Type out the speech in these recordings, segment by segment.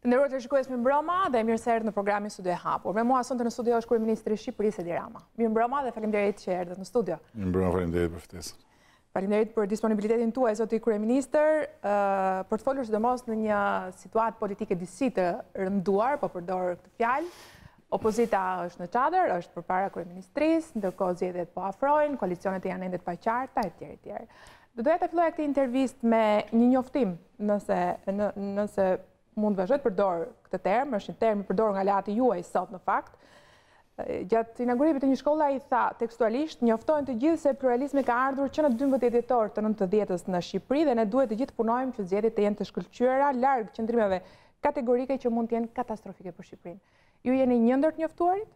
Nderuar të shikues, mirëmbrëma dhe mirë se erdhët në programin Studio e Hapur. Me mua sonte në studio është kryeministri i Shqipërisë Edi Rama. Mirëmbrëma dhe faleminderit që erdhët në studio. Mirëmbrëma, faleminderit për ftesën. Faleminderit për disponibilitetin tuaj, zoti kryeministër, për të folur sidomos në një situatë politike disi të rënduar, po përdor këtë fjalë. Opozita është në çadër, është përpara kryeministrisë, ndërkohë zgjedhjet po afrojnë, koalicionet janë ende të paqarta etj. Doja të filloja këtë intervistë me një njoftim, nëse mund të vazhdoj të përdor këtë term, është një term i përdorur nga aleati juaj sot në fakt. Gjatë inaugurimit të një shkolle ai tha tekstualisht, njoftojnë të gjithë se pluralizmi ka ardhur që në 12 dhjetor të 90-s në Shqipëri dhe ne duhet të gjithë punojmë që zgjedhjet të jenë të shkëlqyera larg qëndrimeve kategorike që mund të jenë katastrofike për Shqipërinë. Ju jeni një ndër të njoftuarit?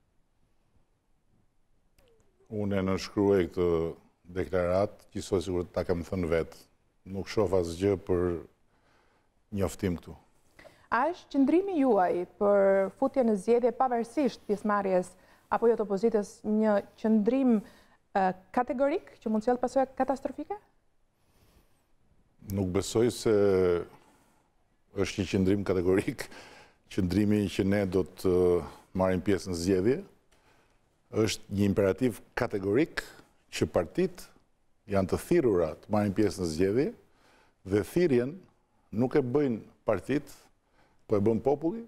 Unë e nënshkruaj këtë deklaratë, gjithsesi sigur ta kam thënë vetë. Nuk shoh asgjë për njoftim këtu. A është qëndrimi juaj për futje në zgjedhje pavarësisht pjesëmarrjes apo jo të opozitës një qëndrim kategorik që mund të sjellë pasoja katastrofike? Nuk besoj se është një qëndrim kategorik. Qëndrimi që ne do të marrim pjesë në zgjedhje është një imperativ kategorik që partitë janë të thirrura të marrin pjesë në zgjedhje dhe thirrjen nuk e bëjnë partitë, po e bën populli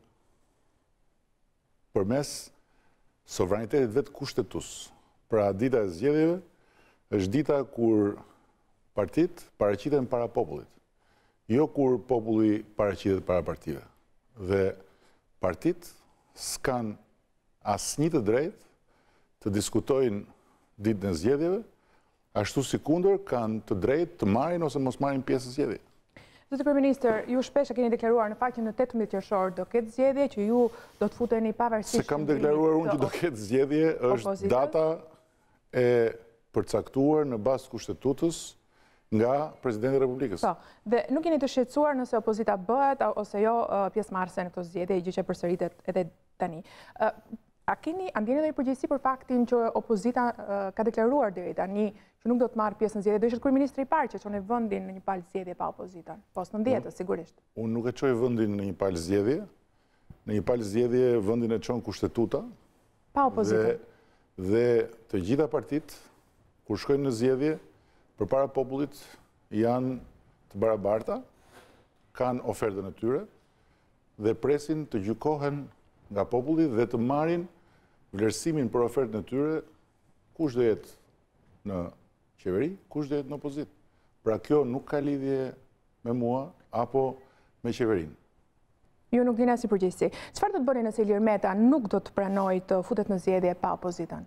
përmes sovranitetit vetë kushtetues. Pra dita e zgjedhjeve është dita kur partitë paraqiten para popullit, jo kur populli paraqitet para partive. Dhe partitë s'kan asnjë të drejtë të diskutojnë ditën e zgjedhjeve, ashtu si kundër kanë të drejtë të marrin ose mos marrin pjesë në zgjedhje. Zoti kryeministër, ju shpesh e keni deklaruar në fakt që në 18 qershor do ketë zgjedhje, që ju do të futeni pavarësisht. Se kam deklaruar unë që do ketë zgjedhje, është data e përcaktuar në bazë të kushtetutës nga Presidenti i Republikës. Po, dhe nuk jeni të shqetësuar nëse opozita bëhet ose jo pjesëmarrëse në këto zgjedhje, gjë që përsëritet edhe tani. A ndjeni ndonjë përgjegjësi për faktin që opozita ka deklaruar deri tani që nuk do të marrë pjesë në zgjedhje? Do ishte kryeministri i parë që çon vendin në një palë zgjedhje pa opozitën, post 90-s sigurisht. Unë nuk e çoj vendin në një palë zgjedhje. Në një palë zgjedhje vendin e çon kushtetuta. Pa opozitën. Dhe të gjitha partitë kur shkojnë në zgjedhje përpara popullit janë të barabarta, kanë ofertën e tyre dhe presin të gjykohen nga populli dhe të marrin vlerësimin për ofertën e tyre kush do jetë në qeveri, kush do jetë në opozitë. Pra kjo nuk ka lidhje me mua apo me qeverinë. Ju nuk dini asnjë përgjegjësi. Çfarë do të bëni nëse Ilir Meta nuk do të pranojë të futet në zgjedhje pa opozitën?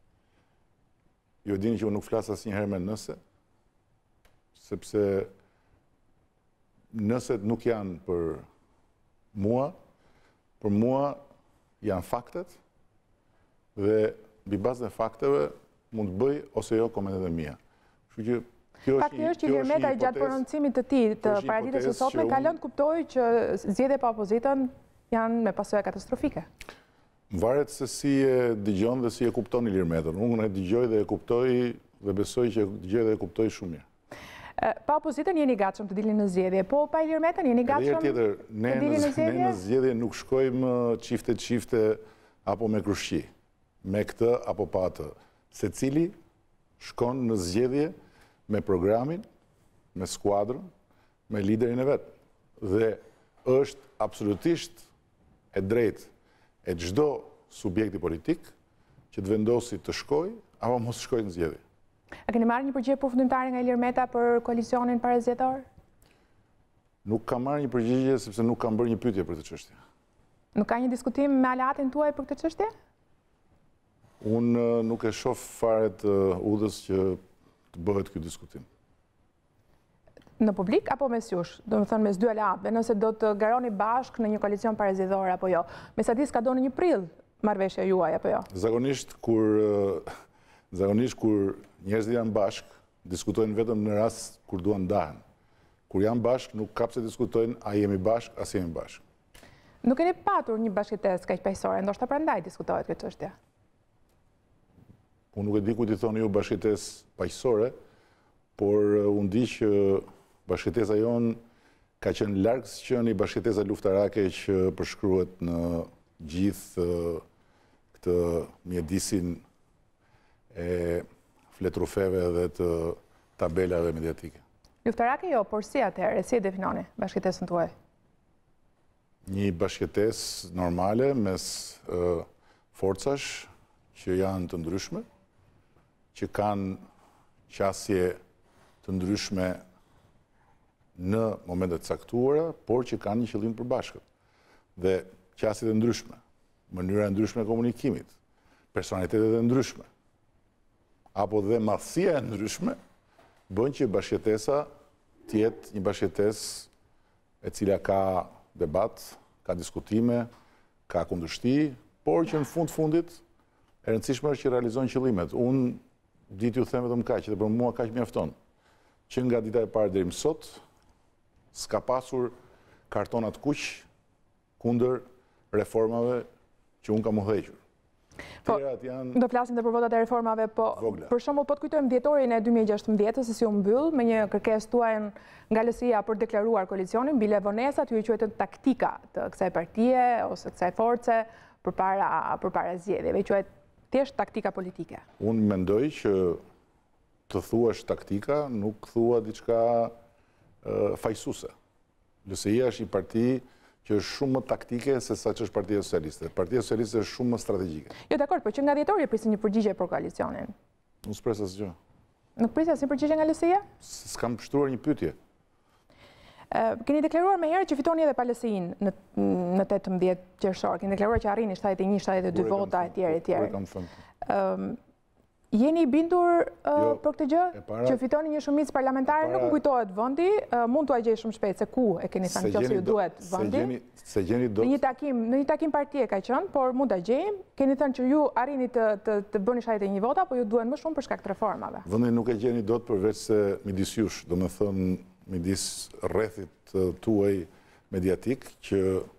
Ju dini që unë nuk flas asnjëherë me nëse, sepse nëset nuk janë për mua janë faktet dhe mbi bazën e fakteve mund të bëj ose jo komentet e mia. Kështu që fakti është që Ilir Meta gjatë prononcimit të tij të paraditës së sotme ka lënë të kuptojë që zgjedhjet pa opozitën janë me pasoja katastrofike. Varet se si e dëgjon dhe si e kupton Ilir Metën. Unë e dëgjoj dhe e kuptoj dhe besoj që e dëgjoj dhe e kuptoj shumë mirë. Pa opozitën jeni gatshëm të dilni në zgjedhje, po pa Ilir Metën jeni gatshëm të dilni në zgjedhje? Ne në zgjedhje nuk shkojmë çifte apo me krushqi, me këtë apo pa atë. Secili shkon në zgjedhje me programin, me skuadrën, me liderin e vet. Dhe është absolutisht e drejtë e çdo subjekti politik që të vendosi të shkojë apo mos shkojë në zgjedhje. A keni marrë një përgjigje përfundimtare nga Ilir Meta për koalicionin parazgjedhor? Nuk kam marrë një përgjigje sepse nuk kam bërë një pyetje për këtë çështje. Nuk ka një diskutim me aleatin tuaj për këtë çështje? Unë nuk e shoh fare të udhës që të bëhet ky diskutim. Në publik apo mes jush? Do të thënë mes dy aleatëve, nëse do të garoni bashkë në një koalicion parazgjedhor apo jo. Mesadis ka dhënë një prill marrëveshja juaj apo jo? Zakonisht kur njerëzit janë bashkë, diskutojnë vetëm në rast kur duan ndahen. Kur janë bashkë, nuk ka pse diskutojnë a jemi bashkë, as jemi bashkë. Nuk keni patur një bashkëtesë kaq paqësore, ndoshta prandaj diskutohet këtë çështje. Unë nuk e di ku ti thoni ju bashkëtesë paqësore, por unë di që bashkëtesa jonë ka qenë largës që një bashkëtesa luftarake që përshkruhet në gjithë këtë mjedisin e fletrufeve dhe të tabelave mediatike. Luftarake jo, por si atëherë, si e definoni bashkëtesën tuaj? Një bashkëtesë normale mes forcash që janë të ndryshme, që kanë qasje të ndryshme në momentet caktuara, por që kanë një qëllim të përbashkët. Dhe qasjet e ndryshme, mënyra e ndryshme e komunikimit, personalitetet e ndryshme, apo dhe madhësia e ndryshme, bën që bashkëtesa tjetë një bashkëtesë e cila ka debat, ka diskutime, ka kundërshti, por që në fundit e rëndësishme është që realizojnë qëllimet. Unë ditë ju them vetëm kaq, dhe për mua kaq mjafton, që nga dita e parë deri më sot s'ka pasur kartonat kuq kundër reformave që unë kam udhëhequr. Do flasim dhe për votat e reformave, po për shembull po të kujtojmë dhjetorin e 2016 se si u mbyll me një kërkesë tuaj nga LSI-a për deklaruar koalicionin, bile vonesat ju i quajtën taktika të kësaj partie ose kësaj force përpara zgjedhjeve, i quajt thjesht taktika politike. Unë mendoj që të thuash taktika nuk thua diçka fajsuse. LSI-a është një parti që është shumë më taktike se sa që është Partia Socialiste. Partia Socialiste është shumë më strategjike. Jo, dakord, po që nga dhjetori prisin një përgjigje për koalicionin. Unë s'pres asgjë. Nuk prisin asnjë përgjigje nga LSI-a? S'kam shtruar një pyetje. Keni deklaruar më herë që fitoni edhe pa LSI-n në 18 qershor. Keni deklaruar që arrini 71-72 vota etj. Jeni i bindur për këtë gjë? Që fitoni një shumicë parlamentare, nuk më kujtohet vendi, mund t'ua gjej shumë shpejt se ku e keni thënë nëse ju duhet vendi. Në një takim partie ka qenë, por mund ta gjejmë. Keni thënë që ju arrini të bëni 71 vota, por ju duhen më shumë për shkak të reformave. Vendin nuk e gjeni dot përveç se midis jush, domethënë midis rrethit tuaj mediatik që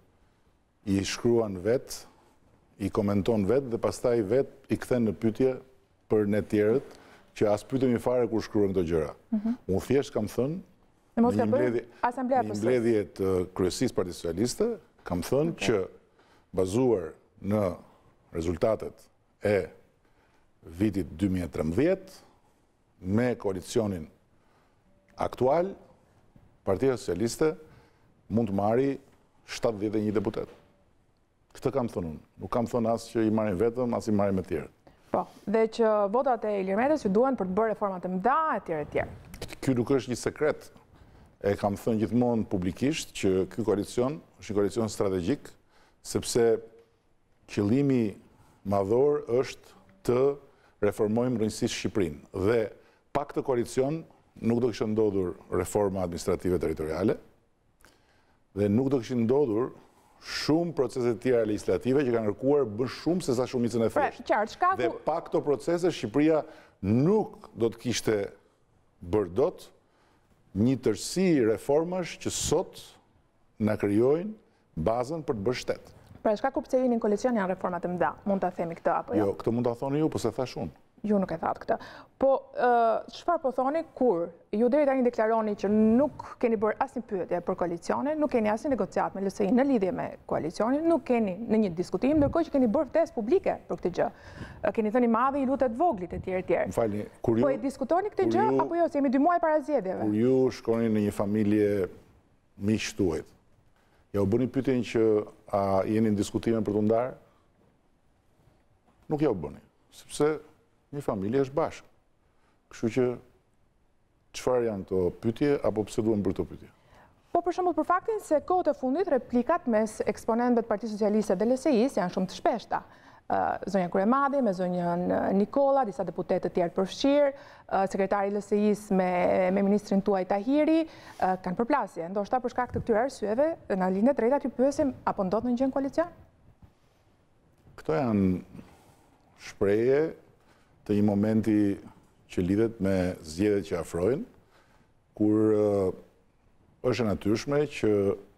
i shkruan vet, i komenton vet dhe pastaj vet i kthen në pyetje për ne tjerët, që as pyetemi fare kur shkruan këto gjëra. Unë thjesht kam thënë, në një mbledhje të kryesisë Partisë Socialiste, kam thënë që bazuar në rezultatet e vitit 2013, me koalicionin aktual, Partia Socialiste mund të marri 71 deputet. Këtë kam thënë unë. Nuk kam thënë as që i marrin vetëm, as i marrin me tjerët. Po, dhe që votat e Ilir Metës ju duhen për të bërë reformat e mëdha etj. Ky nuk është një sekret. E kam thënë gjithmonë publikisht që ky koalicion është një koalicion strategjik, sepse qëllimi madhor është të reformojmë rrënjësisht Shqipërinë. Dhe pa këtë koalicion nuk do kishte ndodhur reforma administrative territoriale dhe nuk do kishin ndodhur shumë procese të tjera legislative që kanë kërkuar bën shumë se sa shumicën e thjeshtë. Dhe pa këto procese, Shqipëria nuk do të kishte bërë dot një tërësi reformash që sot na krijojnë bazën për të bërë shtet. Pra, shkaku pse jeni në koalicion janë reformat e mëdha, mund ta themi këtë apo jo? Jo, këtë mund ta thoni ju, po se thash unë. Ju nuk e thatë këtë. Po, çfarë po thoni kur ju deri tani deklaroni që nuk keni bërë asnjë pyetje për koalicionin, nuk keni asnjë negociat me LSI në lidhje me koalicionin, nuk keni në një diskutim, ndërkohë që keni bërë ftesë publike për këtë gjë. Keni thënë madhe i lutet voglit etj. M'falni, kur ju po e diskutoni këtë gjë apo jo, se jemi 2 muaj para zgjedhjeve? Kur ju shkoni në një familje miq tuajt, ja u bëni pyetjen që a jeni në diskutime për të ndarë? Nuk ja u bëni, sepse një familje është bashkë. Kështu që çfarë janë këto pyetje apo pse duhen bërë këto pyetje? Po për shembull për faktin se kohët e fundit replikat mes eksponentëve të Partisë Socialiste dhe LSI-s janë shumë të shpeshta. Zonja Kryemadhi me zonjën Nikolla, disa deputetë të tjerë përfshirë, sekretari i LSI-s me ministrin tuaj Tahiri, kanë përplasje. Ndoshta për shkak të këtyre arsyeve, na lindet drejta t'ju pyesim apo ndodh në gjën koalicion? Këto janë shprehje të një momenti që lidhet me zgjedhjet që afrojnë, kur është e natyrshme që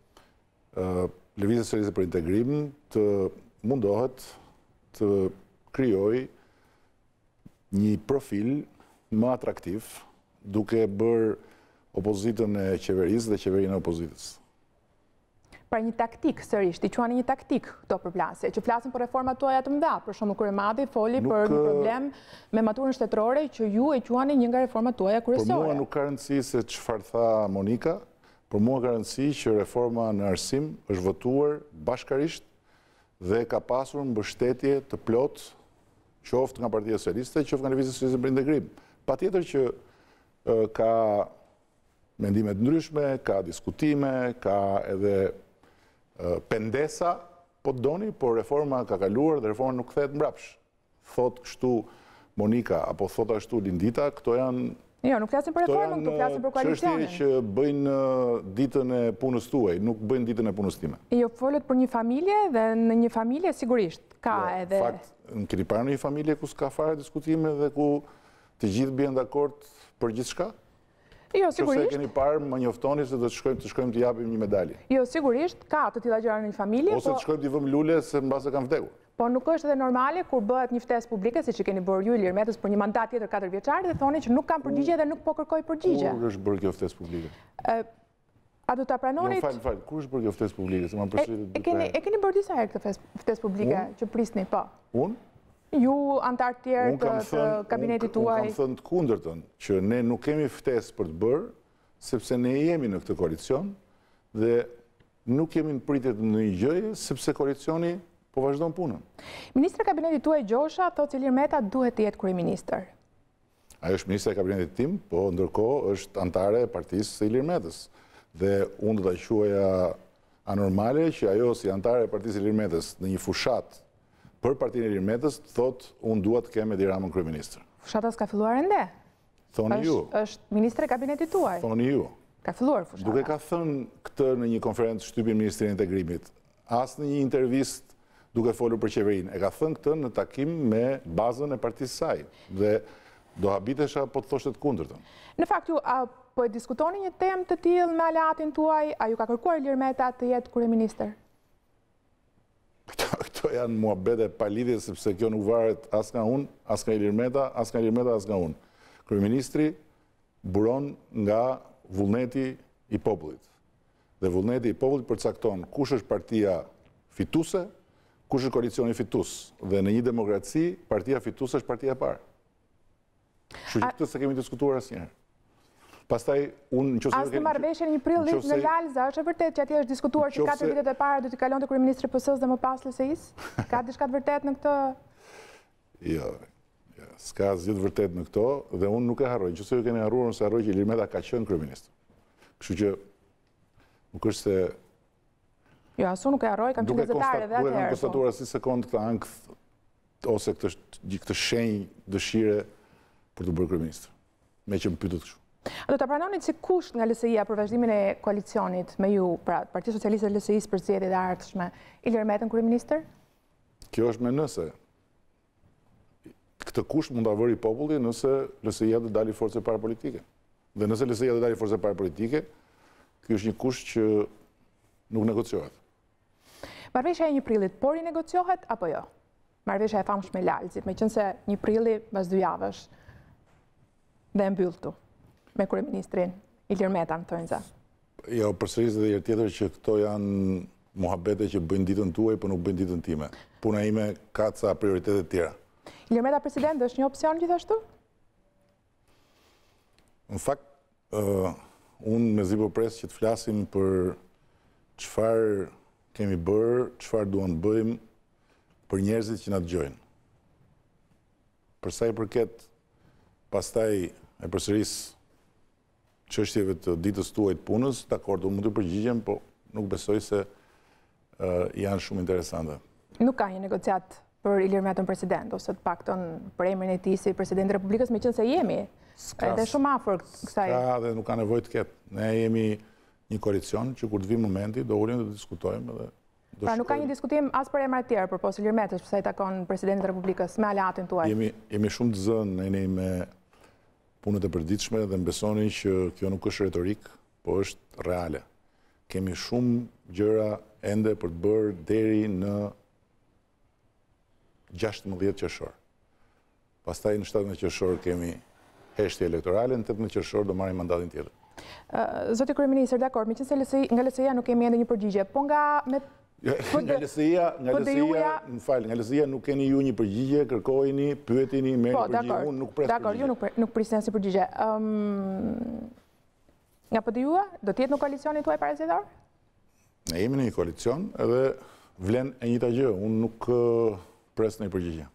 Lëvizja Socialiste për Integrim të mundohet të krijojë një profil më atraktiv, duke bërë opozitën e qeverisë dhe qeverinë e opozitës. Pra një taktik, sërish, ti quani një taktik këto përplasje, që flasin për reformat tuaja të mëdha, për shembull kur Madhi foli për një problem me maturën shtetërore që ju e quani një nga reformat tuaja kryesore. Për mua nuk ka rëndësi se çfarë tha Monika, për mua ka rëndësi që reforma në arsim është votuar bashkarisht dhe ka pasur mbështetje të plot, qoftë nga Partia Socialiste, qoftë nga Lëvizja Socialiste për Integrim. Patjetër që ka mendime të ndryshme, ka diskutime, ka edhe pendesa, po të doni, por reforma ka kaluar dhe reforma nuk kthehet mbrapsh. Thot kështu Monika, apo thot ashtu Lindita, këto janë... Jo, nuk flasin për reformën, këtu flasin për koalicionin. Çështje që bëjnë ditën e punës tuaj, nuk bëjnë ditën e punës time. Jo, folët për një familje dhe në një familje sigurisht ka edhe... Fakt, në keni parë në një familje ku s'ka fare diskutime dhe ku të gjithë bien dakord për gjithçka? Jo, sigurisht. Nëse keni parë, më njoftoni se do të shkojmë të japim një medalje. Jo, sigurisht, ka të tilla gjëra në një familje, ose të shkojmë të vëmë lule se mbase kanë vdekur. Po nuk është edhe normale kur bëhet një ftesë publike, siç e keni bërë ju Ilir Metës për një mandat tjetër 4 vjeçar dhe thoni që nuk kanë përgjigje dhe nuk po kërkoj përgjigje. Kur është bërë kjo ftesë publike? A do ta pranonit? Jo, fal, kur është bërë kjo ftesë publike? Se më përsëritet. E keni bërë disa herë këtë ftesë publike që prisni, po. Unë? Ju, antarë tjerë të kabinetit tuaj. Unë kam thënë të kundërtën, që ne nuk kemi ftesë për të bërë, sepse ne jemi në këtë koalicion dhe nuk kemi në pritje të një gjëje, sepse koalicioni po vazhdon punën. Ministri i kabinetit tuaj Gjosha thotë se Ilir Meta duhet të jetë kryeministër. Ajo është ministra e kabinetit tim, po ndërkohë është antare e partisë së Ilir Metës. Dhe unë do ta quaja anormale që ajo si antare e partisë së Ilir Metës në një fushat për partinë e Ilir Metës thotë unë dua të kem Edi Ramën kryeministër. Fushata s'ka filluar ende? Thoni ju. Është ministri i kabinetit tuaj. Thoni ju. Ka filluar fushata. Duke ka thënë këtë në një konferencë shtypin Ministrinë e Integrimit, as në një intervistë duke folur për qeverinë, e ka thënë këtë në takim me bazën e partisë saj. Dhe do habitesha po të thoshte të kundërtën. Në fakt ju po e diskutoni një temë të tillë me aleatin tuaj, a ju ka kërkuar Ilir Meta të jetë kryeministër? Këto janë muhabete pa lidhje sepse kjo nuk varet as nga unë, as nga Ilir Meta, as nga Ilir Meta, as nga unë. Kryeministri buron nga vullneti i popullit. Dhe vullneti i popullit përcakton kush është partia fituese, kush është koalicioni fitues. Dhe në një demokraci, partia fituese është partia e parë. Kështu që këtë se kemi diskutuar asnjëherë. Pastaj unë as në marrëveshjen 1 prill në Lalza, është e vërtetë që atje është diskutuar që 4 vitet e para do t'i kalonte kryeministri PS-s dhe më pas LSI-s? Ka diçka të vërtetë në këtë? Jo. S'ka asgjë të vërtetë në këto dhe unë nuk e harroj. Nëse ju keni harruar, unë harroj që Ilir Meta ka qenë kryeminist. Kështu që nuk është se jo, asu nuk e harroj, kam qenë gazetare edhe atëherë. Duke konstatuar si sekond këtë ankth ose këtë shenjë dëshire për të bërë kryeminist. Me që më pyetët kështu. A do ta pranonit si kusht nga LSI-a për vazhdimin e koalicionit me ju, pra Partia Socialiste dhe LSI-s për zgjedhjet e ardhshme, Ilir Metën kryeministër? Kjo është me nëse. Këtë kusht mund ta vëri populli nëse LSI-a do dali forcë parapolitike. Dhe nëse LSI-a do dali forcë parapolitike, ky është një kusht që nuk negociohet. Marrëveshja e 1 prillit, por i negociohet apo jo? Marrëveshja e famshme e Lalzit, meqense 1 prilli pas 2 javësh dhe e mbylltu me kryeministrin Ilir Meta në Tonza. Jo, përsëris edhe herë tjetër që këto janë muhabete që bëjnë ditën tuaj, por nuk bëjnë ditën time. Puna ime ka ca prioritete të tjera. Ilir Meta president është një opsion gjithashtu? Në fakt, unë mezi po pres që të flasim për çfarë kemi bërë, çfarë duam bëjmë për njerëzit që na dëgjojnë. Për sa i përket pastaj e përsëris çështjeve të ditës tuaj të punës, dakord, unë mund të përgjigjem, po nuk besoj se janë shumë interesante. Nuk ka një negociat për Ilir Metën president, ose të paktën për emrin e tij si president i Republikës, meqense jemi edhe shumë afër kësaj. Ska dhe nuk ka nevojë të ketë. Ne jemi një koalicion që kur të vi momenti do ulim dhe të diskutojmë edhe pra nuk ka një diskutim as për emra të tjerë përpos Ilir Metës, përsa i takon presidentit e Republikës me aleatin tuaj. Jemi shumë të zënë ne me punët e përditshme dhe mbesoni që kjo nuk është retorik, po është reale. Kemi shumë gjëra ende për të bërë deri në 16 qershor. Pastaj në 17 qershor kemi heshtje elektorale, në 18 qershor do marrim mandatin tjetër. Zoti kryeministër, dakor, meqense nga LSI-ja nuk kemi ende një përgjigje, po nga Nga LSI-ja nuk keni ju një përgjigje, kërkojini, pyetini, merrni përgjigje, unë nuk pres përgjigje. Dakor, ju nuk prisni si përgjigje. Nga PDU-a, do t'jetë në koalicionin tuaj parazgjedhor? Ne jemi në një koalicion edhe vlen e njëjta gjë, unë nuk pres në një përgjigje.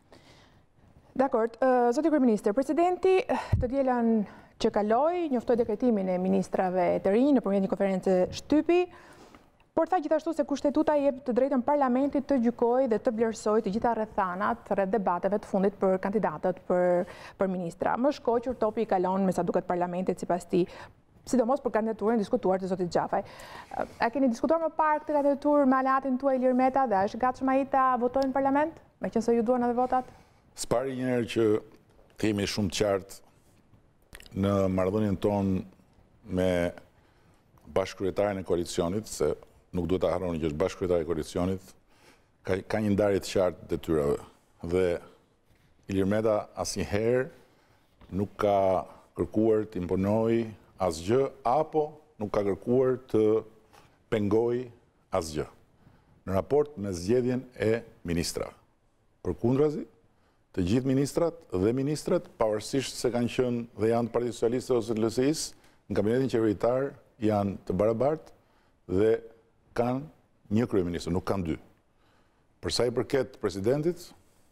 Dakor, zoti kryeministër, presidenti të dielën që kaloi njoftoi dekretimin e ministrave të rinj nëpërmjet një konferencë shtypi, por tha gjithashtu se kushtetuta jep të drejtën parlamentit të gjykojë dhe të vlerësojë të gjitha rrethanat rreth debateve të fundit për kandidatët për ministra. Më shkoqur topi i kalon me sa duket parlamentit sipas tij, sidomos për kandidaturën diskutuar të zotit Xhafaj. A keni diskutuar më parë këtë kandidaturë me aleatin tuaj Ilir Meta dhe është gatshëm ai ta votojë në parlament, meqense ju duan edhe votat? S'pari një herë që kemi shumë të qartë në marrëdhënien tonë me bashkëkryetarin e koalicionit, se nuk duhet ta harroni që është bashkëkryetari i koalicionit, ka një ndarje të qartë detyrave. Dhe Ilir Meta asnjëherë nuk ka kërkuar të imponojë asgjë apo nuk ka kërkuar të pengojë asgjë në raport me zgjedhjen e ministrave. Përkundrazi, të gjithë ministrat, pavarësisht se kanë qenë dhe janë të Partisë Socialiste ose të LSI-s, në kabinetin qeveritar janë të barabartë dhe kanë një kryeministër, nuk kanë dy. Për sa i përket presidentit,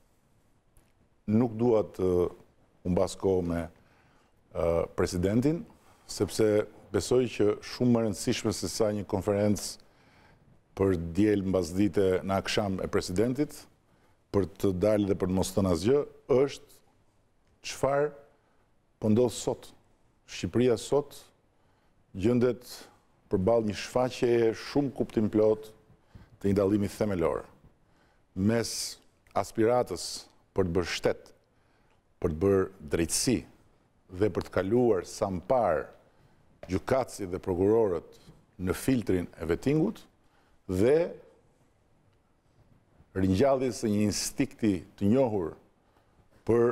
nuk dua të humbas kohë me presidentin, sepse besoj që shumë më rëndësishme se sa një konferencë për diel mbasdite në aksham e presidentit, për të dalë dhe për të mos thënë asgjë, është çfarë po ndodh sot. Shqipëria sot gjendet përballë një shfaqjeje shumë kuptimplot të një dallimi themelor mes aspiratës për të bërë shtet, për të bërë drejtësi dhe për të kaluar sa më parë gjykatësit dhe prokurorët në filtrin e vettingut dhe ringjalljes së një instikti të njohur për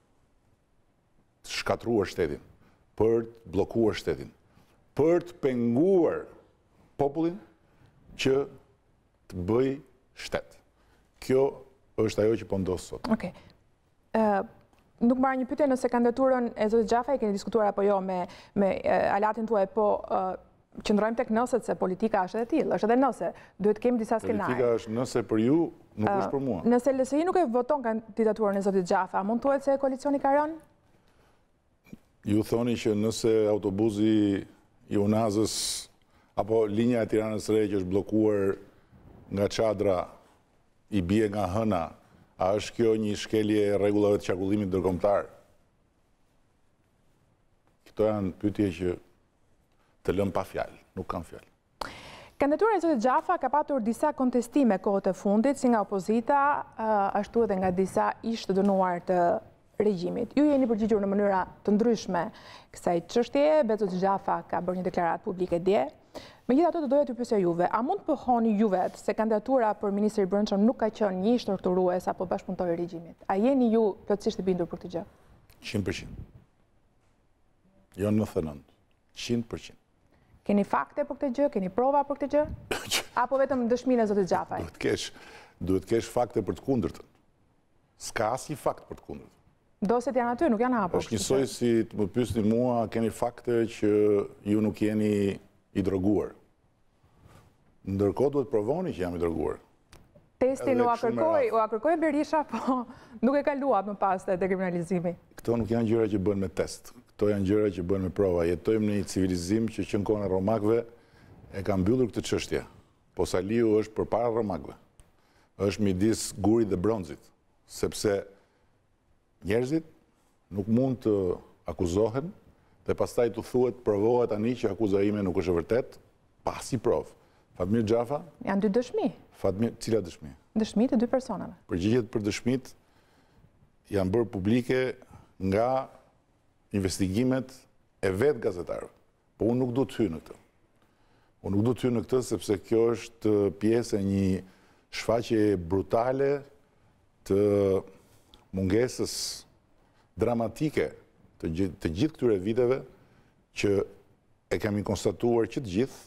të shkatruar shtetin, për të bllokuar shtetin, për të penguar popullin që të bëj shtet. Kjo është ajo që po ndodh sot. Okej. Nuk marrë një pyetje nëse kandidaturën e zotit Xhafaj keni diskutuar apo jo me aleatin tuaj, po qëndrojmë tek nëset se politika është edhe tillë, është edhe nëse. Duhet kemi disa skenare. Politika është nëse për ju, nuk është për mua. Nëse LSI nuk e voton kandidaturën e zotit Xhafaj, mund thuhet se koalicioni ka rënë? Ju thoni që nëse autobusi i Unazës apo linja e Tiranës Re që është bllokuar nga çadra i bie nga hëna, a është kjo një shkelje e rregullave të qarkullimit ndërkombëtar? Këto janë pyetje që të lëm pa fjalë, nuk kanë fjalë. Kandidatura e zotit Xhafa ka patur disa kontestime kohët e fundit, si nga opozita, ashtu edhe nga disa ish të dënuar të regjimit. Ju jeni përgjigjur në mënyra të ndryshme kësaj çështje, zoti Xhafa ka bërë një deklaratë publike dje. Megjithatë do doja t'ju pyesja juve, a mund të pohoni ju vetë se kandidatura për ministri i Brendshëm nuk ka qenë një strukturues apo bashkëpunëtor i regjimit? A jeni ju plotësisht i bindur për këtë gjë? 100%. Jo 99%. 100%. Keni fakte për këtë gjë? Keni prova për këtë gjë? Apo vetëm dëshminë e zotit Xhafaj? Duhet kesh fakte për të kundërtën. S'ka asnjë fakt për të kundërtën. Doset janë aty, nuk janë hapur. Është njësoj si të më pyesni mua, keni fakte që ju nuk jeni i droguar. Ndërkohë duhet provoni që jam i droguar. Testin u a kërkoi Berisha, po nuk e kaluat më pas të dekriminalizimi. Këto nuk janë gjëra që bën me test. Këto janë gjëra që bën me prova. Jetojmë në një civilizim që në kohën e romakëve e ka mbyllur këtë çështje. Po Saliu është përpara romakëve. Është midis gurit dhe bronzit, sepse njerëzit nuk mund të akuzohen dhe pastaj të thuhet provohet tani që akuza ime nuk është e vërtet, pasi provë. Fatmir Xhafa. Janë dy dëshmi. Cila dëshmi? Dëshmi të dy personave. Përgjigjet për dëshmit janë bërë publike nga investigimet e vetë gazetarëve. Po unë nuk do të hyj në këtë. Unë nuk do të hyj në këtë sepse kjo është pjesë e një shfaqje brutale të mungesës dramatike të gjithë këtyre viteve që e kemi konstatuar që të gjithë,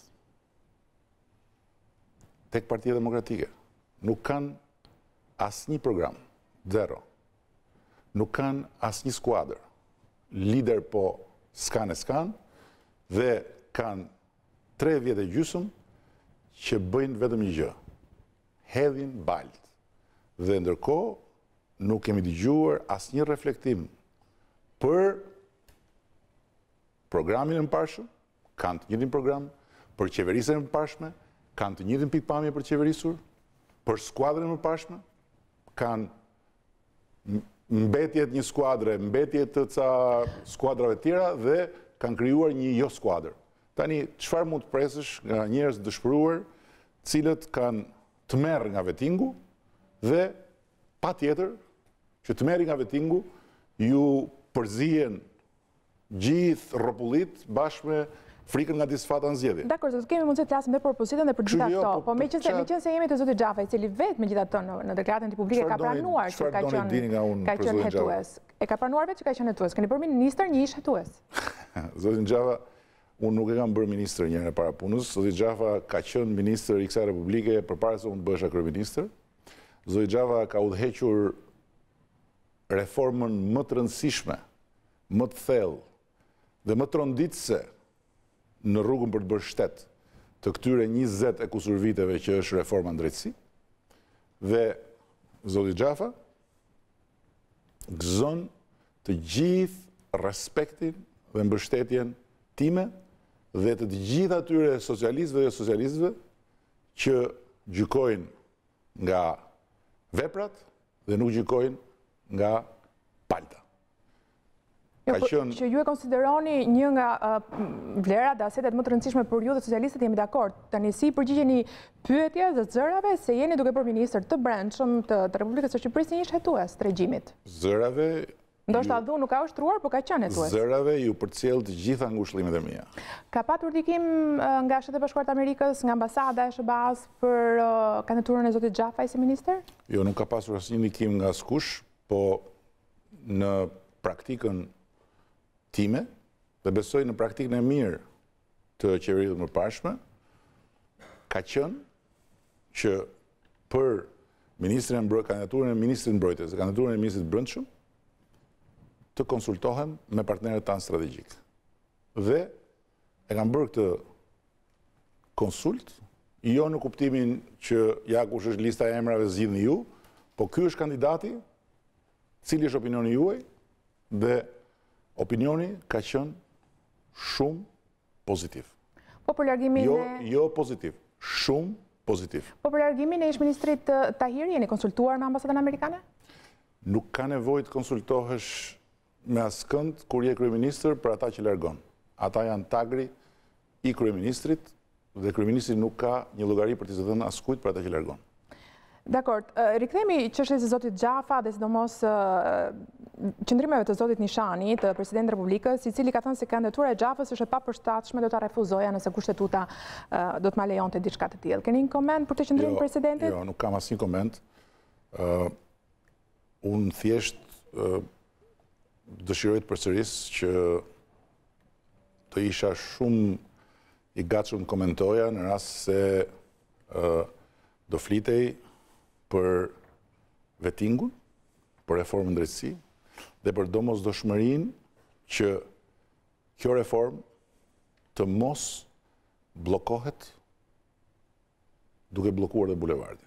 tek Partia Demokratike, nuk kanë asnjë program, zero. Nuk kanë asnjë skuadër. Lider po s'kan, dhe kanë 3 vjet e gjysmë që bëjnë vetëm një gjë. Hedhin balt. Dhe ndërkohë nuk kemi dëgjuar asnjë reflektim për programin e mbarshëm, kanë të njëjtin program, për qeverisjen e mbarshme, kanë të njëjtin pikpamje për qeverisur, për skuadrën e mbarshme, kanë mbetjet një skuadre, mbetjet të ca skuadrave tjera dhe kanë krijuar një jo skuadër. Tani, çfarë mund të presësh nga njerëz dëshpëruar, cilët kanë tmerr nga vetingu dhe patjetër që tmerri nga vetingu ju përzihen gjithë rropullit bashkë me frikën nga disfata në zgjedhje. Dakor, do të kemi mundësi të flasim dhe për opozitën dhe për gjitha këto, po meqense jemi te zoti Xhafa, i cili vetë megjithatë në deklaratën publike ka pranuar që ka qenë hetues. E ka pranuar vetë që ka qenë hetues. Keni bërë ministër një ish hetues. Zoti Xhafa, unë nuk e kam bërë ministër një herë para punës. Zoti Xhafa ka qenë ministër i kësaj republike përpara se unë të bëhesha kryeministër. Zoti Xhafa ka udhëhequr reformën më të rëndësishme, më të thellë dhe më tronditëse në rrugën për të bërë shtet të këtyre 20 e kusur viteve që është reforma në drejtësi. Dhe zoti Xhafa gëzon të gjithë respektin dhe mbështetjen time dhe të gjithë atyre socialistëve dhe socialistëve që gjykojnë nga veprat dhe nuk gjykojnë nga palta. Që ju e konsideroni një nga vlerat dhe asetet më të rëndësishme për ju dhe socialistët, jemi dakord. Tani si përgjigjeni pyetje dhe zërave se jeni duke bërë ministër të brendshëm të Republikës së Shqipërisë një ish hetues të regjimit. Zërave... Ndoshta dhu nuk ka ushtruar, po ka qenë hetues. Zërave ju përcjell të gjitha ngushëllimet e mia. Ka patur ndikim nga Shtetet e Bashkuara të Amerikës, nga ambasada e SBA-s për kandidaturën e zotit Xhafaj si ministër? Jo, nuk ka pasur asnjë ndikim nga askush, po në praktikën time, dhe besoj në praktikën e mirë të qeverisë të mëparshme, ka qenë që për kandidaturën e ministrit mbrojtjes dhe kandidaturën e ministrit brendshëm të konsultohem me partnerët tanë strategjik. Dhe e kam bërë këtë konsult, jo në kuptimin që ja kush është lista e emrave zgjidhni ju, po ky është kandidati, cili është opinioni juaj, dhe opinioni ka qenë shumë pozitiv. Po për largimin Jo pozitiv, shumë pozitiv. Po për largimin e ish-ministrit Tahiri, jeni konsultuar me ambasadën amerikane? Nuk ka nevojë të konsultohesh me askënd kur je kryeministër për ata që largon. Ata janë tagri i kryeministrit dhe kryeministri nuk ka një llogari për të dhënë askujt për ata që largon. Dakor, rikthehemi çështjes së zotit Xhafa dhe sidomos qëndrimeve të zotit Nishani, të presidentit të Republikës, i cili ka thënë se kandidatura e Xhafës është e papërshtatshme, do ta refuzoja nëse kushtetuta do të ma lejonte diçka të tillë. Keni një koment për të qëndrimin e presidentit? Jo, nuk kam asnjë koment. Unë thjesht dëshiroj të përsëris që të isha shumë i gatshëm të komentoja në rast se do flitej për vetingun, për reformën drejtësi dhe për domosdoshmërinë që kjo reformë të mos bllokohet duke bllokuar dhe bulevardin.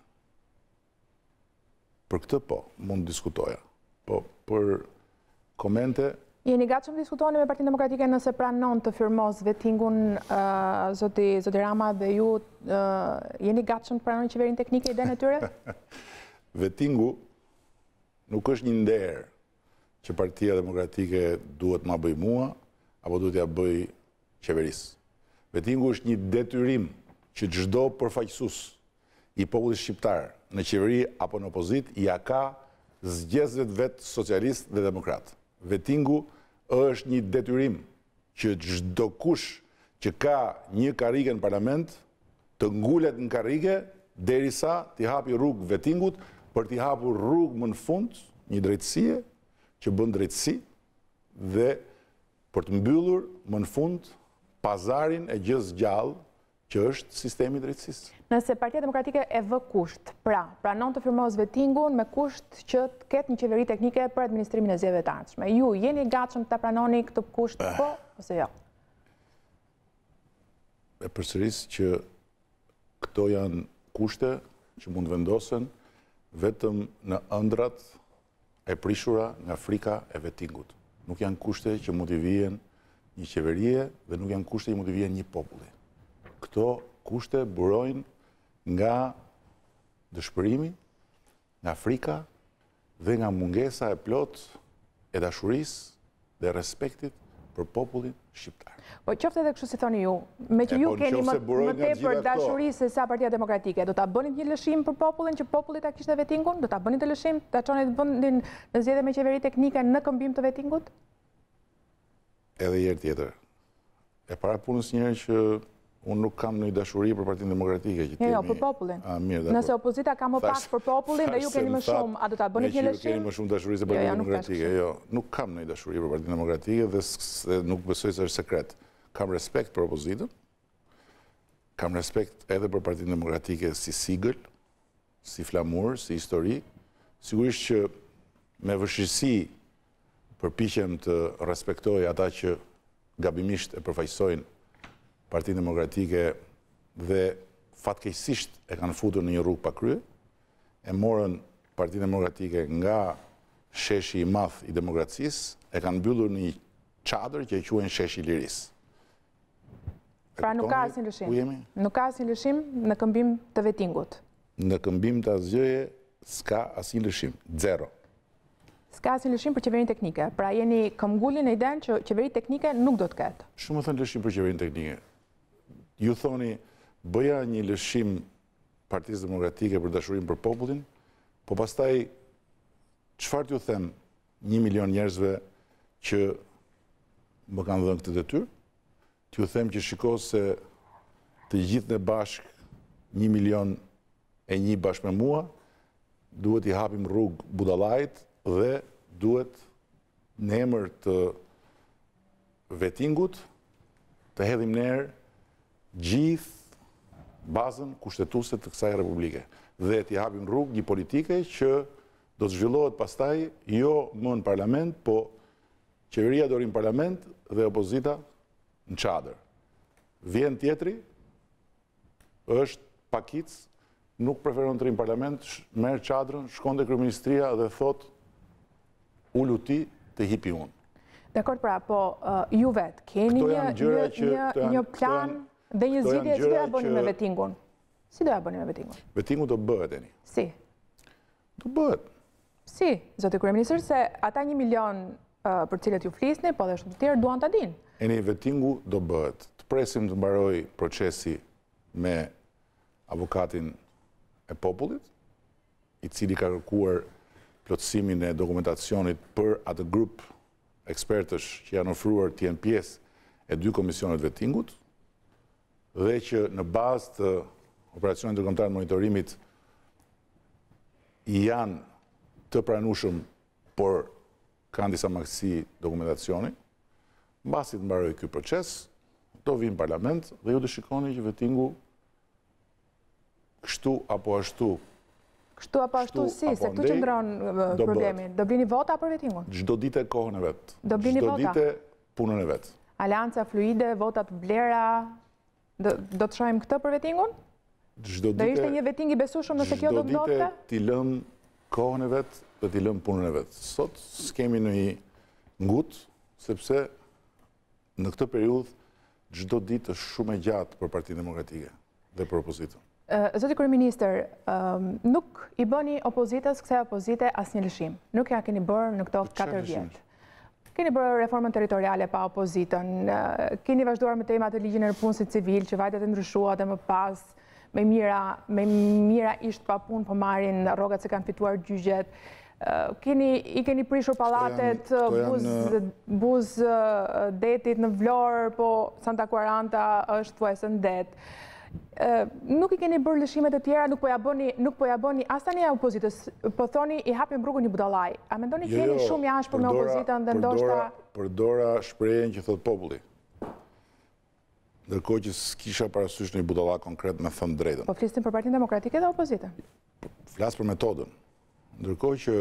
Për këtë po, mund të diskutoja. Po për komente... Jeni gatshëm të diskutoni me Partinë Demokratike nëse pranon të firmos vetingun zoti Rama dhe ju jeni gatshëm të pranoni qeverinë teknike i idenë e tyre? Vetingu nuk është një nder që Partia Demokratike duhet ma bëj mua apo duhet ja bëj qeverisë. Vetingu është një detyrim që çdo përfaqësues i popullit shqiptar në qeveri apo në opozit ja ka zgjedhësit vetë socialist dhe demokrat. Vetingu është një detyrim që çdo kush që ka një karrige në parlament të ngulet në karrige derisa t'i hapi rrugë vetingut për t'i hapur rrugë më në fund një drejtësie që bën drejtësi dhe për të mbyllur më në fund pazarin e gjës gjallë që është sistemi i drejtësisë. Nëse Partia Demokratike e vë kusht, pranon të firmos vetingun me kusht që të ketë një qeveri teknike për administrimin e zgjedhjeve të ardhshme. Ju jeni gatshëm të pranoni këtë kusht po ose jo? E përsëris që këto janë kushte që mund vendosen vetëm në ëndrat e prishura nga frika e vetingut. Nuk janë kushte që mund t'i vijen një qeverie dhe nuk janë kushte që mund t'i vijen një populli. Këto kushte burojnë nga dëshpërimi, nga frika dhe nga mungesa e plot e dashurisë dhe respektit për popullin shqiptar. Po qoftë edhe kështu si thoni ju, me që ju keni më tepër dashuri se sa Partia Demokratike, do ta bënit një lëshim për popullin që populli ta kishte vetingun? Do ta bënit të lëshim, ta çonit vendin në zgjedhje me qeveri teknike në këmbim të vetingut? Edhe herë tjetër. E para punës një herë që unë nuk kam në dashuri për Partinë Demokratike. Jo, për popullin. Nëse opozita ka më pak për popullin dhe ju keni më shumë, a do ta bëni një lëshim? Ju keni më shumë dashuri se Partia Demokratike. Jo, nuk kam në dashuri për Partinë Demokratike dhe nuk besoj se është sekret. Kam respekt për opozitën, kam respekt edhe për Partinë Demokratike si sigël, si flamur, si histori. Sigurisht që me vështirësi përpiqem të respektoj ata që gabimisht e përfaqësojnë Partinë Demokratike dhe fatkeqësisht e kanë futur në një rrugë pa krye, e morën Partinë Demokratike nga sheshi i madh i demokracisë, e kanë mbyllur në një çadër që e quajnë sheshi i lirisë. Pra nuk ka asnjë lëshim. Nuk ka asnjë lëshim në këmbim të vetingut. Në këmbim të asgjëje s'ka asnjë lëshim, zero. S'ka asnjë lëshim për qeverinë teknike. Pra jeni këmbgulin në idenë që qeveri teknike nuk do të ketë. Shumë më thënë lëshim për qeverinë teknike. Ju thoni, bëja një lëshim Partisë Demokratike për dashurinë për popullin, po pastaj çfarë t'ju them 1 milion njerëzve që më kanë dhënë këtë detyrë? T'ju them që shiko se të gjithë në bashk 1 milion e 1 bashkë me mua, duhet i hapim rrugë budallajt dhe duhet në emër të vetingut të hedhim nerë gjithë bazën kushtetuese të kësaj republike dhe t'i hapim rrugë një politike që do të zhvillohet pastaj jo më në parlament, po qeveria do rinë parlament dhe opozita në çadër. Vjen tjetri, është pakic, nuk preferon të rinë parlament, merr çadrën, shkon te kryeministria dhe thot ulu ti të hipi unë. Dakor, pra, po ju vetë keni një plan dhe një zgjidhje, si do ja bëni me vetingun? Si do ja bëni me vetingun? Vetingu do bëhet, Eni. Si? Do bëhet. Si, zoti kryeministër, se ata 1 milion për cilët ju flisni, po dhe shumë të tjerë duan ta dinë. Eni, vetingu do bëhet. Të presim të mbaroj procesi me avokatin e popullit, i cili ka kërkuar plotësimin e dokumentacionit për atë grup ekspertësh që janë ofruar të jenë pjesë e 2 komisionet vetingut, dhe që në bazë të operacionit ndërkombëtar të monitorimit janë të pranueshëm, por kanë disa maksi dokumentacioni. Mbasi të mbaroj ky proces, do vinë në parlament dhe ju do shikoni që vetingu kështu apo ashtu. Kështu apo ashtu si, se këtu qëndron problemi. Do blini vota për vetingun? Çdo ditë kohën e vet. Do blini vota? Çdo ditë punën e vet. Aleanca fluide, vota të vlera, do të shohim këtë për vetingun? Do ishte një veting i besueshëm nëse kjo do të ndodhte? Çdo ditë t'i lëm kohën e vet dhe t'i lëm punën e vet. Sot s'kemi në një ngut, sepse në këtë periudhë çdo ditë është shumë e gjatë për Partinë Demokratike dhe për opozitën. Zoti kryeministër, nuk i bëni opozitës kësaj opozite asnjë lëshim. Nuk ja keni bërë në këto 4 vjet. Keni bërë reformën territoriale pa opozitën, keni vazhduar me temat e ligjit në punësit civil, që vajtet e ndryshuat dhe më pas, me mira isht pa punë, po marrin rrogat se kanë fituar gjyqet. I keni prishur pallatet, buz detit në Vlorë, po Santa Quaranta është thuajse në det. Nuk i keni bërë lëshimet e tjera, nuk po ja bëni as tani opozitës, po thoni i hapim rrugën një budallaj. A mendoni keni shumë jashtë për me opozitën dhe ndoshta... Përdora shprehjen që thot populli. ndërkohë që s'kisha parasysh një budalla konkret me thënë drejtën. Po flisnim për Partinë Demokratike dhe opozitën. Flas për metodën. Ndërkohë që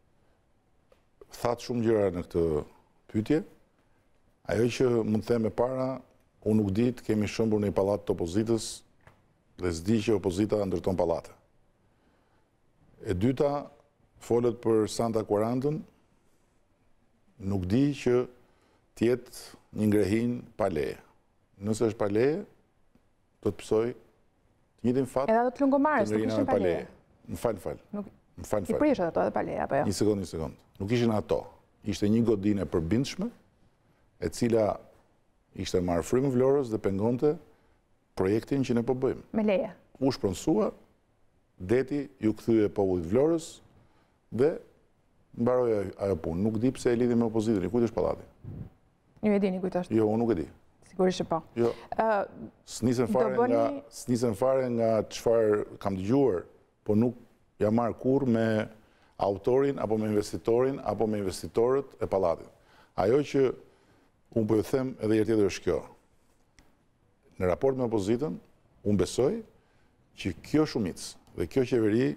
thatë shumë gjëra në këtë pyetje, ajo që mund të them e para, unë nuk di të kemi shëmbur në një pallat të opozitës dhe s'di që opozita ndërton pallate. E dyta, folet për Santa Quarantën, nuk di që tjetë një ngrehin pa leje. Nëse është pa leje, do të pësoj të njëjtin fat. Edhe ato të Lungomare, nuk ishin pa leje. Më fal. I prishet ato edhe pa leje, apo jo? Një sekond. Nuk ishin ato. Ishte një godinë e përbindshme, e cila ishte marrë frymën Vlorës dhe pengonte projektin që ne po bëjmë. Me leje. U shpronësua, deti ju kthye popullit Vlorës dhe mbaroi ajo punë. Nuk di pse e lidhi me opozitën, i kujt është pallati. Ju e dini kujt është? Jo, unë nuk e di. Sigurisht që po. Jo. S'nisen fare nga çfarë kam dëgjuar, po nuk jam marrë kurrë me autorin apo me investitorin apo me investitorët e pallatit. Ajo që unë po ju them edhe herë tjetër është kjo. Në raport me opozitën, unë besoj që kjo shumicë dhe kjo qeveri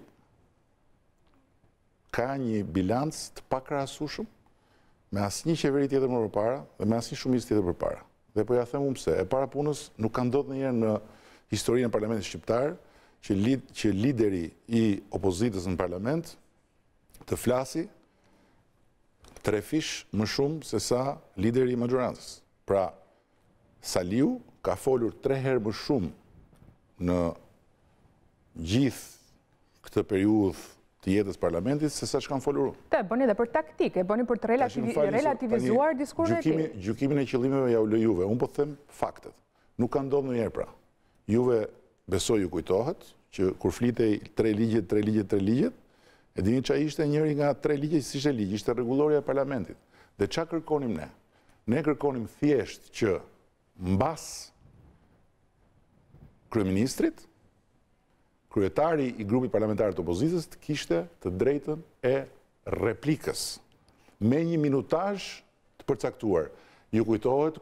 ka një bilanc të pakrahasueshëm me asnjë qeveri tjetër më përpara dhe me asnjë shumicë tjetër përpara. Dhe po ja them unë pse. E para punës nuk ka ndodhur ndonjëherë në historinë e Parlamentit shqiptar që lideri i opozitës në parlament të flasi 3 fish më shumë se sa lideri i majorancës. Pra, Saliu ka folur 3 herë më shumë në gjithë këtë periudhë të jetës parlamentit se sa që kanë folur unë. Te, bëni dhe për taktikë, bëni për të relativizuar diskurin e tij. Gjykimin e qëllimeve ja u lë juve. Unë po them faktet. Nuk ka ndodhur ndonjëherë pra. Juve besoj ju kujtohet që kur flitej 3 ligjet, e dini ç'a ishte njëri nga 3 ligje që ishte ligj, ishte rregulloria e parlamentit. Dhe ç'a kërkonim ne? Ne kërkonim thjesht që mbas kryeministrit, kryetari i grupit parlamentar të opozitës të kishte të drejtën e replikës me një minutazh të përcaktuar. Ju kujtohet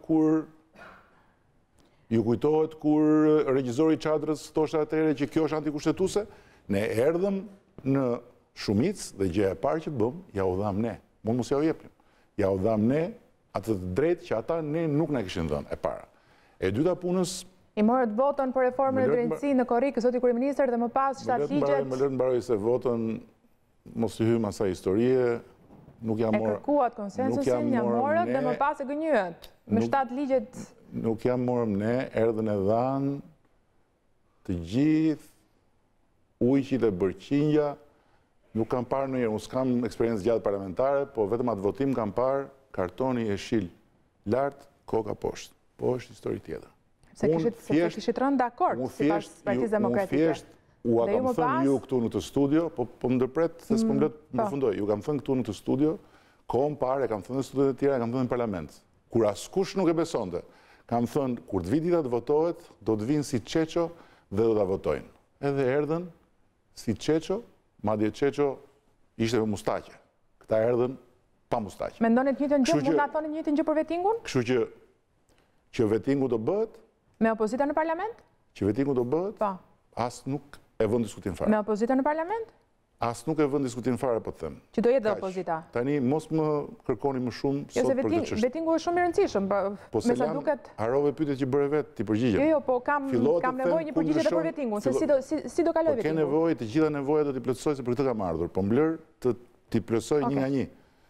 kur regjizori i Çadrës thoshte atëherë që kjo është antikushtetuese? Ne erdhëm në shumicë dhe gjëja e parë që bëm, ja u dham ne. Mund mos ja u jepnim. Ja u dham ne atë të drejtë që ata ne nuk na kishin dhënë e para. E dyta punës I morët votën për reformën e drejtësisë në Korrikë, zoti kryeministër, dhe më pas 7 ligjet. Më lërë mbaroj se votën, mos i hym asaj historie, nuk jam morë. E kërkuat konsensusin, jam morët dhe më pas e gënyet. Me 7 ligjet. Nuk jam morëm ne, erdhën e dhanë të gjithë ujqit e bërqinja. Nuk kam parë ndonjëherë, unë s'kam eksperiencë gjatë parlamentare, po vetëm atë votim kam parë kartoni e shil lart, koka poshtë. Po është histori tjetër. Se kishit rënë dakord sipas Partisë Demokratike. Unë thjesht u kam thënë ju këtu në të studio, po ndërpret se s'po mblet më fundoj. Ju kam thënë këtu në të studio, kohën parë, kam thënë në studiot e tjera, kam thënë në parlament. Kur askush nuk e besonte, kam thënë kur të vi dita të votohet, do të vinë si Çeço dhe do ta votojnë. Edhe erdhën si Çeço, madje Çeço ishte me mustaqe. Këta erdhën pa mustaqe. Mendoni të njëjtën gjë, mund ta thoni të njëjtën gjë për vetingun? Kështu që vetingu do bëhet. Me opozita në parlament? Që vetingu do bëhet, po. As nuk e vën diskutim fare. Me opozita në parlament? As nuk e vën diskutim fare, po të them. Që do jetë dhe opozita? Tani, mos më kërkoni më shumë sot për këtë çështje. Vetingu është shumë i rëndësishëm, me sa duket. Harove pyetjet që bëre vetë, ti përgjigjem. Jo, po kam nevojë një përgjigje për vetingun, se si do kaloj vetingu. Po ke nevojë, të gjitha nevojat do t'i plotësoj, se për këtë kam ardhur. Po mbler t'i plotësoj një nga një.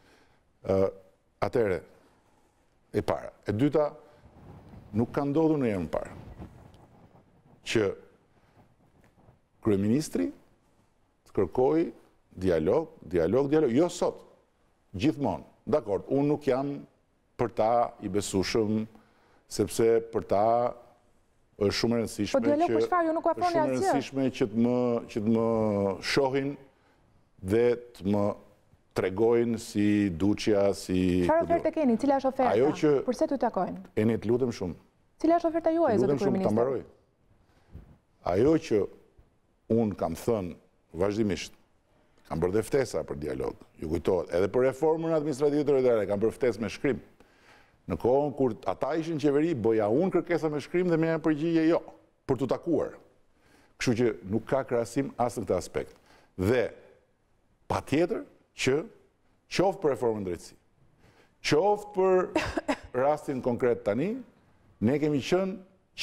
Atëre, e para. E dyta, nuk ka ndodhur ndonjëherë më parë që kryeministri të kërkojë dialog, jo sot, gjithmonë. Dakor, unë nuk jam për ta i besueshëm, sepse për ta është shumë e rëndësishme. Po dialog për çfarë? Ju nuk afroni asgjë. Është shumë e rëndësishme që të më shohin dhe të më tregojnë si Duçja, si... Çfarë oferte keni? Cila është oferta? Përse t'u takojnë? Eni, të lutem shumë. Cila është oferta juaj, zoti kryeministër? Lutem shumë, ta mbaroj. Ajo që unë kam thënë vazhdimisht, kam bërë dhe ftesa për dialog, ju kujtohet, edhe për reformën administrative territoriale, kam bërë ftesë me shkrim. Në kohën kur ata ishin qeveri, bëja unë kërkesa me shkrim dhe me përgjigje jo, për të takuar. Kështu që nuk ka krahasim as në këtë aspekt. Dhe patjetër që qoftë për reformën drejtësi, qoftë për rastin konkret tani, ne kemi qenë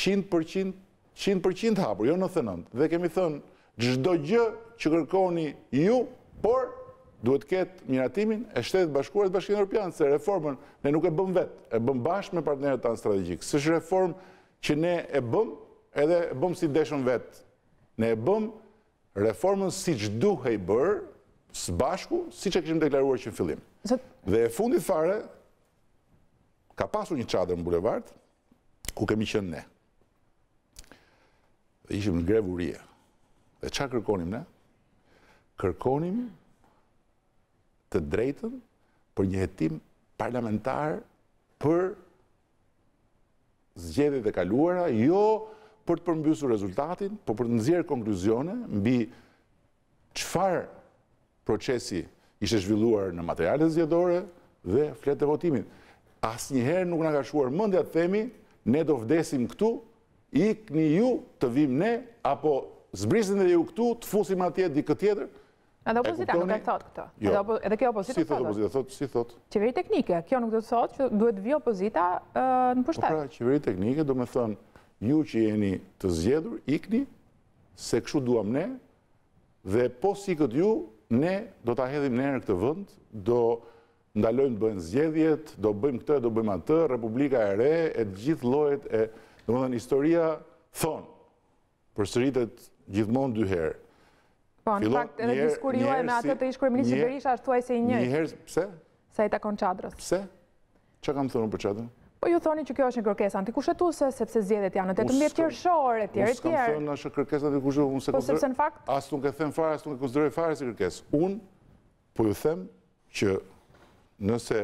100% hapur, jo 99%. Dhe kemi thënë çdo gjë që kërkoni ju, por duhet ketë miratimin e Shtetit Bashkuar dhe Bashkimin Evropian, se reformën ne nuk e bëm vetë, e bëm bashkë me partnerët tanë strategjik. S'është reformë që ne e bëm, edhe e bëm si deshëm vetë. Ne e bëm reformën siç duhej bërë, së bashku, siç e kishim deklaruar që në fillim. Dhe e fundit fare, ka pasur një çadër në bulevard, ku kemi qenë ne. Dhe ishim në grevë urie. Dhe çfarë kërkonim ne? Kërkonim të drejtën për një hetim parlamentar për zgjedhjet e kaluara, jo për të përmbysur rezultatin, por për të nxjerrë konkluzione mbi çfarë procesi ishte zhvilluar në materialet zgjedhore dhe fletë e votimit. Asnjëherë nuk na ka shuar mendja të themi, ne do vdesim këtu, ikni ju, të vim ne, apo zbrisin dhe ju këtu, të fusim atje dikë tjetër. Edhe opozita nuk e thotë këtë. Edhe kjo opozita Si thotë opozita, si thotë? Qeveri teknike, kjo nuk do të thotë që duhet vi opozita në pushtet. Po pra, qeveri teknike do me thënë, ju që jeni të zgjedhur, ikni, se kështu duam ne, dhe po si këtë ju, ne do ta hedhim ne në këtë vend, do ndalojmë të bëjnë zgjedhjet, do bëjmë këtë, do bëjmë atë, Republika e re, e të gjithë llojet e, domethënë historia thonë, përsëritet gjithmonë dy herë. Po, në fakt, edhe diskuri juaj me atë të ish kryeministri Berisha është thuaj se i njëjtë. Njëherë, pse? Sa i takon çadrës. Pse? Çka kam thënë për çadrën? Po ju thoni që kjo është një kërkesë antikushtetuese, sepse zgjedhjet janë në 18 qershor, etj. Unë s'kam thënë është kërkesë antikushtetuese, unë se po sepse në fakt as nuk e them fare, as nuk e konsideroj fare si kërkesë. Unë po ju them që nëse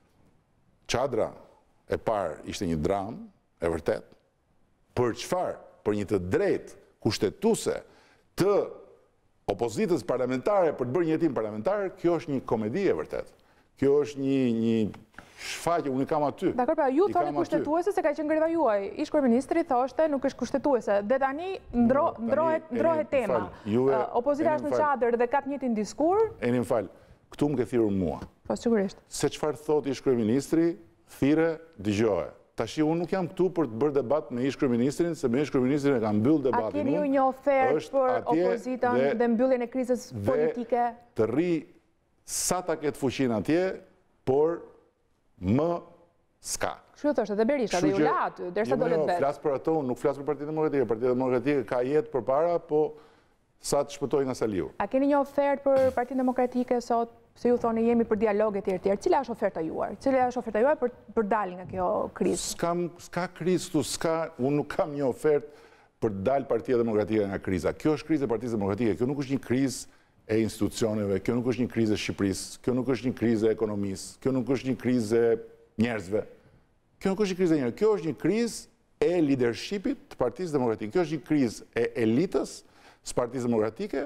çadra e parë ishte një dramë, e vërtet, për çfarë? Për një të drejtë kushtetuese të opozitës parlamentare për të bërë një hetim parlamentar, kjo është një komedi e vërtet. Kjo është një shfaqje, unë i kam aty. Dakor, pra ju thoni kushtetuese se ka qenë greva juaj. Ish kryeministri thoshte nuk është kushtetuese. Dhe tani ndrohet tema. Opozita është në çadër dhe ka të njëjtin diskur. Eni më fal, këtu më ke thirrur mua. Po sigurisht. Se çfarë thotë ish kryeministri, thirrë, dëgjoje. Tashi unë nuk jam këtu për të bërë debat me ish kryeministrin, se me ish kryeministrin e kam mbyll debatin. A keni ju një ofertë për opozitën dhe mbylljen e krizës politike? Të rri sa ta ketë fuqinë atje, por më s'ka. Kështu thoshte edhe Berisha dhe ju la aty, derisa dolet vetë. Flas për ato, nuk flas për Partinë Demokratike. Partia Demokratike ka jetë përpara, po sa të shpëtojë nga Saliu. A keni një ofertë për Partinë Demokratike sot? Se ju thoni jemi për dialog e tjerë. Cila është oferta juaj? Cila është oferta juaj për dalë nga kjo krizë? S'ka krizë këtu, unë nuk kam një ofertë për dalë Partia Demokratike nga kriza. Kjo është krizë e Partisë Demokratike. Kjo nuk është një krizë e institucioneve, kjo nuk është një krizë e Shqipërisë, kjo nuk është një krizë e ekonomisë, kjo nuk është një krizë e njerëzve. Kjo nuk është një krizë e njerëzve. Kjo është një krizë e leadershipit të Partisë Demokratike. Kjo është një krizë e elitës së Partisë Demokratike,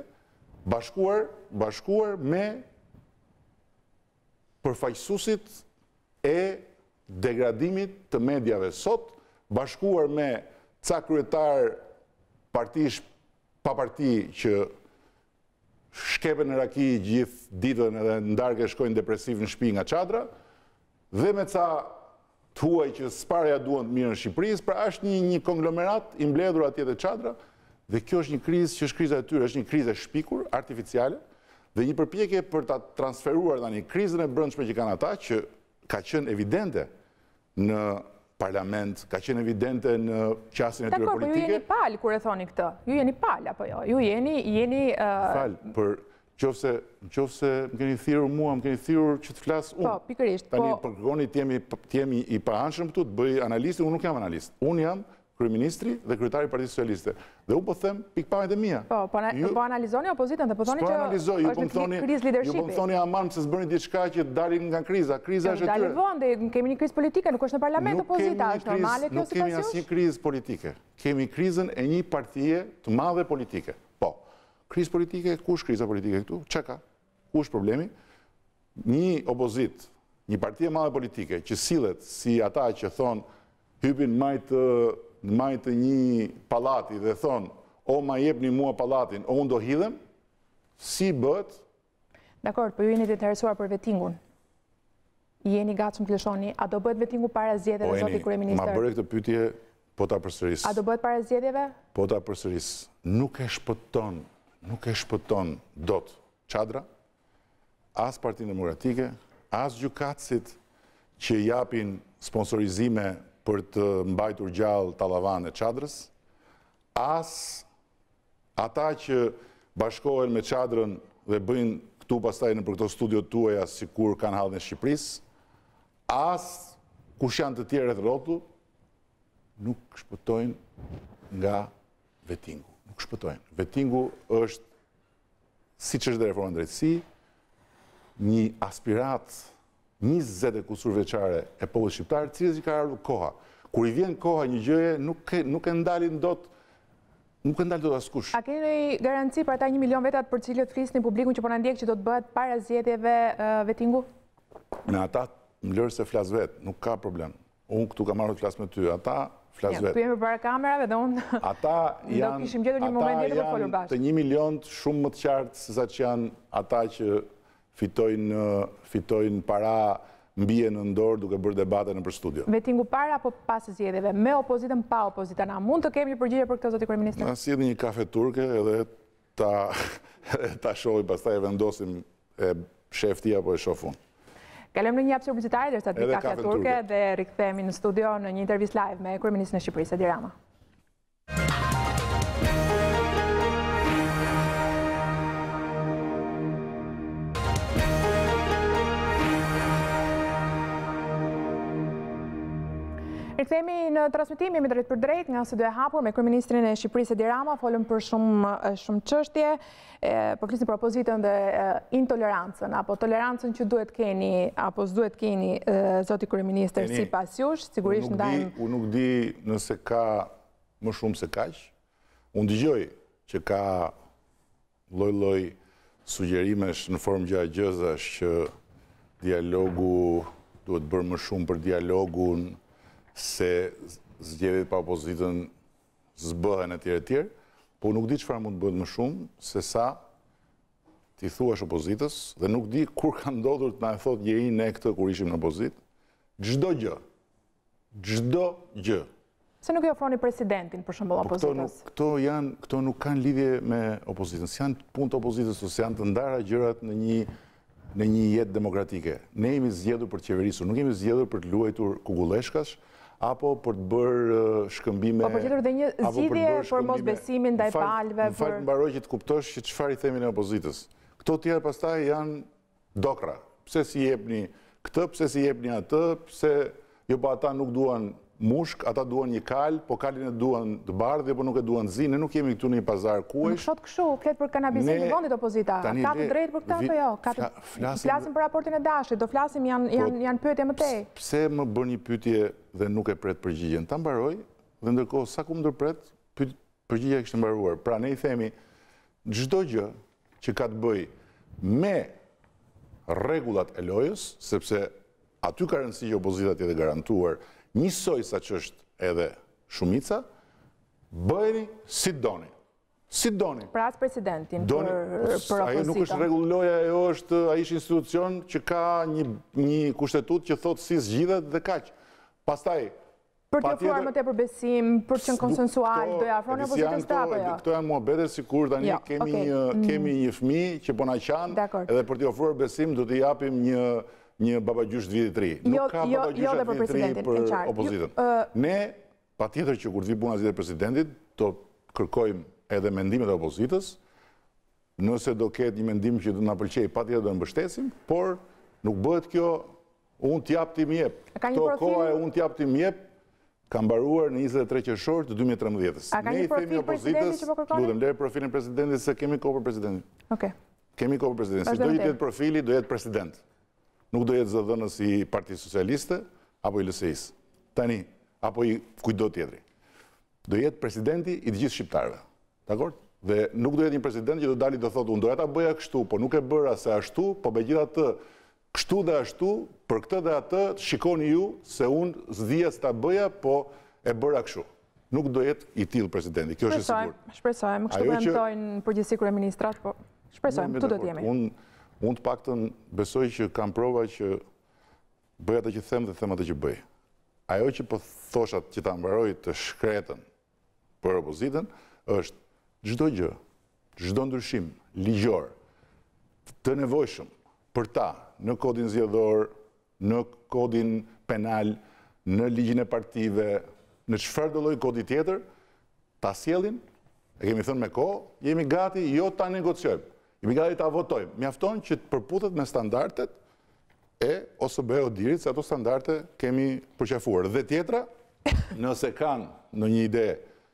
bashkuar me përfaqësuesit e degradimit të mediave sot, bashkuar me ca kryetar partish pa parti që shkepen në raki gjithë ditën edhe ndarke shkojnë depresiv në shtëpi nga çadra, dhe me ca të huaj që s'parja duan të mirë në Shqipërisë, pra është një konglomerat i mbledhur atje te çadra, dhe kjo është një krizë që është kriza e tyre, është një krizë e shpikur, artificiale, dhe një përpjekje për ta transferuar tani krizën e brendshme që kanë ata, që ka qenë evidente në parlament, ka qenë evidente në qasjen e tyre politike. Dakor, po ju jeni pal kur e thoni këtë. Ju jeni pal apo jo? Ju jeni Fal, për qofse më keni thirrur mua, më keni thirrur që të flas unë. Po, pikërisht. Tani përgoni të jemi i paanshëm këtu, të bëj analistë, unë nuk jam analist. Unë jam kryeministri dhe kryetari i Partisë Socialiste. Dhe unë po them pikpamjet e mia. Po analizoni opozitën dhe po thoni që është një krizë leadershipi. Ju po më thoni aman se s'bëni diçka që dalin nga kriza. Kriza është e tyre. Dalin vonë, kemi një krizë politike, nuk është në parlament opozita, është normale kjo Nuk sipas jush? kemi asnjë krizë politike. Kemi krizën e një partie të madhe politike. Po. Krizë politike, kush kriza politike këtu? Çka ka? Ku është problemi? Një opozit një parti e madhe politike që sillet si ata që thonë hypin majtë një pallati dhe thonë o ma jepni mua pallatin, o unë do hidhem, si bëhet? Dakor, po ju jeni të interesuar për vettingun. Jeni gatshëm të lëshoni, a do bëhet vettingu para zgjedhjeve, zoti kryeministër? Ma bëre këtë pyetje, po ta përsëris. A do bëhet para zgjedhjeve? Po ta përsëris. Nuk e shpëton dot Çadra, as Partinë Demokratike, as gjykatësit që japin sponsorizime për të mbajtur gjallë tallavan e Çadrës, as ata që bashkohen me Çadrën dhe bëjnë këtu pastaj në për këto studiot tuaja si kur kanë hallën e Shqipërisë, as kush janë të tjerë rreth rrotullt, nuk shpëtojnë nga vettingu. Nuk shpëtojnë. Vettingu është, siç është dhe reforma drejtësi, një aspirat 20 e kusur veçare e popullit shqiptar, cilës i ka ardhur koha. Kur i vjen koha një gjëje, nuk e ndalin dot. Nuk e ndalë do të askush. A keni një garanci për ata 1 milion vetat për cilët flisni publikun që po na ndjek që do të bëhet para zgjedhjeve vettingu? Me ata më lërë se flas vetë, nuk ka problem. Unë këtu kam marrë të flas me ty, ata flas vetë. Këtu jemi para kamerave dhe unë do kishim gjetur një moment tjetër për folur bashkë. Të 1 milion shumë më të qartë se sa që janë ata që fitojnë para mbije në ndorë duke bërë debate në për studio. Vettingu para apo pas zgjedhjeve, me opozitën, pa opozitën, a mund të kemi një përgjigje për këtë, zoti kryeministër? Na sillni një kafe turke edhe ta shohim, pastaj e vendosim e shef ti apo e shoh unë. Kalojmë në një hapësirë publicitare derisa të vi kafe turke dhe rikthehemi në studio në një intervistë live me kryeministrin e Shqipërisë, Edi Rama. Rikthehemi në transmetim, jemi drejt për drejt nga studio e hapur me kryeministrin e Shqipërisë Edi Rama, folëm për shumë çështje, po flisim për opozitën dhe intolerancën apo tolerancën që duhet keni apo s'duhet keni zoti kryeministër sipas jush, sigurisht ndajmë. Unë nuk di nëse ka më shumë se kaq. Unë dëgjoj që ka lloj-lloj sugjerimesh në formë gjëzash që dialogu duhet bërë më shumë për dialogun, se zgjedhjet pa opozitën zbëhen etj, po nuk di çfarë mund të bëhet më shumë se sa ti thuash opozitës dhe nuk di kur ka ndodhur të na e thotë njëri ne këtë kur ishim në opozitë. Çdo gjë. Se nuk i ofroni presidentin për shembull opozitës? Këto nuk kanë lidhje me opozitën. Janë punë të opozitës ose janë të ndara gjërat në një jetë demokratike. Ne jemi zgjedhur për të qeverisur, nuk jemi zgjedhur për të luajtur kukulleshkash apo për të bërë shkëmbime. Po për gjetur dhe një zgjidhje për mosbesimin ndaj palëve. Më fal, mbaroj që të kuptosh që çfarë i themi në opozitës. Këto tjerë pastaj janë dokra. Pse si jepni këtë, pse si jepni atë, pse jo pa ata nuk duan mushk, ata duan një kal, po kalin e duan të bardhë, po nuk e duan zi. Ne nuk jemi këtu në një pazar kuajsh. Nuk shot kështu, flet për kanabisin në vendit opozita. Ka të drejtë për këtë apo jo? Flasim për raportin e Dashit, do flasim janë pyetje më tej. Pse më bën një pyetje dhe nuk e pret përgjigjen? Ta mbaroj dhe ndërkohë sa ku më ndërpret, përgjigja kishte mbaruar. Pra ne i themi çdo gjë që ka të bëjë me rregullat e lojës, sepse aty ka rëndësi që opozita të jetë garantuar njësoj sa që është edhe shumica, bëjeni si doni. Si doni. Pra as presidentin për opozita. Ajo nuk është rregull loja, ajo është ai institucion që ka një kushtetut që thotë si zgjidhet dhe kaq. Pastaj për të ofruar më tepër besim, për të qenë konsensual, do ja afroni opozitën sta apo jo? Këto janë muhabete sikur tani kemi një fëmijë që po na qan, edhe për t'i ofruar besim do t'i japim një babagjysh të vitit 3. Nuk ka babagjysha të vitit 3 për opozitën. Ne, pa tjetër që kur të vi puna zgjedhjet e presidentit, do kërkojmë edhe mendimet e opozitës, nëse do ketë një mendim që do na pëlqejë, pa tjetër do e mbështesim, por nuk bëhet kjo unë t'jap ti më jep. Këto koha e unë t'jap ti më jep, ka mbaruar në 23 qershor të 2013-s. Ne i themi opozitës, lutem lere profilin e presidentit se kemi kohë për presidentin. Okej. Kemi kohë për presidentin. Si do jetë profili, do jetë president. Nuk do jetë zëdhënës i Partisë Socialiste, apo i LSI-s. Tani, apo i kujdo tjetri. Do jetë presidenti i të gjithë shqiptarëve. Dakor? Dhe nuk do jetë një president që do dali do thotë, unë doja ta bëja kështu, po nuk e bëra se ashtu, po me gjithatë kështu dhe ashtu, për këtë dhe atë, shikoni ju se unë zdija s'ta bëja, po e bëra kështu. Nuk do jetë i tillë presidenti, kjo është e sigurt. Shpresojmë, kështu do mëtojnë përgjithësi kryeministrat, po shpresojmë, këtu do të jemi. Unë të paktën besoj që kam prova që bëj atë që them dhe them atë që bëj. Ajo që po thoshat që ta mbaroj të shkretën për opozitën, është çdo gjë, çdo ndryshim ligjor të nevojshëm për ta në kodin zgjedhor, në kodin penal, në ligjin e partive, në çfarë do lloj kodi tjetër, ta sjellin, e kemi thënë me kohë, jemi gati jo ta negociojmë, jemi gati ta votojmë. Mjafton që të përputhet me standardet e OSBE-Odirit, se ato standarde kemi përqafuar. Dhe tjetra, nëse kanë në një ide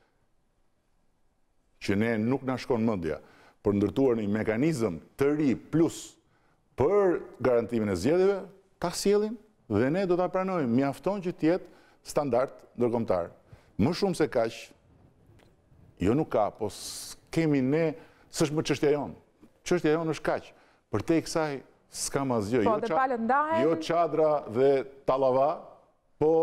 që ne nuk na shkon mendja për ndërtuar një mekanizëm të ri plus për garantimin e zgjedhjeve, ta sjellin dhe ne do ta pranojmë. Mjafton që të jetë standard ndërkombëtar. Më shumë se kaq, jo nuk ka, po kemi ne, s'është më çështja jonë. Çështja jonë është kaq. Përtej kësaj s'kam asgjë. Po, dhe palët ndahen. Jo çadra dhe tallava, po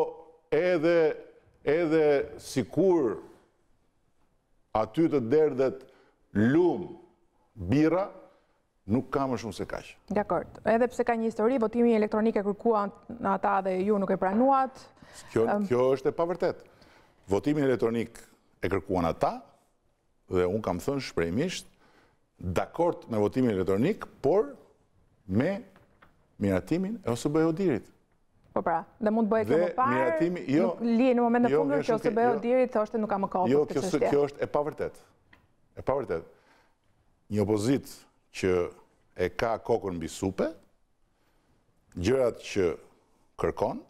edhe sikur aty të derdhet lum, birra, nuk ka më shumë se kaq. Dakord. Edhe pse ka një histori, votimi elektronik e kërkuan ata dhe ju nuk e pranuat. Kjo është e pavërtet. Votimin elektronik e kërkuan ata dhe unë kam thënë shprehimisht dakord me votimin elektronik, por me miratimin e OSBE-Odirit. Po pra, dhe mund të bëjë kjo më parë, nuk lihe në moment në fundër që OSBE-Odirit thoshte nuk ka më kohë për këtë çështje. Kjo është e pavërtet. E pavërtet. Një opozit që e ka kokën mbi supe, gjërat që kërkon,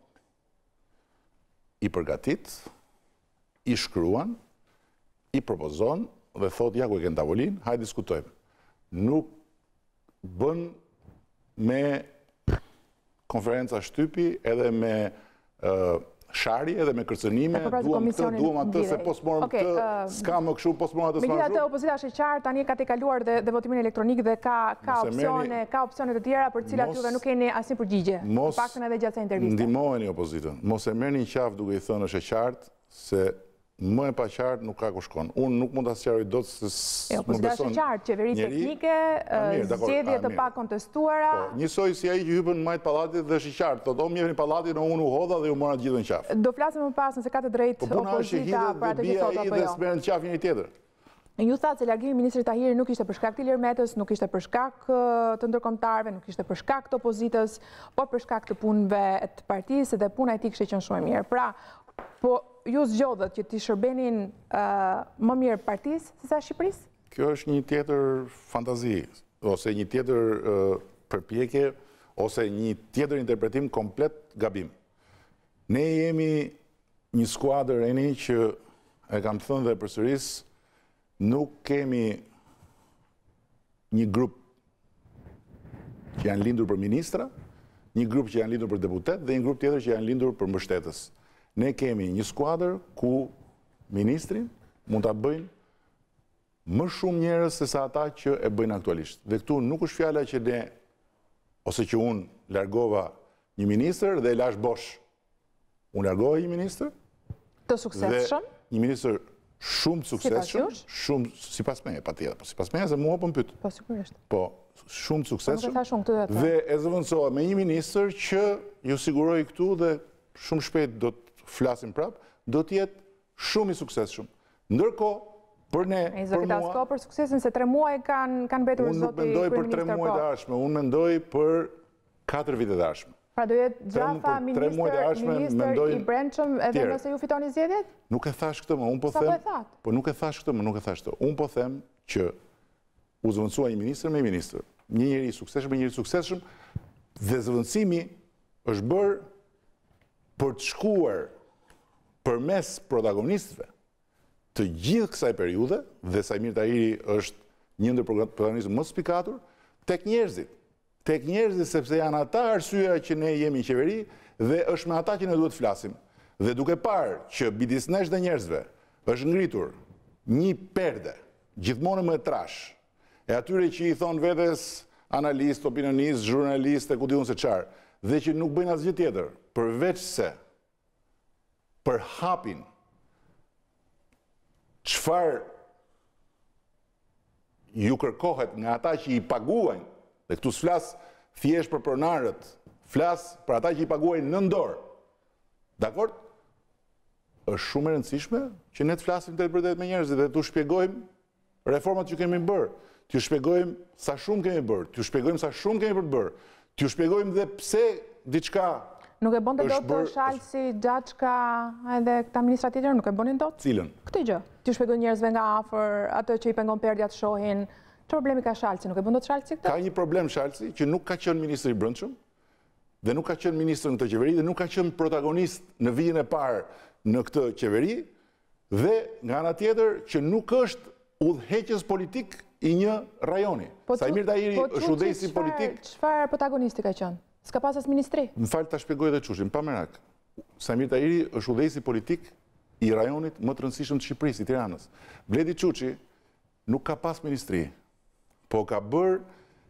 i përgatit, i shkruan, i propozon dhe thot, ja ku e kënë tavolin, hajde diskutojmë. Nuk bën me konferenca shtypi edhe me shari edhe me kërcënime, duam këtë, duam atë, se pos morëm këtë, s'ka më këshu, pos morëm atë s'ma Megjithatë, opozita është e qartë, tani ka tejkaluar dhe votimin elektronik dhe ka opsione të tjera për cilat juve nuk keni asnjë përgjigje. Paktën edhe gjatë intervistës. Ndihmojeni opozitën. Mos e merrni në qafë duke i thënë është e qartë, se më e pa qartë nuk ka ku shkon. Unë nuk mund ta sqaroj dot se opozita është e qartë, qeveri teknike, zgjedhje të pa kontestuara. Njësoj si ai që hypën majt pallatit dhe është i qartë, thotë, "O mjevni pallatin, unë u hodha dhe u mora gjithë në qafë." Do flasim më pas nëse ka të drejtë opozita për atë që thotë apo jo. Dhe s'merren në qafë njëri tjetër. Ju thatë se largimi i ministrit Tahiri nuk ishte për shkak të Ilir Metës, nuk ishte për shkak të ndërkombëtarëve, nuk ishte për shkak të opozitës, por për shkak të punëve të partisë dhe puna e tij kishte qenë shumë e mirë. Pra, po ju zgjodhët që t'i shërbenin më mirë partisë se sa Shqipërisë? Kjo është një tjetër fantazi, ose një tjetër përpjekje, ose një tjetër interpretim komplet gabim. Ne jemi një skuadër eni që, e kam thënë dhe përsëris, nuk kemi një grup që janë lindur për ministra, një grup që janë lindur për deputet dhe një grup tjetër që janë lindur për mbështetës. Ne kemi një skuadër ku ministrin mund ta bëjnë më shumë njerëz se sa ata që e bëjnë aktualisht. Dhe këtu nuk është fjala që ne, ose që unë largova një ministër dhe e lash bosh. Unë largova një ministër të suksesshëm. Një ministër shumë të suksesshëm, shumë sipas meje, patjetër, po sipas meje se mua po mpyet. Po sigurisht. Po shumë të suksesshëm. Dhe e zëvendësova me një ministër që ju siguroj këtu dhe shumë shpejt do të flasim prap, do të jetë shumë i suksesshëm. Ndërkohë, për ne, për mua... S'ka për suksesin, se 3 muaj kanë mbetur zoti kryeministër. Unë nuk mendoj për 3 muaj të ardhshme, unë mendoj për 4 vite të ardhshme. Pra do jetë gjafa ministër i brendshëm edhe nëse ju fitoni zgjedhjet? Nuk e thash këtë më, unë po them... Po nuk e thash këtë më, nuk e thash këtë. Unë po them që u zëvendësua një ministër me ministër. Një njeri i suksesshëm me njëri i suksesshëm, dhe zëvendësimi është bërë për të shkuar përmes protagonistëve të gjithë kësaj periudhe, dhe Sajmir Tahiri është një ndër protagonistët më spikatur, tek njerëzit. Tek njerëzit sepse janë ata arsyeja që ne jemi në qeveri dhe është me ata që ne duhet flasim. Dhe duke parë që midis nesh dhe njerëzve është ngritur një perde, gjithmonë më trash, e atyre që i thonë vetes analist, opinionist, jurnalist, e ku diun se çfarë, dhe që nuk bëjnë asgjë tjetër, përveç se përhapin çfarë ju kërkohet nga ata që i paguajnë, dhe këtu s'flas thjesht për pronarët, flas për ata që i paguajnë në dorë. Dakord? Është shumë e rëndësishme që ne të flasim të vërtet me njerëzit dhe t'u shpjegojmë reformat që kemi bërë, t'ju shpjegojmë sa shumë kemi bërë, t'ju shpjegojmë sa shumë kemi për të bërë, t'ju shpjegojmë dhe pse diçka. Nuk e bënte dot Shalsi, Xhaçka, edhe këta ministra tjetër nuk e bënin dot? Cilën? Këtë gjë. T'ju shpjegojnë njerëzve nga afër, ato që i pengon perdja të shohin. Çfarë problemi ka Shalsi? Nuk e bën dot Shalsi këtë? Ka një problem Shalsi që nuk ka qenë ministri i brendshëm dhe nuk ka qenë ministër në këtë qeveri dhe nuk ka qenë protagonist në vijën e parë në këtë qeveri dhe nga ana tjetër që nuk është udhëheqës politik i një rajoni. Sajmir Tahiri është udhëheqësi politik. Çfarë protagonisti ka qenë? S'ka pas as ministri? Më fal ta shpjegoj edhe çushin, pa merak. Sajmir Tahiri është udhëheqësi politik i rajonit më të rëndësishëm të Shqipërisë, i Tiranës. Bledi Çuçi nuk ka pas ministri, po ka bërë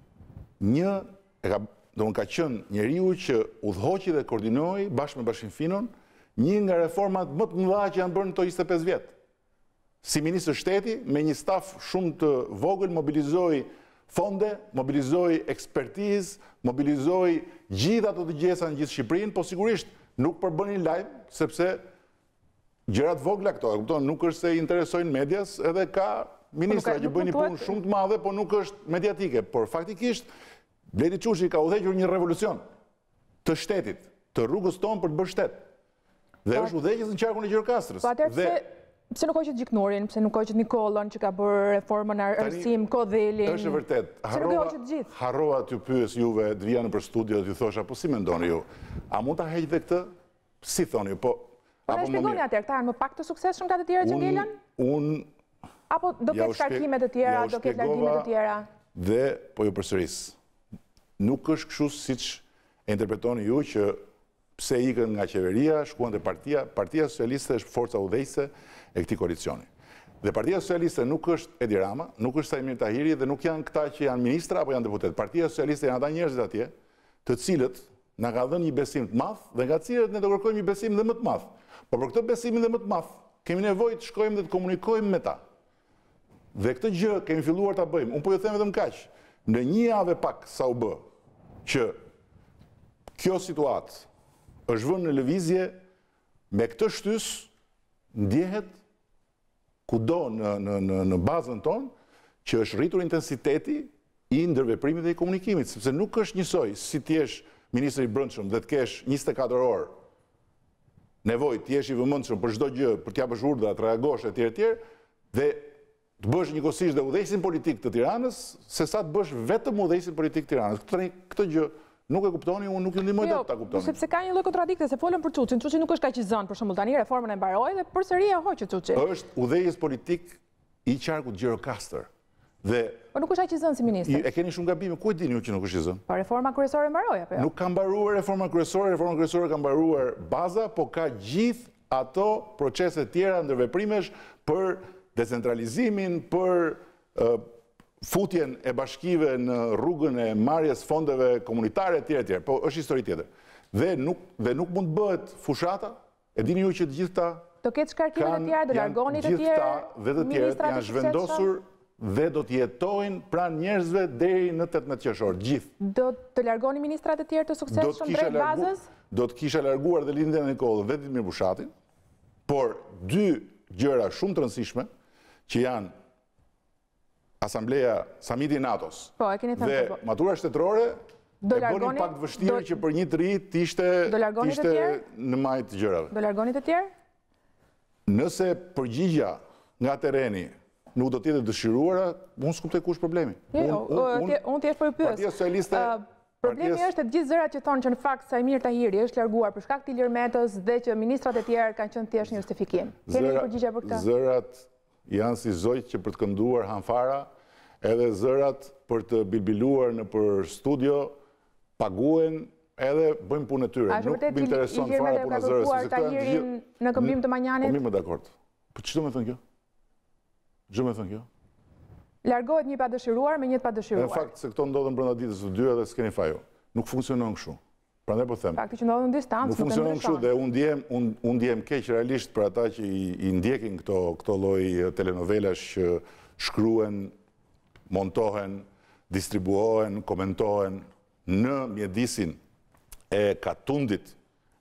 ka qenë njeriu që udhëhoqi dhe koordinoi bashkë me Bashkim Finon një nga reformat më të mëdha që janë bërë në këto 25 vjet. Si ministër shteti, me një staf shumë të vogël, mobilizoi fonde, mobilizoi ekspertizë, mobilizoi gjithë ato të gjesa në gjithë Shqipërinë, po sigurisht nuk përbënin lajm, sepse gjërat vogla këto, nuk është se interesojnë medias, edhe ka ministra që bëjnë një punë shumë të madhe, po nuk është mediatike. Por faktikisht, Bledi Çuçi ka udhëhequr një revolucion të shtetit, të rrugës tonë për të bërë shtet. Dhe është udhëheqës në qarkun e Gjirokastrës. Po atëherë pse nuk hoqet Gjiknurin, pse nuk hoqet Nikollon që ka bërë reformën arsim, Kodhelin? Është vërtet. Pse nuk e hoqet gjithë? Harrova t'ju pyes juve, të vija nëpër studio dhe t'ju thosha, po si mendoni ju? A mund ta heq dhe këtë? Si thoni ju? Po na shpjegoni atëherë, këta janë më pak të suksesshëm nga të tjerë që ngelen? Apo do ketë shkarkime të tjera, do ketë largime të tjera? Dhe po ju përsëris. Nuk është kështu siç e interpretoni ju që pse ikën nga qeveria, shkuan te partia. Partia Socialiste është forca udhëheqëse e këtij koalicioni. Dhe Partia Socialiste nuk është Edi Rama, nuk është Sajmir Tahiri dhe nuk janë këta që janë ministra apo janë deputet. Partia Socialiste janë ata njerëzit atje, të cilët na ka dhënë një besim të madh dhe nga të cilët ne do kërkojmë një besim dhe më të madh. Por për këtë besimin dhe më të madh, kemi nevojë të shkojmë dhe të komunikojmë me ta. Dhe këtë gjë kemi filluar ta bëjmë. Unë po ju them vetëm kaq. Në një javë pak sa u bë që kjo situatë është vënë në lëvizje me këtë shtys ndjehet kudo në bazën tonë që është rritur intensiteti i ndërveprimit dhe i komunikimit, sepse nuk është njësoj si të jesh ministri i brendshëm dhe të kesh 24 orë nevojë të jesh i vëmendshëm për çdo gjë, për të japësh urdhra, të reagosh etj. Dhe të bësh njëkohësisht dhe udhëheqësin politik të Tiranës, sesa të bësh vetëm udhëheqësin politik të Tiranës. Këtë gjë nuk e kuptoni, unë nuk ju ndihmoj dot ta kuptoni. Sepse ka një lloj kontradikte, se folën për Çuçin. Çuçi nuk është kaq i zënë, për shembull, tani reformën e mbaroi dhe përsëri e hoqi Çuçi. Është udhëheqës politik i qarkut Gjirokastër. Dhe po nuk është aq i zënë si ministër. E keni shumë gabime. Ku e dini ju që nuk është i zënë? Po reforma kryesore mbaroi apo jo? Nuk ka mbaruar reforma kryesore ka mbaruar baza, po ka gjithë ato procese tjera ndërveprimesh për decentralizimin, për futjen e bashkive në rrugën e marrjes fondeve komunitare etj. Po është histori tjetër. Dhe nuk mund bëhet fushata. E dini ju që të gjitha do ketë shkarkime të tjera, do largoni të tjerë. Dhe të tjerët janë zhvendosur dhe do të jetojnë pranë njerëzve deri në 18 qershor, gjithë. Do të largoni ministrat e tjerë të suksesshëm drejt bazës? Do të kisha larguar dhe Lindën Nikollën dhe Ditmir Bushatin, por dy gjëra shumë të rëndësishme që janë Asambleja Samiti NATO-s dhe matura shtetërore e bënin pak të vështirë që për një të ri t'ishte në majtë të gjërave. Do largoni të tjerë? Nëse përgjigja nga tereni nuk do t'jetë dëshiruara, unë s'kuptoj kush problemi. Unë t'jesh për pyes. Partia Socialiste... Problemi është të gjithë zërat që thonë që në fakt Sajmir Tahiri është larguar për shkak të Ilir Metës dhe që ministrat e tjerë kanë qenë thjesht një justifikim. Keni një përgjigje për këtë? Zërat janë si zojt që për të kënduar hanfara, edhe zërat për të bilbiluar në për studio, paguen edhe bëjmë punë e tyre. Nuk më intereson fara punë e zërës. A shë vërtet Tahirin në këmbim të Manjanit? Po mi më dakord. Po që do me thënë kjo? Gjë me thënë kjo? largohet një padëshiruar me një të padëshiruar. Në fakt se këto ndodhen brenda ditës së dyre dhe s'keni faju. Nuk funksionon kështu. Prandaj po them. Fakti që ndodhen në distancë nuk funksionon kështu dhe unë ndjem keq realisht për ata që i ndjekin këto lloj telenovelash që shkruhen, montohen, distribuohen, komentohen në mjedisin e katundit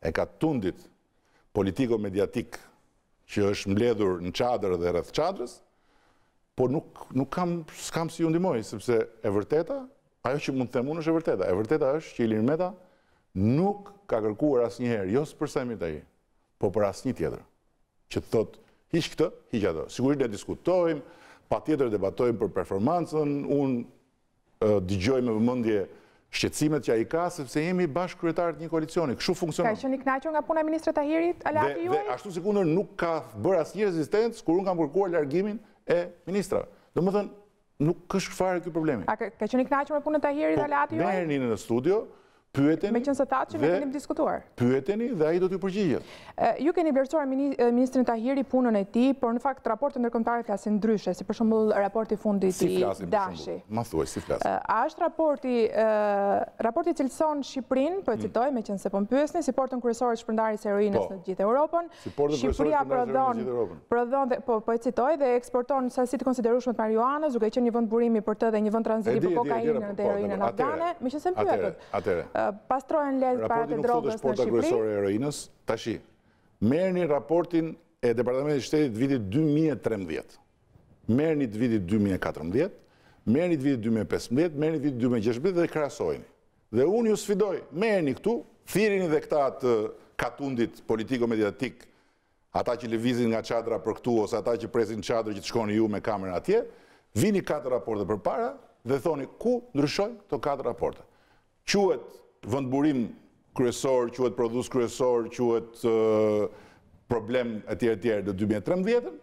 politiko-mediatik që është mbledhur në çadër dhe rreth çadrës, po s'kam si ju ndihmoj, sepse e vërteta, ajo që mund të them unë është e vërteta. E vërteta është që Ilir Meta nuk ka kërkuar asnjëherë, jo për Sami Tahi, po për asnjë tjetër, që të thotë hiq këtë, hiq atë. Sigurisht ne diskutojmë, patjetër debatojmë për performancën, unë dëgjoj me vëmendje shqetësimet që ai ka, sepse jemi bashkëkryetarë të një koalicioni. Kështu funksionon. Ka qenë i kënaqur nga puna e ministrit Tahirit, aleati juaj? Dhe ashtu sikundër nuk ka bërë asnjë rezistencë kur unë kam kërkuar largimin e ministrave. Domethënë, nuk është fare ky problemi. A ka qenë i kënaqur me punën e Tahirit, aleati juaj? Merrni në studio, pyeteni. Meqense thatë që ne kemi diskutuar. Pyeteni dhe ai do t'ju përgjigjet. Ju keni vlerësuar ministrin Tahiri punën e tij, por në fakt raportet ndërkombëtare flasin ndryshe, si për shembull raporti i fundit i Dashi. Ma thuaj si flasin. A është raporti cilëson Shqipërinë, po e citoj meqense po më pyesni, si portën kryesore të shpërndarjes së heroinës në të gjithë Europën. Shqipëria prodhon po e citoj dhe eksporton sasi të konsiderueshme të marijuanës, duke qenë një vend burimi për të dhe një vend tranziti për kokainën dhe heroinën afgane. Meqense më pyetët. Pastrohen lehtë para të drogës në Shqipëri. Raporti nuk thotë porta kryesore e heroinës. Tashi, merrni raportin e Departamentit të Shtetit të vitit 2013. Merrni të vitit 2014, merrni të vitit 2015, merrni të vitit 2016 dhe krahasojeni. Dhe unë ju sfidoj, merrni këtu, thirrini dhe këta të katundit politiko-mediatik, ata që lëvizin nga çadra për këtu ose ata që presin çadër që të shkoni ju me kamerën atje, vini 4 raporte përpara dhe thoni ku ndryshojnë këto 4 raporte. Quhet vendburim kryesor, quhet prodhues kryesor, quhet problem etj në 2013,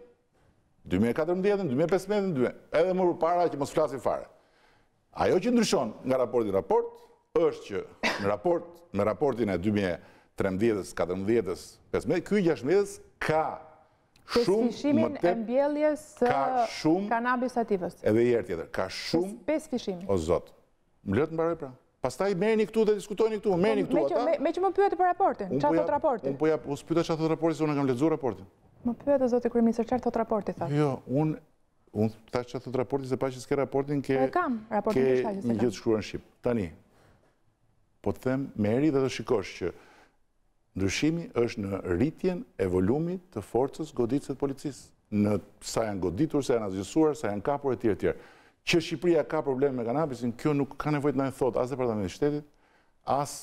2014, 2015, edhe më përpara që mos flasim fare. Ajo që ndryshon nga raporti në raport është që me raportin e 2013, 14, 15, ky 16 ka shumë më e mbjelljes së kanabis sativës. Edhe herë tjetër, ka shumë 5 fishimi. O zot. Më lëtë mbaroj pra. Pastaj merrni këtu dhe diskutojni këtu, merrni këtu ata. Me që më pyete për raportin, çfarë thot raporti? Unë po jap, u pyeta çfarë thot raporti, se unë kam lexuar raportin. Më pyete zoti kryeminist, çfarë thot raporti thotë? Jo, unë thash çfarë thot raporti, se paqë s'ke raportin ke. Kam raportin e shtagjës. Ke një gjë të shkruar në shqip. Tani. Po të them, merri dhe të shikosh që ndryshimi është në rritjen e volumit të forcës goditëse të policisë. Në sa janë goditur, sa janë azgjësuar, sa janë kapur etj. Që Shqipëria ka probleme me kanabisin, kjo nuk ka nevojë të na e thotë as Departamenti i Shtetit, as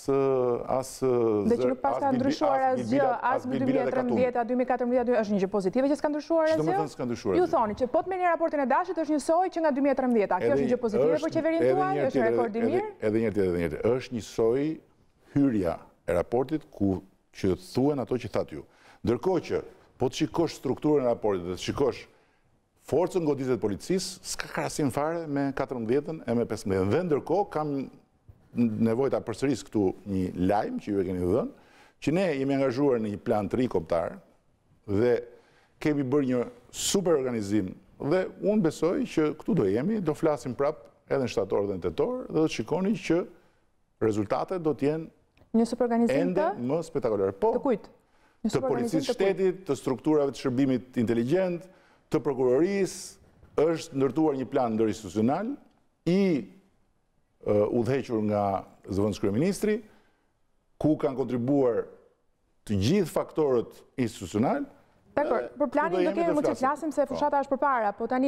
dhe që nuk pas ka ndryshuar asgjë, as në 2013, 2014, është një gjë pozitive që s'ka ndryshuar asgjë? Çdo më thënë s'ka ndryshuar. Ju thoni që po të merrni raportin e Dashit është njësoj që nga 2013, a kjo është një gjë pozitive për qeverinë tuaj, është një rekord i mirë? Edhe një tjetër, është njësoj hyrja e raportit që thuhen ato që thatë ju. Ndërkohë që po të shikosh strukturën e raportit dhe të shikosh forcën goditëse të policisë, s'ka krahasim fare me 14-ën e me 15-ën. Dhe ndërkohë kam nevojë ta përsëris këtu një lajm që ju e keni dhënë, që ne jemi angazhuar në një plan të ri kombëtar dhe kemi bërë një super organizim dhe unë besoj që këtu do jemi, do flasim prap edhe në shtator dhe në tetor dhe do të shikoni që rezultatet do të jenë një super organizim ende më spektakolare. Po, të kujt? Të policisë shtetit, të strukturave të shërbimit inteligjent, të prokurorisë, është ndërtuar një plan ndërinstitucional i udhëhequr nga zëvendës kryeministri, ku kanë kontribuar të gjithë faktorët institucional. Dakor, për planin do kemi më që flasim se fushata është përpara, po tani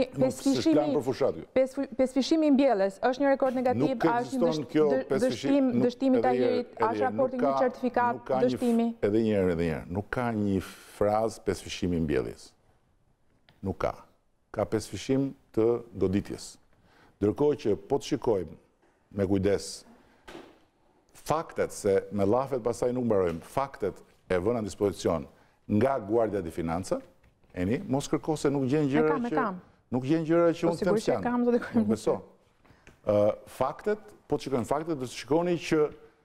pesfishimi i mbjellës është një rekord negativ, është një dështimi Tahirit, është raporti një certifikat dështimi. Edhe njerë, nuk ka një frazë pesfishimi i mbjelljes. Nuk ka. Ka pesfishim të goditjes. Ndërkohë që po të shikojmë me kujdes faktet, se me llafet pastaj nuk mbarojmë, faktet e vëna në dispozicion nga Guardia di Finanza, mos kërko se nuk gjenë gjëra që unë them s'janë. Nuk beso. Faktet, po të shikojmë faktet, do të shikoni që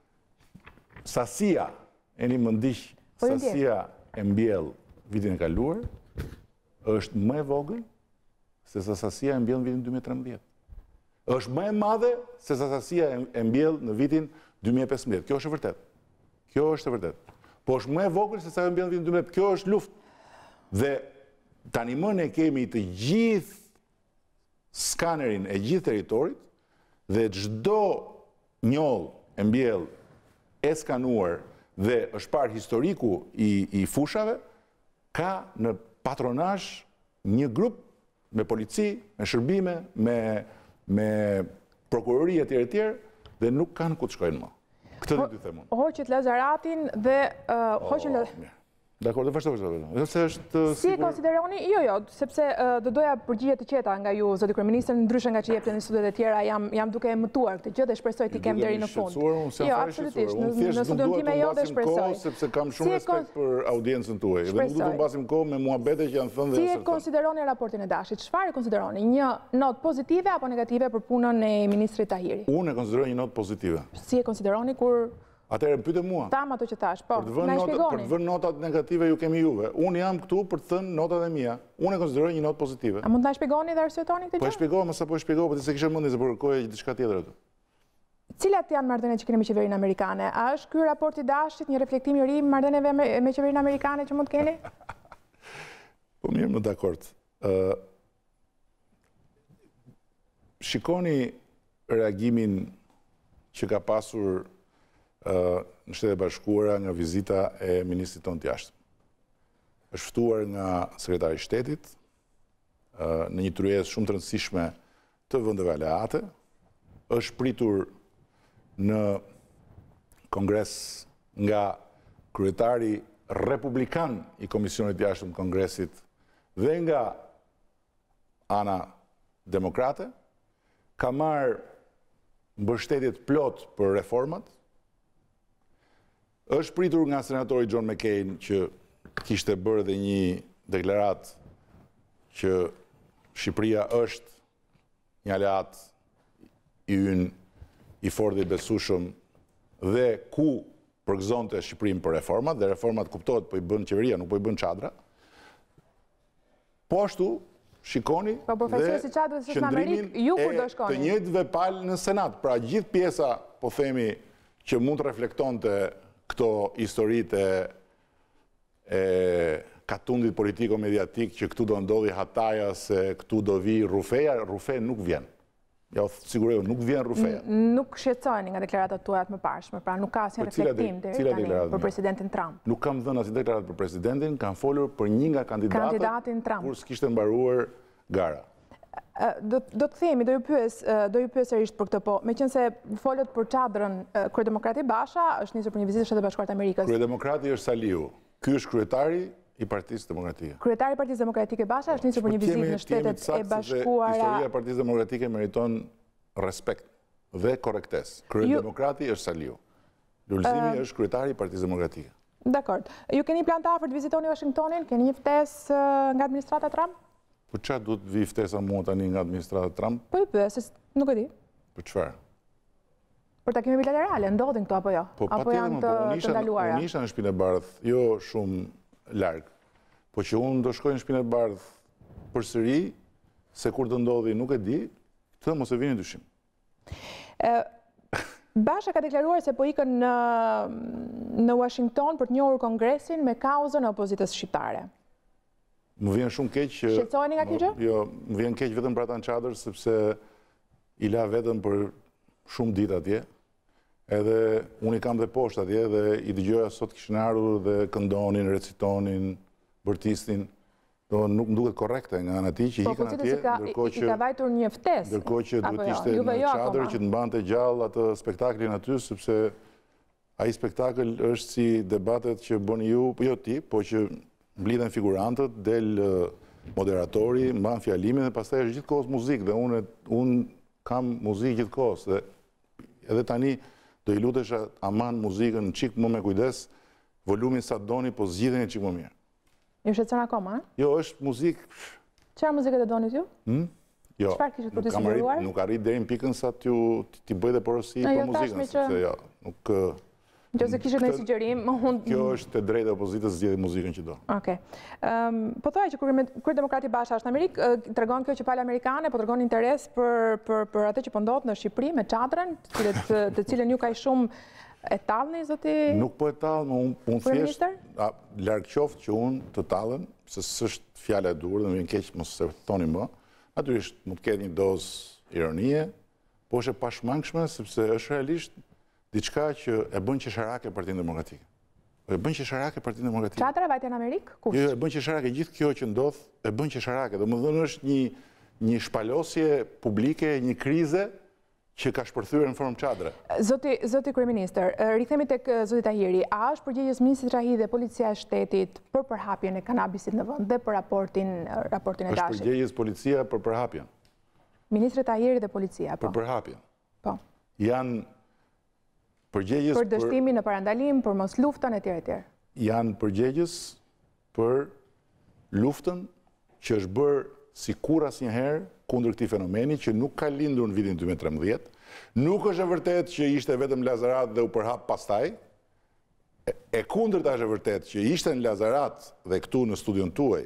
sasia, më ndiq, sasia e mbjell vitin e kaluar, është më e vogël se sa sasia e mbjell në vitin 2013. Është më e madhe se sa sasia e mbjell në vitin 2015. Kjo është e vërtet. Kjo është e vërtet. Po është më e vogël se sa e mbjell në vitin 2015. Kjo është luftë. Dhe tani më ne kemi të gjithë skanerin e gjithë territorit dhe çdo njoll e mbjell e skanuar dhe është parë historiku i fushave, ka në patronazh një grup me polici, me shërbime, me prokurori e tjerë, dhe nuk kanë ku të shkojnë më. Këtë dhe dy themun. Hoqët Lazaratin dhe hoqën... Dakor, dhe vazhdo. Si e konsideroni? Jo, sepse do doja përgjigje të qeta nga ju, zoti kryeministër, ndryshe nga që jepte në studiet e tjera, jam duke mëtuar këtë gjë dhe shpresoj t'i kem deri në fund. Jo, absolutisht, në studion time jo dhe shpresoj. Sepse kam shumë respekt për audiencën tuaj. Dhe nuk du të mbasim kohë me muhabete që janë thënë dhe Si e konsideroni raportin e Dashit? Çfarë e konsideroni? Një notë pozitive apo negative për punën e ministrit Tahiri? Unë e konsideroj një notë pozitive. Si e konsideroni kur... Atëherë pyete mua. Tam ato që thash, po, na shpjegoni. Për të vënë notat negative ju kemi juve. Unë jam këtu për të thënë notat e mia. Unë e konsideroj një notë pozitive. A mund të na shpjegoni dhe arsyetoni këtë gjë? Po e shpjegoj, më sapo e shpjegoj, po ti se kishe mendje se po kërkoje diçka tjetër aty. Cilat janë marrëdhëniet që keni me qeverinë amerikane? A është ky raport i Dashit një reflektim i ri marrëdhënieve me qeverinë amerikane që mund të keni? Po mirë, më dakord. Shikoni reagimin që ka pasur në Shtetet e Bashkuara nga vizita e ministrit tonë të jashtëm. Është ftuar nga sekretari i shtetit në një tryezë shumë të rëndësishme të vendeve aleate, është pritur në Kongres nga kryetari republikan i Komisionit të Jashtëm të Kongresit dhe nga ana demokrate, ka marrë mbështetjet plot për reformat. Është pritur nga senatori John McCain që kishte bërë dhe një deklarat që Shqipëria është një aleat i ynë i fortë dhe i besueshëm dhe ku përgëzonte Shqipërinë për reformat, dhe reformat kuptohet po i bën qeveria, nuk po i bën çadra. Po ashtu shikoni dhe qëndrimin të njëjtëve palë në Senat. Pra gjithë pjesa, po themi, që mund të reflektonte këto historitë e katundit politiko-mediatik që këtu do ndodhi hataja se këtu do vi Rufeja, Rufeja nuk vjen. Ja, sigurisht, nuk vjen Rufeja. Nuk shqetësojeni nga deklaratat tuaja të mëparshme, pra nuk ka asnjë reflektim deri tani për presidentin Trump. Nuk kam dhënë asnjë deklaratë për presidentin, kam folur për një nga kandidatin Trump. Kur s'kishte mbaruar gara. Do të themi, do ju pyes sërish për këtë, po, meqense folët për çadrën kryedemokrati Basha, është nisur për një vizitë në Shtetet e Bashkuara të Amerikës. Kryedemokrati është Saliu. Ky është kryetari i Partisë Demokratike. Kryetari i Partisë Demokratike Basha është nisur për një vizitë në Shtetet e Bashkuara. Historia e Partisë Demokratike meriton respekt dhe korrektesë. Kryedemokrati është Saliu. Lulzimi është kryetari i Partisë Demokratike. Dakor. Ju keni plan të afërt vizitoni Washingtonin? Keni një ftesë nga administrata Trump? Po çfarë duhet vi ftesa mua tani nga administrata Trump? Po i pyes, nuk e di. Për çfarë? Për takime bilaterale, ndodhin këto apo jo? Apo janë të ndaluara? Unë isha në Shtëpinë e Bardhë, jo shumë larg. Po që unë do shkoj në Shtëpinë e Bardhë përsëri, se kur do ndodhi nuk e di, këtë mos e vini dyshim. Basha ka deklaruar se po ikën në Washington për të njohur Kongresin me kauzën e opozitës shqiptare. Më vjen shumë keq që... Shqetësoheni nga kjo gjë? Jo, më vjen keq vetëm për ata në çadër, sepse i la vetëm për shumë ditë atje, edhe unë i kam dhe poshtë atje, dhe i dëgjoja sot kishin ardhur dhe këndonin, recitonin, bërtistin, do nuk më duket korrekte nga ana tij që ikën atje, ndërkohë që i ka vajtur një ftesë. Ndërkohë që duhet ishte në çadër që të mbante gjallë atë spektaklin aty, sepse ai spektakël është si debatet që bëni ju, jo ti, po që mblidhen figurantët, del moderatori, mban fjalimin dhe pastaj është gjithkohës muzikë dhe unë kam muzikë gjithkohës dhe edhe tani do i lutesha aman muzikën në çik më me kujdes, volumin sa doni, po zgjidheni çik më mirë. Ju shqetëson akoma, a? Jo, është muzikë. Çfarë muzikë do donit ju? Jo. Çfarë kishit për të siguruar? Nuk arrit deri në pikën sa ti bëj dhe porosi për muzikën, sepse jo, nuk Nëse kishte një sugjerim, Kjo është e drejtë e opozitës zgjedhë muzikën që do. Okej. Po thoya që kur Demokrati Basha është në Amerikë, tregon kjo që palë amerikane, po tregon interes për atë që po ndodh në Shqipëri me çadrën, të cilën ju kaq shumë e tallni, zoti? Nuk po e tall, unë thjesht larg qoftë që unë të tallem, se s'është fjala e durë dhe më vjen keq mos e thoni më. Natyrisht mund të ketë një dozë ironie, po është e pashmangshme sepse është realisht diçka që e bën qesharake Partinë Demokratike. E bën qesharake Partinë Demokratike. Çadra vajte në Amerikë? Kush? Jo, e bën qesharake gjithë kjo që ndodh, e bën qesharake. Domethënë është një shpalosje publike, një krize që ka shpërthyer në formë çadre. Zoti kryeministër, rikthehemi tek zoti Tahiri. A është përgjegjës ministri Trahi dhe policia e shtetit për përhapjen e kanabisit në vend dhe për raportin e Dashit? Është përgjegjës policia për përhapjen. Ministri Tahiri dhe policia, po. Për përhapjen. Po. Janë përgjegjës për dështimin në parandalim, për mos luftën etj etj. Janë përgjegjës për luftën që është bërë si kur asnjëherë kundër këtij fenomeni që nuk ka lindur në vitin 2013. Nuk është e vërtet që ishte vetëm Lazarat dhe u përhap pastaj. E kundërta është e vërtet që ishte në Lazarat dhe këtu në studion tuaj,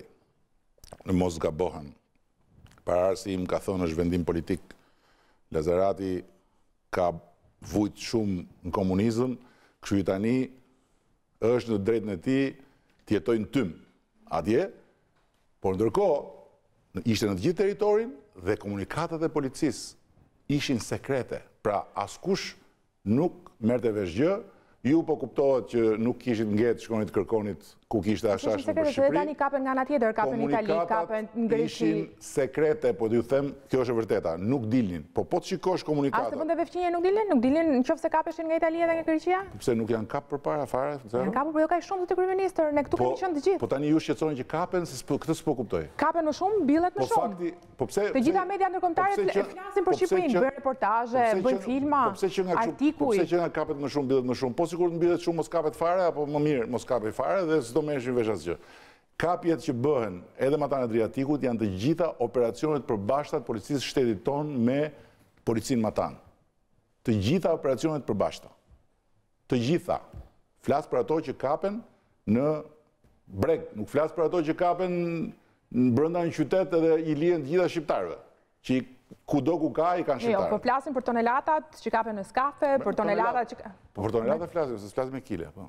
në mos gabohen. Para arsi im ka thonë është vendim politik. Lazarati ka vujt shumë në komunizëm, kështu i tani është në drejtën e tij të jetojë në tym atje, por ndërkohë ishte në të gjithë territorin dhe komunikatat e policisë ishin sekrete. Pra askush nuk merrte vesh gjë. Ju po kuptohet që nuk kishit ngjetë, shkonit kërkonit ku kishte ashash në Shqipëri. Dhe tani kapen nga ana tjetër, kapen në Itali, kapen në Greqi. Ishin sekrete, po t'ju them, kjo është e vërteta, nuk dilnin. Po të shikosh komunikatat. As të vendeve fqinje nuk dilnin? Nuk dilnin nëse kapeshin nga Italia dhe nga Greqia? Pse nuk janë kap përpara fare? Janë kapur, por jo kaq shumë zoti kryeministër, ne këtu kemi qenë të gjithë. Po tani ju shqetësoni që kapen, se këtë s'po kuptoj. Kapen më shumë, mbillet më shumë. Po pse? Të gjitha media ndërkombëtare flasin për Shqipërinë, bëjnë reportazhe, bëjnë filma, artikuj. Pse që nga kapet më shumë, mbillet më shumë? Po sikur të mbillet shumë mos kapet fare, apo më mirë mos kapet fare dhe s'do merreshin vesh asgjë. Kapjet që bëhen edhe me ata në Adriatikut janë të gjitha operacionet përbashkëta të policisë shtetit ton me policinë matan. Të gjitha operacionet përbashkëta. Të gjitha. Flas për ato që kapen në breg, nuk flas për ato që kapen brenda një qytet edhe i lihen të gjitha shqiptarëve, që kudo ku ka i kanë shqiptarë. Jo, po flasin për tonelatat që kapen në skafe, për tonelatat që... Po për tonelatat flasim, se s'flasim me kile, po.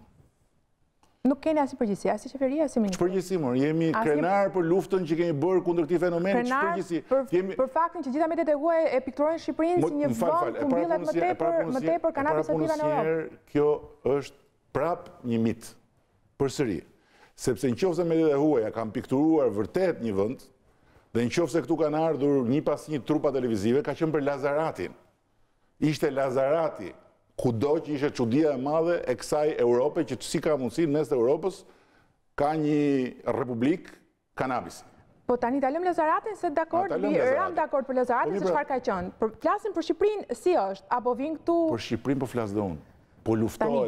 Nuk keni asnjë përgjegjësi, as si qeveria, as si ministri. Ç'përgjegjësi mor, jemi krenar për luftën që kemi bërë kundër këtij fenomeni, ç'përgjegjësi? Për faktin që gjitha mediat e huaj e pikturojnë Shqipërinë si një vend ku mbillet më tepër kanabi sativa në Europë. Kjo është prap një mit. Përsëri. Sepse nëse mediat e huaja kanë pikturuar vërtet një vend, dhe nëse këtu kanë ardhur një pas një trupa televizive, ka qenë për Lazaratin. Ishte Lazarati. Kudo që ishe çudia e madhe e kësaj Europe, që si ka mundësi në mes të Europës, ka një republik kanabisi. Po tani ta lëm Lazaratin se dakord, ram dakord për Lazaratin se çfarë ka qenë. Flasim për Shqipërinë si është, apo vin këtu... Për Shqipërinë po flas dhe unë. Po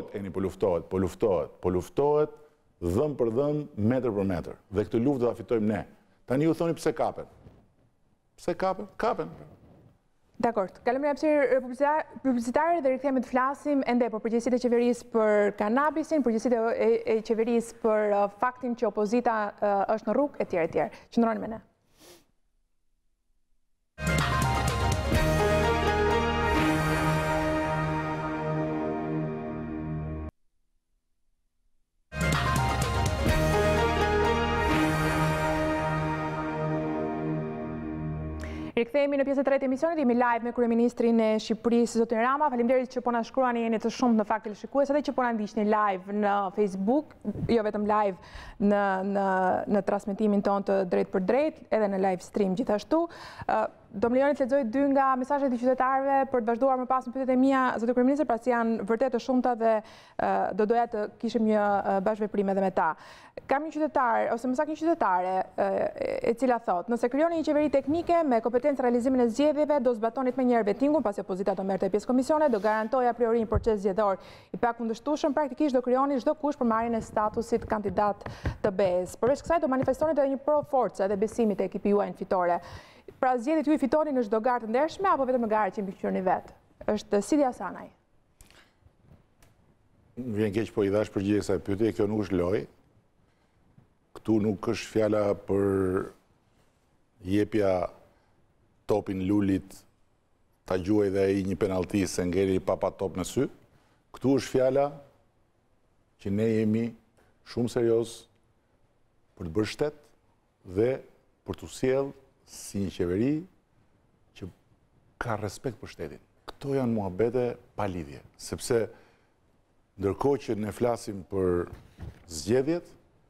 luftohet, dhëm për dhëm, metër për metër. Dhe këtë luftë do ta fitojmë ne. Tani ju thoni pse kapen. Pse kapen? Kapen. Dakord. Kalojmë në hapësirë publicitare dhe rikthehemi të flasim ende për përgjegjësitë e qeverisë për kanabisin, përgjegjësitë e qeverisë për faktin që opozita është në rrugë etj etj. Qëndroni me ne. Rikthehemi në pjesën e tretë të emisionit, jemi live me kryeministrin e Shqipërisë zotin Rama. Faleminderit që po na shkruani, jeni të shumtë në fakt teleshikues, edhe që po na ndiqni live në Facebook, jo vetëm live në transmetimin ton të drejt për drejt, edhe në live stream gjithashtu. Do më lejoni të lexoj 2 nga mesazhet e qytetarëve për të vazhduar më pas në pyetjet e mia, zoti kryeministër, pasi janë vërtet të shumta dhe do doja të kishim një bashkëveprim edhe me ta. Kam një qytetar, ose më saktë një qytetare, e cila thotë, nëse krijoni një qeveri teknike me kompetencë realizimin e zgjedhjeve, do zbatonit menjëherë vetingun, pasi opozita do merrte pjesë komisione, do garantoj a priori një proces zgjedhor i pakundërshtueshëm, praktikisht do krijoni çdo kush për marrjen e statusit kandidat të BE-s. Përveç kësaj do manifestoni edhe një forcë dhe besimi te ekipi juaj fitore. Pra zgjedhjet ju i fitoni në çdo garë të ndershme apo vetëm në garë që mbikëqyrni vet? Është Sidi Hasanaj. vjen keq po i dhash përgjigje kësaj pyetje, kjo nuk është lojë. Këtu nuk është fjala për jepja topin Lulit, ta gjuaj dhe ai një penallti se ngeli papa top në sy. Këtu është fjala që ne jemi shumë serioz për të bërë shtet dhe për të sjellë si një qeveri që ka respekt për shtetin. Këto janë muhabete pa lidhje, sepse ndërkohë që ne flasim për zgjedhjet,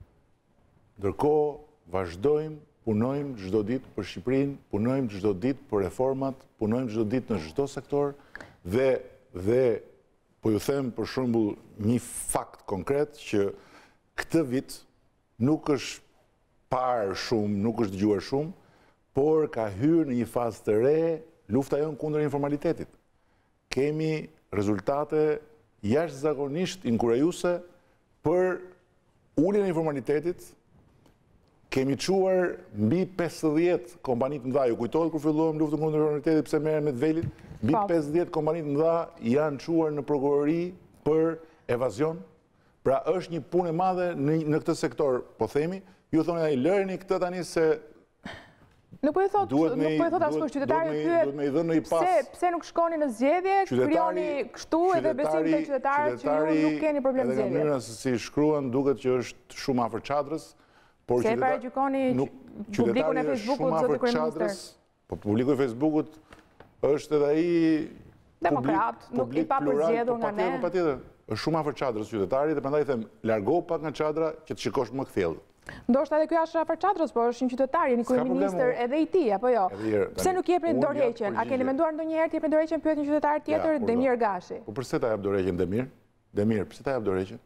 ndërkohë vazhdojmë, punojmë çdo ditë për Shqipërinë, punojmë çdo ditë për reformat, punojmë çdo ditë në çdo sektor dhe po ju them për shembull një fakt konkret që këtë vit nuk është parë shumë, nuk është dëgjuar shumë, por ka hyrë në një fazë të re lufta jonë kundër informalitetit. Kemi rezultate jashtëzakonisht inkurajuese për uljen e informalitetit. Kemi çuar mbi 50 kompani të mëdha. Ju kujtohet kur filluam luftën kundër informalitetit pse merren me Dvelit? Mbi 50 kompani të mëdha janë çuar në prokurori për evazion. Pra është një punë e madhe në këtë sektor, po themi. Ju thoni ai lëreni këtë tani se Nuk po e thot askush, qytetari pyet pse nuk shkoni në zgjedhje, krijoni kështu edhe besim te qytetarët që ju nuk keni problem zgjedhje. Edhe nga mënyra se si shkruan duket që është shumë afër çadrës, por se paragjykoni publikun e Facebookut zoti kryeministër. Po publiku i Facebookut është edhe ai demokrat, nuk i papërzgjedhur nga ne. Patjetër, është shumë afër çadrës qytetari dhe prandaj them largo pak nga çadra që të shikosh më kthjellë. Ndoshta edhe ky është afër çadrës, por është një qytetar, një kryeministër edhe i tij, apo jo? Pse nuk jepni dorëheqjen? A keni menduar ndonjëherë të jepni dorëheqjen pyet një qytetar tjetër, Demir Gashi? Po pse ta jap dorëheqjen Demir? Demir, pse ta jap dorëheqjen?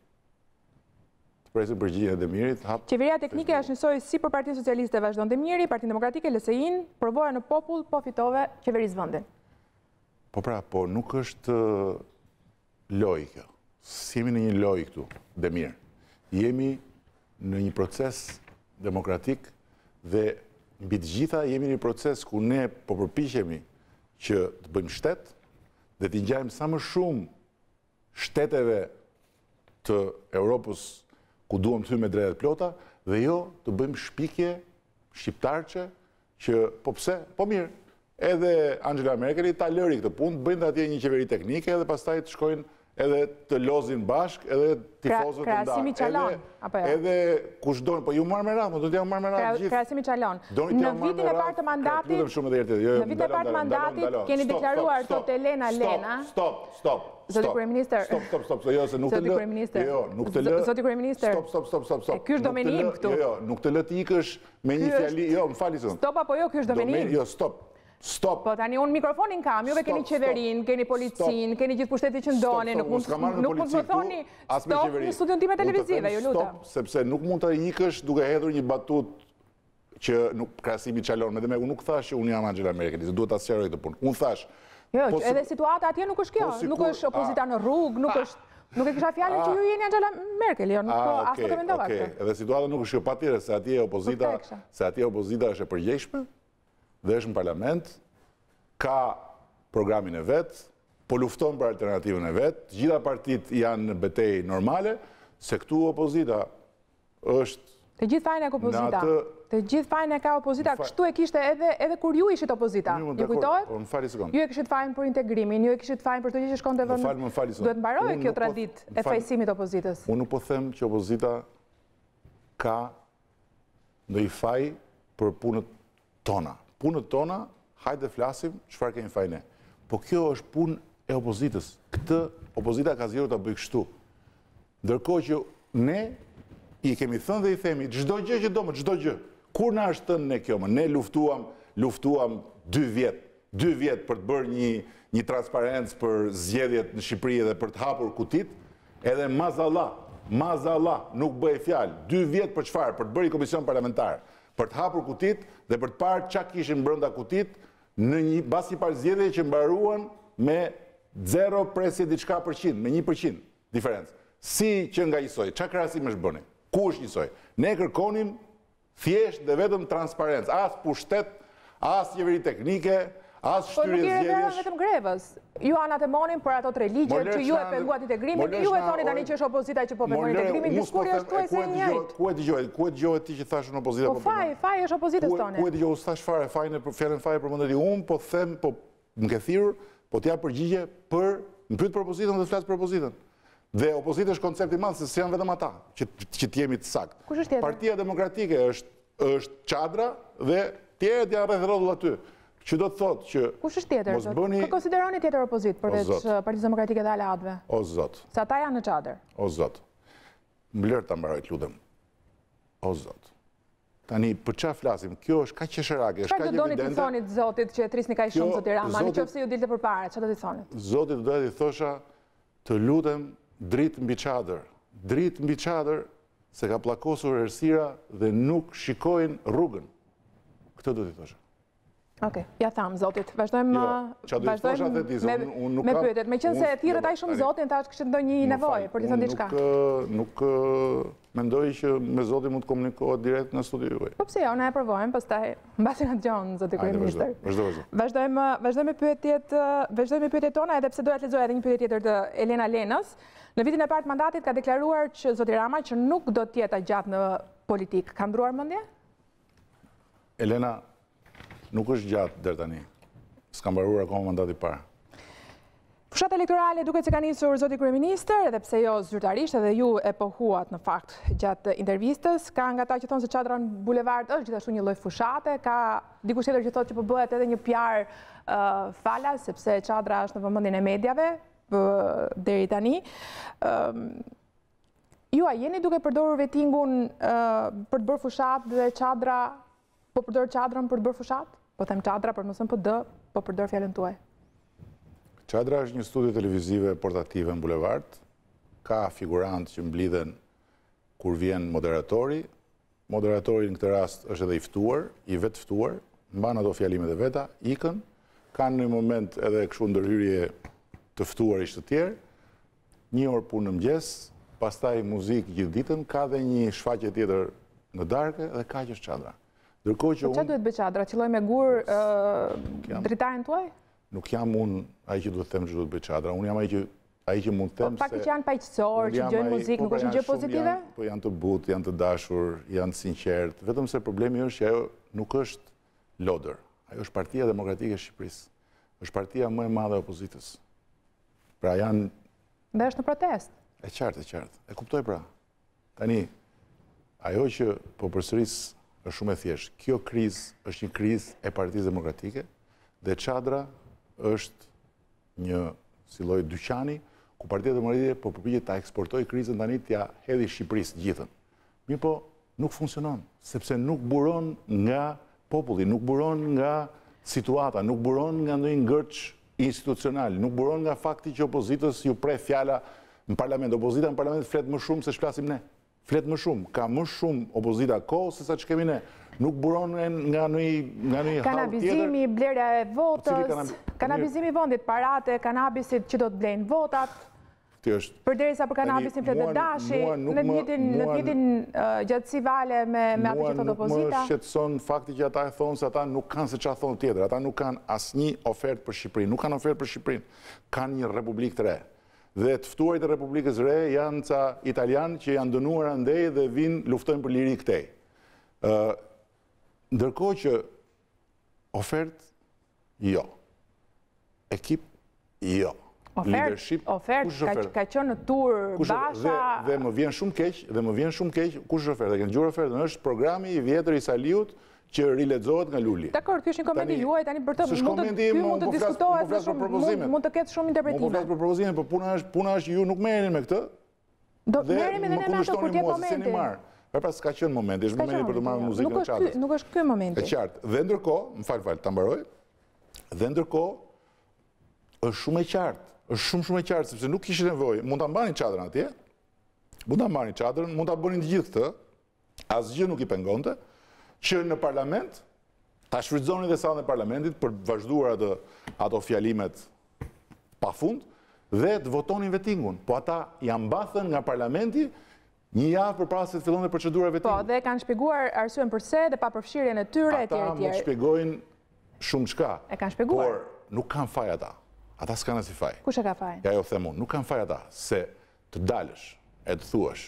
Të presim përgjigjen e Demirit, hap. Qeveria teknike është njësoj si për Partinë Socialiste vazhdon Demiri, Partinë Demokratike LSI-n, provoja në popull, po fitove qeverisë vendin. Po pra, po nuk është lojë kjo. Si jemi në një lojë këtu, Demir. Jemi në një proces demokratik dhe mbi të gjitha jemi në një proces ku ne po përpiqemi që të bëjmë shtet dhe t'i ngjajmë sa më shumë shteteve të Europës ku duam të hyjmë me drejtat plota dhe jo të bëjmë shpikje shqiptarçe që po pse, po mirë. Edhe Angela Merkel ta lëri këtë punë, bëjnë atje një qeveri teknike dhe pastaj të shkojnë edhe të lozin bashk, edhe tifozët të Krasimi Çalon, apo jo? Edhe kush dojnë, po ju marrë me radhë, do t'ja marrë me radhë gjithë. Krasimi Çalon. Në vitin e parë të mandatit, në vitin e parë të mandatit, keni deklaruar tot Elena Lena. Stop. Zoti kryeministër. Stop. Jo, se nuk të lë. Jo, nuk të lë. Zoti kryeministër. Stop. E ky është domenim këtu. Jo, nuk të lë të ikësh me një fjali. Jo, më fali zon. Stop apo jo, ky është domenim. Jo, stop. Po tani unë mikrofonin kam, juve keni qeverin, keni policin, keni gjithë pushtetit që ndoni, nuk mund të thoni stop në studion time televizive, ju lutem. Stop, sepse nuk mund të ikësh duke hedhur një batut që Krasimi Çalon, me dhe me unë nuk thash që unë jam Angela Merkel, se duhet ta sqaroj këtë punë. Unë thash. Jo, edhe situata atje nuk është kjo, nuk është opozita në rrugë, nuk e kisha fjalën që ju jeni Angela Merkel, jo, nuk as nuk e mendova këtë. Edhe situata nuk është kjo patjetër se atje opozita është e përgjegjshme. Dhe është në parlament, ka programin e vetë, po lufton për alternativën e vetë, gjitha partit janë në betejë normale, se këtu opozita është... Të gjithë fajnë e ka opozita. Të gjithë fajnë e ka opozita, kështu e kishte edhe kur ju ishit opozita. Ju kujtohet? Ju e kishit fajnë për integrimin, ju e kishit fajnë për të gjithë që shkonte vënd... Duhet mbaroj kjo tradit e fajsimit opozitës. Unë nuk po them që opozita ka ndonjë faj për punët tona. Punët tona, hajde flasim, çfarë kemi fajne. Po kjo është punë e opozitës. Këtë opozita ka zgjedhur ta bëjë kështu. Ndërkohë që ne i kemi thënë dhe i themi çdo gjë që do, çdo gjë. Kur na është thënë ne kjo, ne luftuam 2 vjet. 2 vjet për të bërë një transparencë për zgjedhjet në Shqipëri dhe për të hapur kutit, edhe mazallah, nuk bëhej fjalë. 2 vjet për çfarë? Për të bërë komision parlamentar. Për të hapur kutit dhe për të parë çka kishin brenda kutit në një basi parë zgjedhje që mbaruan me 0 presje diçka %, me 1% diferencë. Si që nga njësoj, çka krahasim është bëni? Ku është njësoj? Ne kërkonim thjesht dhe vetëm transparencë, as pushtet, as qeveri teknike, As Po nuk shtyrie i referohen zgjedhjesh. vetëm grevës. Ju anatemonin për ato 3 ligje që ju e penguat integrimin, ju e thoni tani që është opozita që po pengon integrimin, diskurri është tuaj se njëjtë. Ku e dëgjoj ti që thash në opozitë Po faj është opozitës tonë. Ku e dëgjoj thash fare fjalën fare përmendet unë, po them, po më ke thirrur, po t'ja përgjigje për më pyet për opozitën dhe flas për opozitën. Dhe opozita është koncept i madh, se janë vetëm ata që t'jemi të saktë. Kush është tjetër? Partia Demokratike është Çadra dhe tjerët janë rreth rrotull aty. Që do të thotë që kush është tjetër? mos bëni Kë konsideroni tjetër opozitë përveç Partisë Demokratike dhe aleatëve? O zot. Se ata janë në çadër. O zot. Mbledh ta mbaroj të lutem. O zot. Tani për çfarë flasim? Kjo është kaq qesharake, është kaq evidente. Çfarë do doni të thonit zotit që trisni kaq shumë zoti Rama, nëse ju dilte përpara, çfarë do t'i thonit? Zotit doja t'i thosha të lutem dritë mbi çadër. Dritë mbi çadër se ka pllakosur errësira dhe nuk shikojnë rrugën. Këtë do t'i thosha. Okej, ja tham zotit. Vazhdojmë me pyetjet. Meqense e thirrët aq shumë zotin, thash kishte ndonjë nevojë për të thënë diçka. Nuk mendoj që me zotin mund të komunikohet direkt në studio juaj. Po pse jo, ne e provojmë, pastaj mbasi na dëgjon zoti kryeministër. Vazhdo. Vazhdojmë me pyetjet tona, edhe pse doja të lexoj edhe një pyetje tjetër të Elena Lenës. Në vitin e parë të mandatit ka deklaruar që zoti Rama që nuk do të jetë gjatë në politik. Ka ndruar mendje? Elena, nuk është gjatë deri tani. S'ka mbaruar akoma mandati i parë. Fushat elektorale duket se ka nisur zoti kryeministër, edhe pse jo zyrtarisht, edhe ju e pohuat në fakt gjatë intervistës. Ka nga ta që thonë se Çadra në bulevard është gjithashtu një lloj fushate, ka dikush tjetër që thotë që po bëhet edhe një PR falas, sepse Çadra është në vëmendjen e mediave deri tani. Ju a jeni duke përdorur vetingun për të bërë fushat dhe Çadra po përdor Çadrën për të bërë fushat? Po them Çadra për mos thënë PD, po përdor fjalën tuaj. Çadra është një studio televizive portative në bulevard. Ka figurantë që mblidhen kur vjen moderatori. Moderatori në këtë rast është edhe i ftuar, i vetë ftuar, mban ato fjalimet e veta, ikën, kanë në moment edhe kështu ndërhyrje të ftuarisht të tjerë, 1 orë punë në mëngjes, pastaj muzikë gjithë ditën, ka dhe një shfaqje tjetër në darkë dhe kaq është Çadra. Ndërkohë që çfarë duhet bëj Çadra? Qilloj me gur dritarin tuaj? Nuk jam unë ai që duhet të them që duhet bëj Çadra. Unë jam ai që mund të them se fakti që janë paqësor, që dëgjojnë muzikë, nuk është një gjë pozitive? Po janë të butë, janë të dashur, janë të sinqertë. Vetëm se problemi është që ajo nuk është lodër. Ajo është Partia Demokratike e Shqipërisë. Është partia më e madhe e opozitës. Pra janë dhe është në protestë. E qartë. E kuptoj pra. Tani ajo që po përsëris është shumë e thjeshtë. Kjo krizë është një krizë e Partisë Demokratike dhe Çadra është një si lloj dyqani ku Partia Demokratike po përpiqet ta eksportojë krizën tani t'ja hedhë Shqipërisë gjithën. Mirë po, nuk funksionon, sepse nuk buron nga populli, nuk buron nga situata, nuk buron nga ndonjë ngërç institucional, nuk buron nga fakti që opozitës ju preh fjala në parlament. Opozita në parlament flet më shumë se ç'flasim ne. Flet më shumë, ka më shumë opozita kohë se sa që kemi ne. Nuk buron nga një hall tjetër. Kanabizimi, blerja e votës, kanabizimi i vendit, paratë e kanabisit që do të blejnë votat. Përderisa për kanabisin flet dhe Dashi, në të njëjtin gjatësi vale me atë që thotë opozita. Mua shqetëson fakti që ata e thonë se ata nuk kanë se çfarë thonë tjetër. Ata nuk kanë asnjë ofertë për Shqipërinë, nuk kanë ofertë për Shqipërinë. Kanë një republikë të re. Dhe të ftuarit e Republikës Re janë ca italianë që janë dënuar andej dhe vinë luftojnë për liri këtej. Ndërkohë që ofertë, jo. Ekip, jo. Ofertë, ka qenë në tur Basha. Dhe më vjen shumë keq, kush është ofertë? Kanë gjurë ofertën, është programi i vjetër i Saliut që rilexohet nga Luli. Dakor, ky është një komendi juaj, tani për të mund të diskutohet, mund të ketë shumë interpretime. Mund të flas për propozimin, por puna është ju nuk merreni me këtë. Do merremi edhe ne ato kur të jetë momenti. Pra s'ka qenë momenti, është momenti për të marrë muzikën e Çadrës. Nuk është ky momenti. E qartë. Dhe ndërkohë, më fal, ta mbaroj. Dhe ndërkohë është shumë e qartë. Është shumë e qartë sepse nuk kishin nevojë. Mund ta mbanin Çadrën atje. Mund ta marrin Çadrën, mund ta bënin të gjithë këtë. Asgjë nuk i pengonte që në parlament ta shfrytëzonin dhe sallën e parlamentit për të vazhduar ato fjalimet pafund dhe të votonin vetingun. Po ata janë mbathën nga parlamenti një javë përpara se të fillonte procedura vetingu. Po, dhe kanë shpjeguar arsyen pse dhe pa përfshirjen e tyre etj. Ata mund të shpjegojnë shumë shka. E kanë shpjeguar. Por nuk kanë faj ata. Ata s'kanë asnjë faj. Kush e ka faj? Ja jo them unë, nuk kanë faj ata se të dalësh e të thuash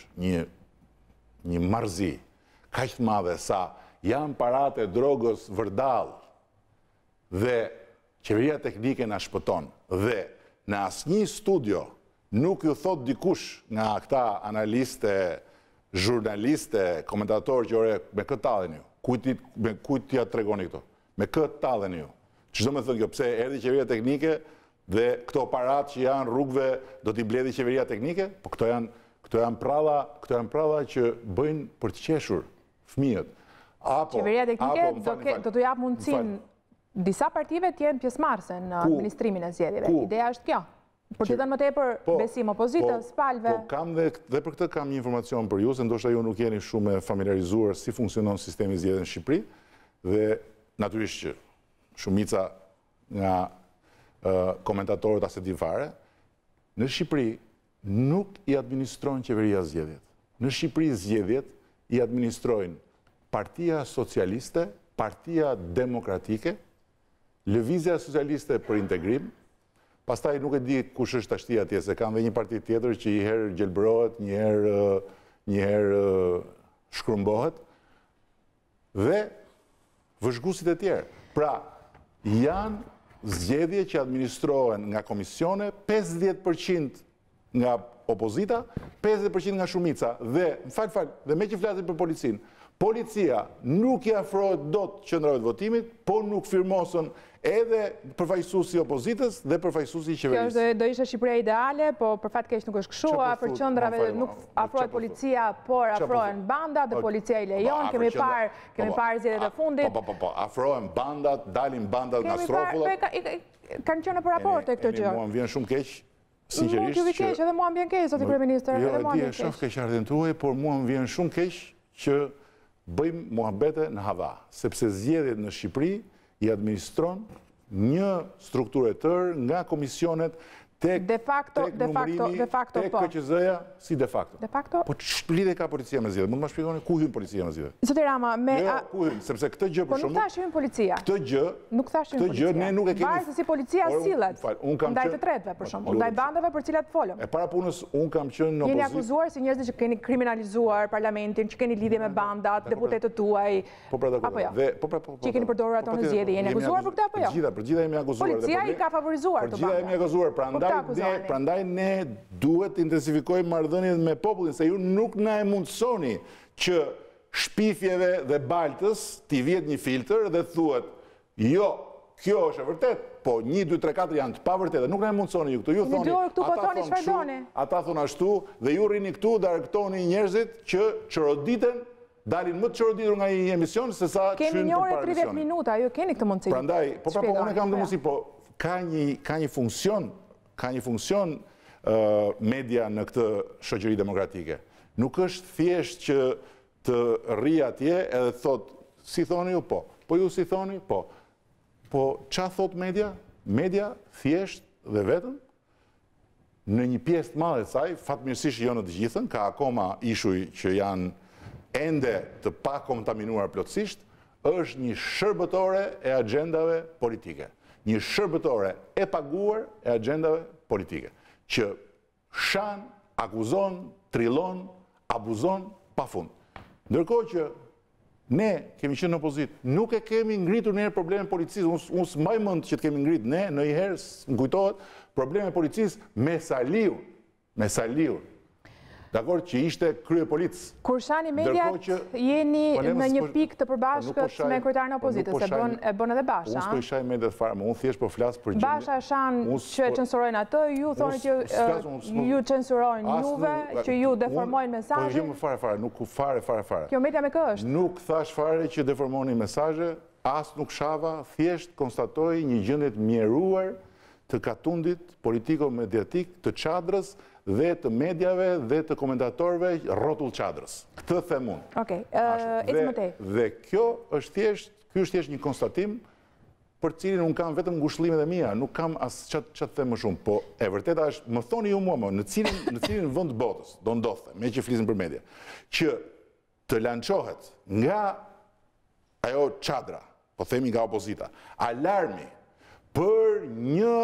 një marrëzi kaq të madhe sa janë paratë e drogës vërdall dhe qeveria teknike na shpëton dhe në asnjë studio nuk ju thot dikush nga këta analiste, jurnaliste, komentatorë që ore me këtë talleni ju. Me kujt ja tregoni këto? Me këtë talleni ju. Çdo më thënë kjo, pse erdhi qeveria teknike dhe këto parat që janë rrugëve do t'i mbledhë qeveria teknike? Po këto janë pralla që bëjnë për të qeshur fëmijët. Qeveria teknike do t'u jap mundësinë disa partive të jenë pjesëmarrëse në administrimin e zgjedhjeve. Ideja është kjo. Për të dhënë më tepër besim opozitës, palëve. Po kam dhe për këtë kam një informacion për ju, se ndoshta ju nuk jeni shumë familiarizuar si funksionon sistemi i zgjedhjeve në Shqipëri dhe natyrisht që shumica nga komentatorët as e din fare, në Shqipëri nuk i administrojnë qeveria zgjedhjet. Në Shqipëri zgjedhjet i administrojnë Partia Socialiste, Partia Demokratike, Lëvizja Socialiste për Integrim, pastaj nuk e di kush është tashti atje, se kanë dhe një parti tjetër që një herë gjelbërohet, një herë shkrumbohet, dhe vëzhguesit e tjerë. Pra, janë zgjedhje që administrohen nga komisione, 50% nga opozita, 50% nga shumica, dhe, dhe me që flasim për policinë, policia nuk i afrohet dot qendrave të votimit, po nuk firmosën edhe përfaqësuesi i opozitës dhe përfaqësuesi i qeverisë. Kjo do ishte Shqipëria ideale, po për fat keq nuk është kështu, për qendrave nuk afrohet policia, por afrohen bandat dhe policia i lejon. Kemi parë zgjedhjet e fundit. Po, afrohen bandat, dalin bandat nga strofullat. Kanë qenë për raporte këtë gjë. Mua më vjen shumë keq, sinqerisht. Nuk ju vjen keq, edhe mua më vjen keq, zoti kryeministër, edhe mua më vjen keq. Jo, shoh keq ardhen tuaj, por mua më vjen shumë keq që bëjmë muhabete në hava, sepse zgjedhjet në Shqipëri i administron një strukturë e tërë nga komisionet tek numërimi, tek KQZ-ja, si de facto. De facto? Po që lidhje ka policia me zgjedhjet? Mund të më shpjegoni ku hyn policia me zgjedhjet? Zoti Rama, ku hyn, sepse këtë gjë për shembull. Po nuk thash hyn policia. Këtë gjë, ne nuk e kemi. Varet se si policia sillet. Ndaj të tretëve për shembull, ndaj bandave për cilat folëm. E para punës un kam qenë në opozitë. Jeni akuzuar si njerëz që keni kriminalizuar parlamentin, që keni lidhje me bandat, deputetët tuaj. Po pra dakord. Që keni përdorur ato në zgjedhje, jeni akuzuar për këtë apo jo? Për gjitha jemi akuzuar. Policia i ka favorizuar të bandat. Për gjitha jemi akuzuar, prandaj ne duhet të intensifikojmë marrëdhëniet me popullin, se ju nuk na e mundësoni që shpifjeve dhe baltës t'i vjet një filtr dhe thuhet, jo, kjo është e vërtet, po 1, 2, 3, 4 janë të pavërteta, nuk na e mundësoni ju këtu. Ju thoni, ata thonë ashtu, dhe ju rrini këtu dhe argëtoni njerëzit që çroditen, dalin më të çroditur nga një emision se sa çyn për para emisionit. Kemi 1 orë 30 minuta, ju keni këtë mundësi. Prandaj, po unë kam të mundësi, po ka një funksion media në këtë shoqëri demokratike. Nuk është thjesht që të rri atje edhe thot, si thoni ju, po. Po ju si thoni, po. Po qa thot media? Media thjesht dhe vetëm në një pjesë të madhe të saj, fatmirësisht jo në të gjithën, ka akoma ishuj që janë ende të pa kontaminuar plotësisht, është një shërbëtore e agendave politike. Një shërbëtore e paguar e agendave politike, që shan, akuzon, trillon, abuzon, pa fund. Ndërkohë që ne kemi qenë në opozitë, nuk e kemi ngritur njëherë probleme policisë, unë s'maj mend që të kemi ngrit, ne në i herë më kujtohet probleme policisë me Saliu. Dakor, që ishte krye policës. Kur shani mediat, jeni në një pikë të përbashkët me kryetarin e opozitës, e bën edhe Basha. Unë s'po i shaj mediat fare, më unë thjesht po flas për gjë. Basha shan që censurojnë atë, ju thoni që ju censurojnë juve, që ju deformojnë mesazhin. Po fare, nuk fare. Kjo media me kë është? Nuk thash fare që deformoni mesazhe, as nuk shava, thjesht konstatoj një gjendje të mjeruar të katundit politiko-mediatik të çadrës dhe të medjave dhe të komentatorëve rrotull çadrës. Këtë them unë. Okej, ecim më tej. Dhe ky është thjesht një konstatim për cilin unë kam vetëm ngushëllimet e mia, nuk kam as çat të them më shumë, po e vërteta është, më thoni ju mua, në cilin vend të botës do ndodhte, me që flisim për media, që të lançohet nga ajo çadra, po themi nga opozita, alarmi për një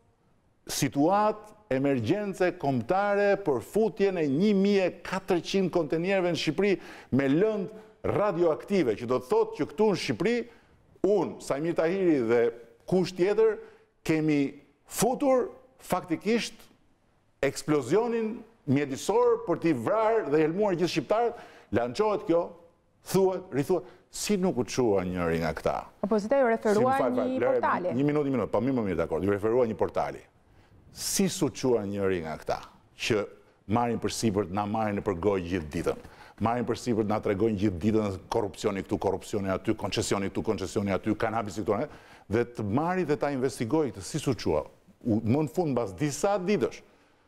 situatë emergjence kombëtare për futjen e 1400 kontenierëve në Shqipëri me lëndë radioaktive, që do të thotë që këtu në Shqipëri, unë, Sajmir Tahiri dhe kush tjetër, kemi futur faktikisht eksplozionin mjedisor për t'i vrarë dhe helmuar gjithë shqiptarët, lançohet kjo, thuhet, rithuhet, si nuk u qua njëri nga këta. Opozita ju referua një portali. Një minut, pa më mirë dakord, ju referua një portali. Si su qua njëri nga këta, që marrin për sipër, na marrin në përgoj gjithë ditën. Marrin për sipër, na tregojnë gjithë ditën korrupsioni këtu, korrupsioni aty, koncesioni këtu, koncesioni aty, kanabisi këtu, dhe të marri dhe ta investigoj këtë, si su qua. Më në fund, bas disa ditësh.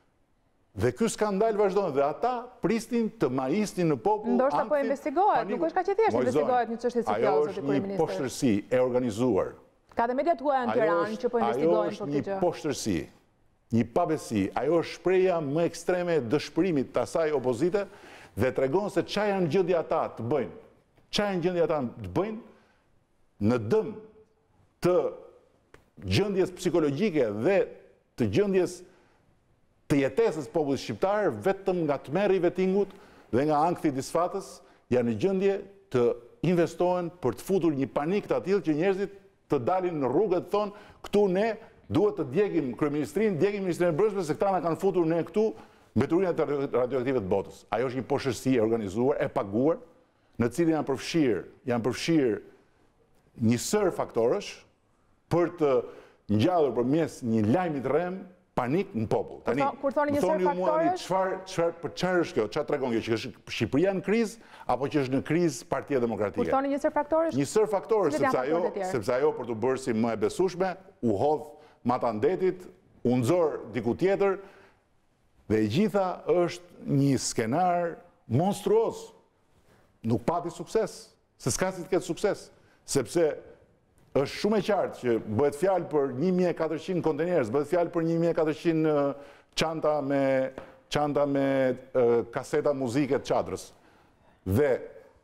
Dhe ky skandal vazhdon dhe ata pristin të maistin në popull. Ndoshta po investigohet, nuk është ka që thjesht investigohet një çështje si kjo, ajo është një poshtërsi e organizuar. Ka dhe mediat huaja në Tiranë që po investigojnë për këtë gjë. Ajo është një poshtërsi, një pabesi, ajo është shpreha më ekstreme e dëshpërimit të asaj opozite dhe tregon se çfarë janë gjendje ata të bëjnë. Çfarë janë gjendje ata të bëjnë në dëm të gjendjes psikologjike dhe të gjendjes të jetesës popullit shqiptar, vetëm nga tmerri i vetingut dhe nga ankthi i disfatës, janë në gjendje të investohen për të futur një panik të tillë që njerëzit të dalin në rrugë dhe të thonë, këtu ne duhet të djegim kryeministrinë, djegim ministrinë e brendshme se këta na kanë futur ne këtu mbeturinat radioaktive të botës. Ajo është një poshtërsi e organizuar, e paguar, në cilin janë përfshirë një sër faktorësh për të ngjallur përmes një lajmi të rrem panik në popull. Tani, kur thoni një sër faktorësh, çfarë është kjo? Çfarë tregon kjo? Që është Shqipëria në krizë apo që është në krizë Partia Demokratike? Kur thoni një sër faktorësh? Një sër faktorësh, sepse ajo për të bërë si më e besueshme, u hodh matandetit, u nxor diku tjetër dhe e gjitha është një skenar monstruoz. Nuk pati sukses, se s'ka si të ketë sukses, sepse është shumë e qartë që bëhet fjalë për 1400 kontenerës, bëhet fjalë për 1400 çanta me kaseta muzike të çadrës. Dhe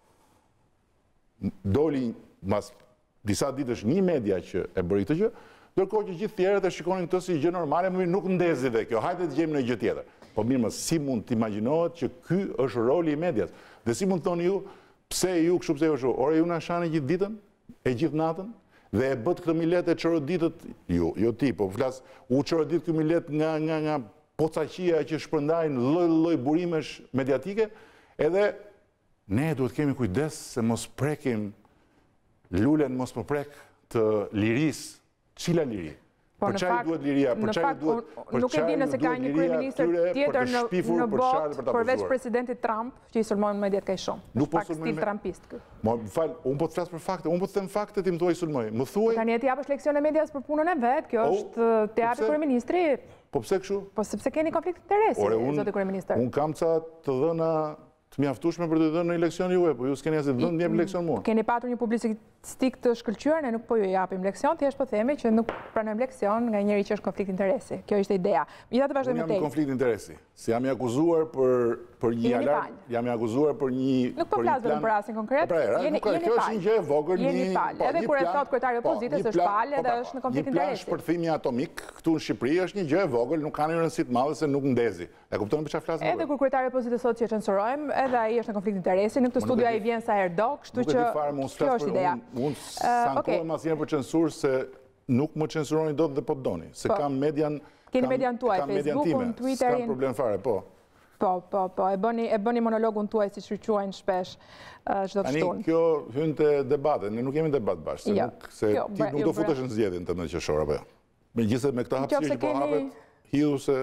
doli mas disa ditësh një media që e bëri këtë gjë, ndërkohë që gjithë tjerët e shikonin këtë si gjë normale, më mirë nuk ndezi dhe kjo, hajde të gjejmë në gjë tjetër. Po mirë, si mund të imagjinohet që ky është roli i medias? Dhe si mund të thoni ju, pse ju kështu, pse ju kështu? Ore ju na shani gjithë ditën, e gjithë natën? Dhe e bët këtë milet e çoroditët, jo ti, po flas, u çorodit këtë milet nga pocaqia që shpërndajnë lloj burimesh mediatike, edhe ne duhet kemi kujdes se mos prekim lulen, mos më prek të lirisë. Cila liri? Për çfarë duhet liria? Për çfarë duhet? Nuk e di nëse ka një kryeministër tjetër në botë përveç presidentit Trump, që i sulmojnë mediat kaq shumë. Nuk po pak stil trumpist ky. Më fal, unë po të flas për fakte, unë po të them fakte ti më thuaj sulmoj. Më thuaj. Tani e ti japësh leksione medias për punën e vet, kjo është teatri kryeministri. Po pse kështu? Po sepse keni konflikt interesi, zoti kryeministër. Unë kam ca të dhëna të mjaftueshme për të dhënë në leksion juve, po ju s'keni asnjë dhënë jep leksion mua. Keni patur një publicistik të shkëlqyer, ne nuk po ju japim leksion, thjesht po themi që nuk pranojmë leksion nga njëri që është konflikt interesi. Kjo ishte ideja. Megjithatë vazhdojmë me tekst. Jam në konflikt interesi. Si jam i akuzuar për një alarm, jam i akuzuar për një nuk po flas vetëm për rastin konkret. Jeni kjo është një gjë e vogël, jeni pal. Edhe kur e thot kryetari i opozitës është pal edhe është në konflikt interesi. Një shpërthimi atomik këtu në Shqipëri është një gjë e vogël, nuk ka një rëndësi të madhe se nuk ndezi. E kupton për çfarë flasim? Edhe kur kryetari i opozitës thotë që censurojmë, edhe ai është në konflikt interesi, në këtë studio ai vjen sa herë do, kështu që kjo është ideja. Unë sankohem asnjëherë për censurë se nuk më censuroni dot dhe po doni, se kam median. Keni median tuaj, Facebookun, Twitterin. S'kam problem fare, po. Po, e bëni monologun tuaj si që quajnë shpesh çdo të shtunë. Tani, kjo hyn te debate, ne nuk kemi debat bashkë, se ti nuk do futesh në zgjedhjen 18 qershor apo jo. Megjithëse me këtë hapësirë që po hapet, hidhu se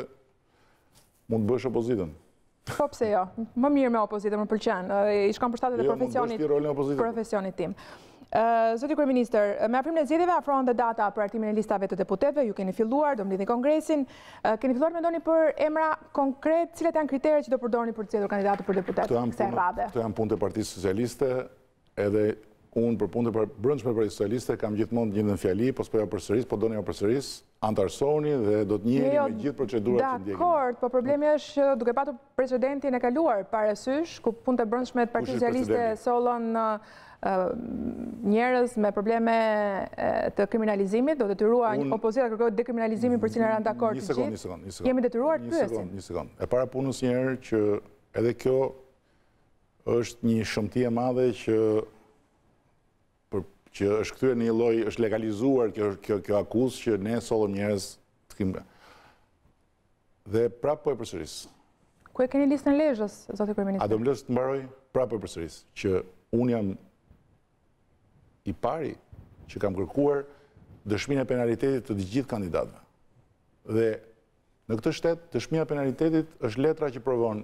mund të bësh opozitën. Po pse jo? Më mirë me opozitën, më pëlqen. I shkon përshtatet e profesionit tim. Zoti kryeministër, me afrimin e zgjedhjeve afrohen dhe data për hartimin e listave të deputetëve, ju keni filluar, do mblidhni kongresin. Keni filluar të mendoni për emra konkret, cilat janë kriteret që do përdorni për të zgjedhur kandidatë për deputet kësaj radhe? Këto janë punë të Partisë Socialiste, edhe unë për punët e brendshme për socialiste kam gjithmonë të njëjtën fjali, po s'po ja përsëris, po doni ja përsëris, antarësoni dhe do të njiheni me gjithë procedurat që ndjekin. Dakord, po problemi është që duke patur precedentin e kaluar parasysh, ku punët e brendshme të Partisë Socialiste sollën njerëz me probleme të kriminalizimit, do detyruar opozita kërkojë dekriminalizimin për cilën janë dakord të gjithë. Një sekond. Jemi detyruar të pyesim. Një sekond. E para punës një herë që edhe kjo është një shëmtie e madhe që është kthyer në një lloj, është legalizuar kjo akuzë që ne sollëm njerëz të krimë. Dhe prapë po e përsëris. Ku e keni listën Lezhës, zoti kryeminist? A do më lësh të mbaroj? Prapë po e përsëris që unë jam i pari që kam kërkuar dëshminë e penalitetit të gjithë kandidatëve. Dhe në këtë shtet, dëshmia e penalitetit është letra që provon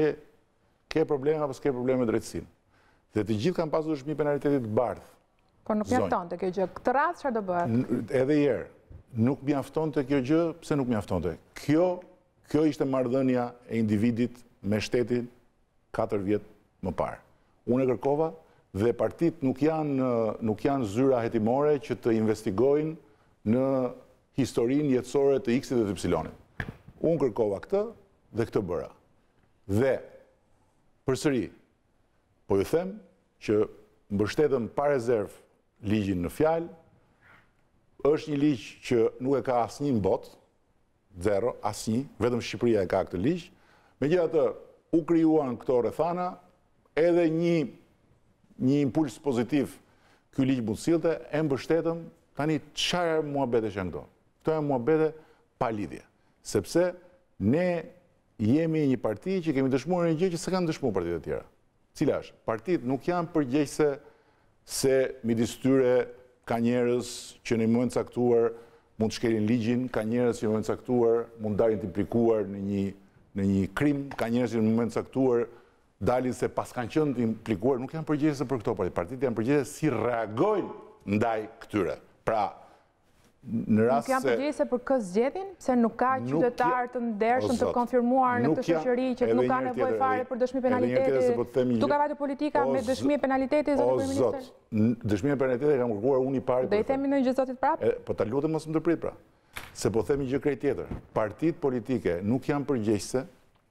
ke probleme apo s'ke probleme me drejtësinë. Dhe të gjithë kanë pasur dëshmi penalitetit të bardhë. Por nuk mjaftonte kjo gjë. Këtë radhë çfarë do bëhet? Edhe herë, nuk mjaftonte kjo gjë, pse nuk mjaftonte? Kjo ishte marrëdhënia e individit me shtetin 4 vjet më parë. Unë e kërkova dhe partitë nuk janë zyra hetimore që të investigojnë në historinë jetësore të X-it dhe të Y-it. Unë kërkova këtë dhe këtë bëra. Dhe përsëri, po ju them që mbështetëm pa rezervë ligjin në fjalë, është një ligj që nuk e ka asnjë në botë, zero, asnjë, vetëm Shqipëria e ka këtë ligj. Megjithatë, u krijuan këto rrethana, edhe një impuls pozitiv ky ligj mund sillte, e mbështetëm. Tani çfarë muhabetesh janë këto? Këto janë muhabete pa lidhje, sepse ne jemi një parti që kemi dëshmuar një gjë që s'e kanë dëshmuar partitë e tjera. Cila është? Partitë nuk janë përgjegjëse se midis tyre ka njerëz që në moment caktuar mund të shkelin ligjin, ka njerëz që në moment caktuar mund dalin të implikuar në një krim, ka njerëz që në moment caktuar dalin se pas kanë qenë të implikuar, nuk janë përgjegjëse për këto partitë. Partitë janë përgjegjëse si reagojnë ndaj këtyre. Pra, në rast nuk janë përgjegjëse për kë zgjedhin, se nuk ka qytetar të ndershëm të konfirmuar në këtë shoqëri që nuk ka nevojë fare për dëshmi penaliteti. Tu ka vajtë politika me dëshmi penaliteti, zoti kryeminist. Dëshmia e penalitetit kam kërkuar unë i pari. Do i themi ndonjë gjë zotit prapë? Po ta lutem mos më ndërprit pra. Se po themi gjë krejt tjetër. Partitë politike nuk janë përgjegjëse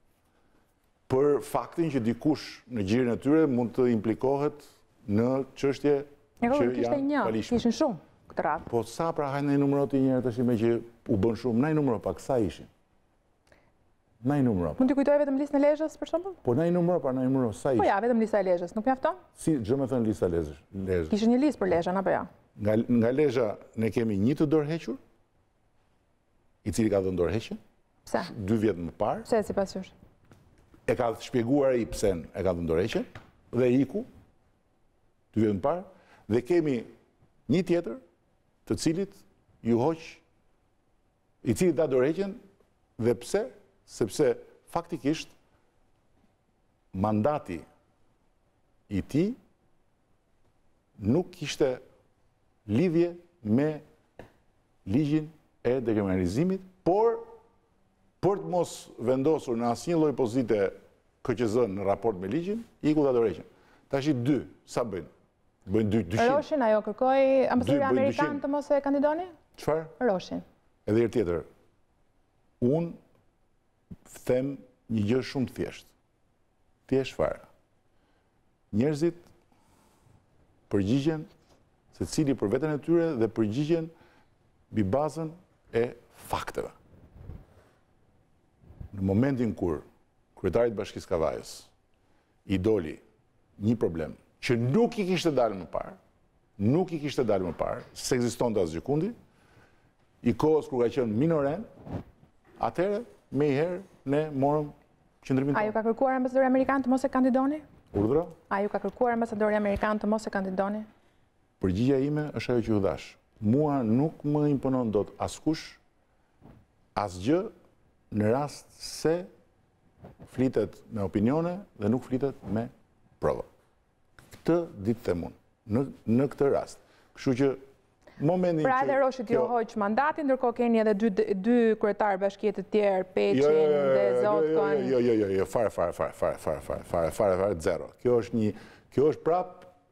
për faktin që dikush në gjirin e tyre mund të implikohet në çështje që janë palishme. Kishin shumë. Po sa pra hajnë në numërot i njerë të shime që u bën shumë, na i numërot pak, sa ishin? Na i numërot. Mund t'i kujtoj vetëm listën e Lezhës, për shembull? Po na i numërot, pa na i numërot, sa ishin? Po ja, vetëm lista e Lezhës, nuk mjafton? Si, gjë me thënë lista e Lezhës. Kishin një listë për Lezhën, apo ja? Nga Lezhë ne kemi një të dorëhequr, i cili ka dhënë dorëheqje. Pse? 2 vjet më parë. Pse sipas jush? E ka shpjeguar ai pse e ka dhënë dorëheqje dhe iku 2 vjet më parë, dhe kemi një tjetër të cilit ju hoq, i cili da dorëheqjen, dhe pse? Sepse faktikisht mandati i tij nuk kishte lidhje me ligjin e dekriminalizimit, por për të mos vendosur në asnjë lloj pozite KQZ në raport me ligjin, iku da dorëheqjen. Tash 2, sa bëjnë? Bëjnë 200. Roshin, ajo kërkoi ambasadori amerikan të mos e kandidoni? Çfarë? Roshin. Edhe herë tjetër, unë them një gjë shumë thjeshtë. Thjesht fare. Njerëzit përgjigjen secili për veten e tyre dhe përgjigjen mbi bazën e fakteve. Në momentin kur kryetari i Bashkisë Kavajës i doli një problem që nuk i kishte dalë më parë, se ekzistonte asgjë kundi, i kohës kur ka qenë minoren, atëherë me herë ne morëm qëndrimin tonë. A ju ka kërkuar ambasadori amerikan të mos e kandidoni? Urdhra? A ju ka kërkuar ambasadori amerikan të mos e kandidoni? Përgjigjja ime është ajo që ju thash. Mua nuk më imponon dot askush asgjë në rast se flitet me opinione dhe nuk flitet me prova. Këtë ditë them unë, në këtë rast. Kështu që momentin pra edhe Roshit ju hoq mandatin, ndërkohë keni edhe dy kryetarë bashkie të tjerë, Peçin dhe Zotkon. Jo, fare, zero. Kjo është prap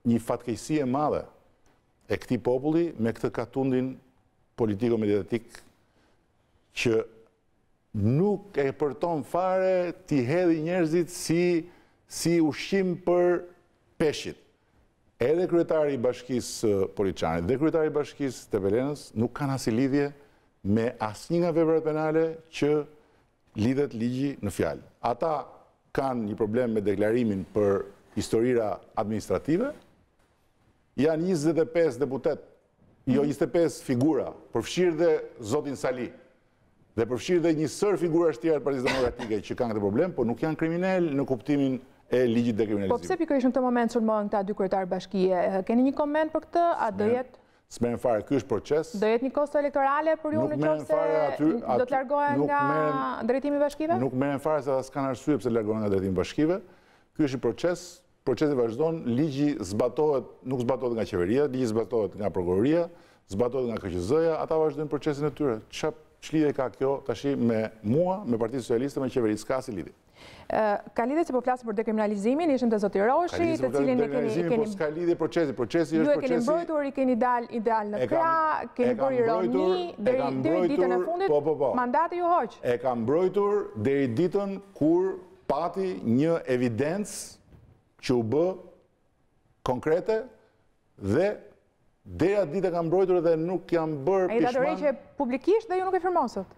një fatkeqësi e madhe e këtij populli me këtë katundin politiko-mediatik që nuk e përton fare t'i hedhi njerëzit si ushqim për peshqit. Edhe kryetari i Bashkisë Poliçanit dhe kryetari i Bashkisë Tepelenës nuk kanë asnjë lidhje me asnjë nga veprat penale që lidhet ligji në fjalë. Ata kanë një problem me deklarimin për historira administrative. Janë 25 deputet, jo 25 figura, përfshirë dhe zotin Sali. Dhe përfshirë dhe një sër figurash tjera të Partisë Demokratike që kanë këtë problem, por nuk janë kriminal në kuptimin e ligjit dekriminalizimit. Po pse pikërisht në këtë moment sulmohen këta dy kryetarë bashkie? Keni një koment për këtë? A do jetë? S'merren fare, ky është proces. Do jetë një kosto elektorale për ju në qoftë do të largohen nga drejtimi i bashkive? Nuk merren fare se ata s'kan arsye pse largohen nga drejtimi i bashkive. Ky është një proces, procesi vazhdon, ligji zbatohet, nuk zbatohet nga qeveria, ligji zbatohet nga prokuroria, zbatohet nga KQZ-ja, ata vazhdojnë procesin e tyre. Ç'lidhje ka kjo tash me mua, me Partinë Socialiste, me qeverisë, s'ka asnjë lidhje. Ka lidhje që po flasim për dekriminalizimin, ishim te zoti Roshi, të cilin e keni s'ka lidhje procesi është procesi. Ju e keni mbrojtur, i keni ideal në krah, keni bërë ironi deri ditën e fundit, mandati ju hoq. E ka mbrojtur deri ditën kur pati një evidencë që u bë konkrete dhe deri atë ditë e ka mbrojtur dhe nuk janë bërë pishman. Ai datori që publikisht dhe ju nuk e firmosët.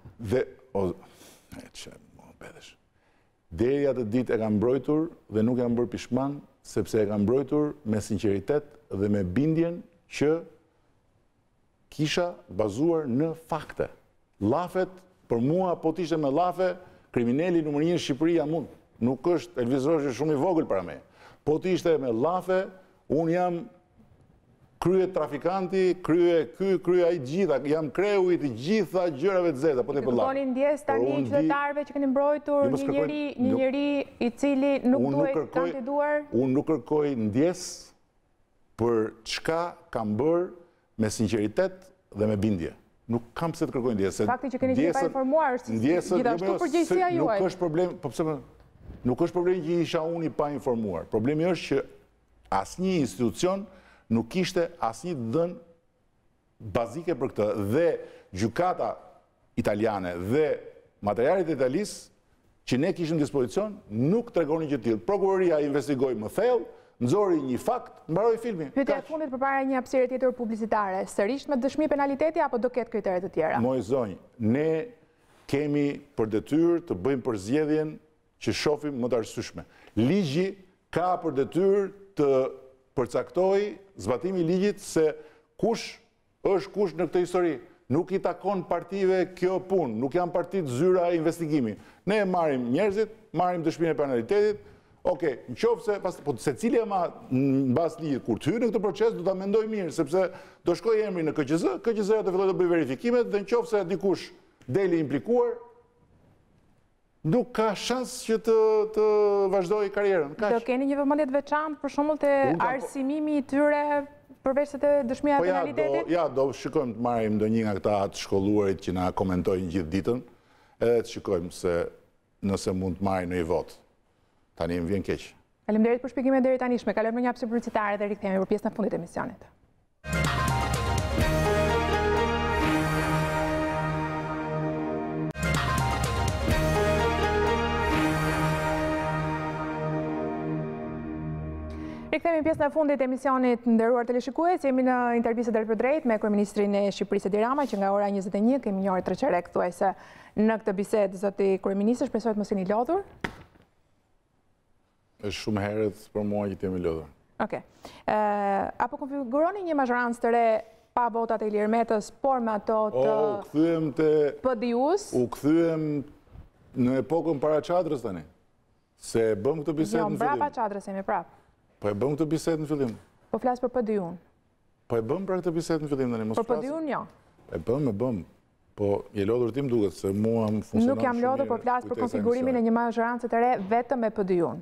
Deri atë ditë e ka mbrojtur dhe nuk janë bërë pishman, sepse e ka mbrojtur me sinqeritet dhe me bindjen që kisha bazuar në fakte. Llafet, për mua, po t'ishte me llafe, kriminali numër 1 në Shqipëri jam unë. Nuk është Elvis Roshi shumë i vogël para me. Po t'ishte me llafe, unë jam krye trafikanti, krye ai gjitha, jam kreu i të gjitha gjërave të zeza, po te pëllam. Kërkoni ndjes tani qytetarëve që keni mbrojtur, një njeri i cili nuk duhet kandiduar? Unë nuk kërkoj ndjes për çka kam bërë me sinqeritet dhe me bindje. Nuk kam pse të kërkoj ndjes. Fakti që keni qenë pa informuar është gjithashtu përgjegjësia juaj. Nuk është problem, po pse nuk është problem që isha unë i pa informuar. Problemi është që asnjë institucion nuk kishte asnjë dhënë bazike për këtë dhe gjykata italiane dhe materialet e Italisë që ne kishim në dispozicion nuk tregonin gjë të tillë. Prokuroria investigoi më thellë, nxori një fakt, mbaroi filmi. Pyetja e fundit përpara një hapësire tjetër publicitare, sërish me dëshmi penaliteti apo do ketë kriteret të tjera? Moj zonjë, ne kemi për detyrë të bëjmë përzgjedhjen që shohim më të arsyeshme. Ligji ka për detyrë të përcaktoj zbatimi i ligjit se kush është kush në këtë histori. Nuk i takon partive kjo punë, nuk janë partitë zyra e investigimi. Ne marrim njerëzit, marrim dëshminë e penalitetit, okej, nëse po secili mbas ligjit kur të hyjë në këtë proces do ta mendoj mirë, sepse do shkojë emri në KQZ, KQZ-ja do fillojë të bëjë verifikimet dhe nëse dikush deli implikuar, nuk ka shans që të vazhdoj karrierën. Do keni një vëmendje të veçantë për shembull te arsimimi i tyre përveç se te dëshmia e penalitetit? Ja, do shikojmë të marrim ndonjë nga këta të shkolluarit që na komentojnë gjithë ditën, edhe të shikojmë se nëse mund të marrin në një votë. Tani më vjen keq. Faleminderit për shpjegimet deri tanishme. Kalojmë në një hapësirë publicitare dhe rikthehemi për pjesën e fundit të emisionit. Rikthehemi pjesën e fundit të emisionit, nderuar teleshikues, jemi në intervistë drejt për drejt me kryeministrin e Shqipërisë Edi Rama, që nga ora 21 kemi një orë 3 çerek thuajse në këtë bisedë. Zoti kryeministër, shpresoj të mos jeni lodhur. Është shumë herët për mua që jemi lodhur. Okej. Apo konfiguroni një mazhorancë të re pa votat e Ilir Metës, por me ato të PD-us? U kthyem në epokën para çadrës tani. Se bëm këtë bisedë në fillim. Jo, brapa çadrës jemi prapë. Po e bëm këtë bisedë në fillim. Po flas për PD-un. Po e bëm pra këtë bisedë në fillim tani, mos flas. Për PD-un jo. E bëm. Po je lodhur ti më duket se mua më funksionon. Nuk jam lodhur, po flas për konfigurimin e një mazhorancë të re vetëm me PD-un.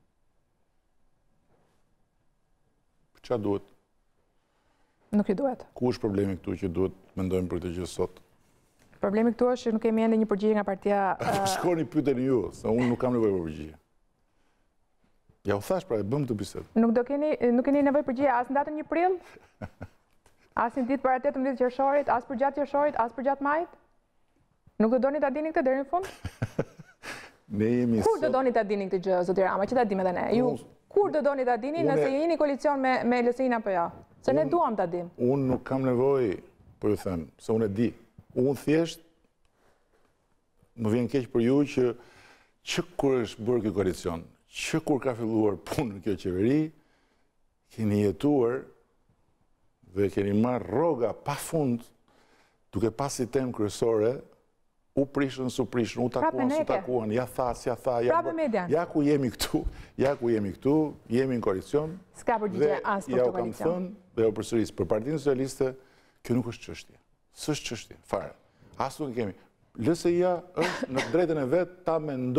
Ç'a duhet? Nuk i duhet. Ku është problemi këtu që duhet mendojmë për këtë gjë sot? Problemi këtu është që nuk kemi ende një përgjigje nga partia. Shkoni pyeteni ju, se unë nuk kam nevojë për përgjigje. Ja u thash, pra e bëm të bisedë. Nuk keni nevojë përgjigje as në datën 1 prill? As në ditë para 18 qershorit, as për gjatë qershorit, as për gjatë majit? Nuk do doni ta dini këtë deri në fund? Ne jemi Kur do doni ta dini këtë gjë, zoti Rama, që ta dimë edhe ne? Ju kur do doni ta dini nëse jeni koalicion me LSI-n apo jo? Se ne duam ta dim. Unë nuk kam nevojë, po ju them, se unë e di. Unë thjesht më vjen keq për ju që kur është bërë ky koalicion, që kur ka filluar punë në kjo qeveri, keni jetuar dhe keni marrë rroga pafund duke pasi temë kryesore, u prishën, u takuan, ja tha, s'ja tha, ja ku jemi këtu, jemi në koalicion. S'ka përgjigje as për këtë koalicion. Ja u kam thënë dhe u përsëris, për Partinë Socialiste, kjo nuk është çështje. S'është çështje, fare. As nuk kemi. LSI-ja është në drejtën e vet ta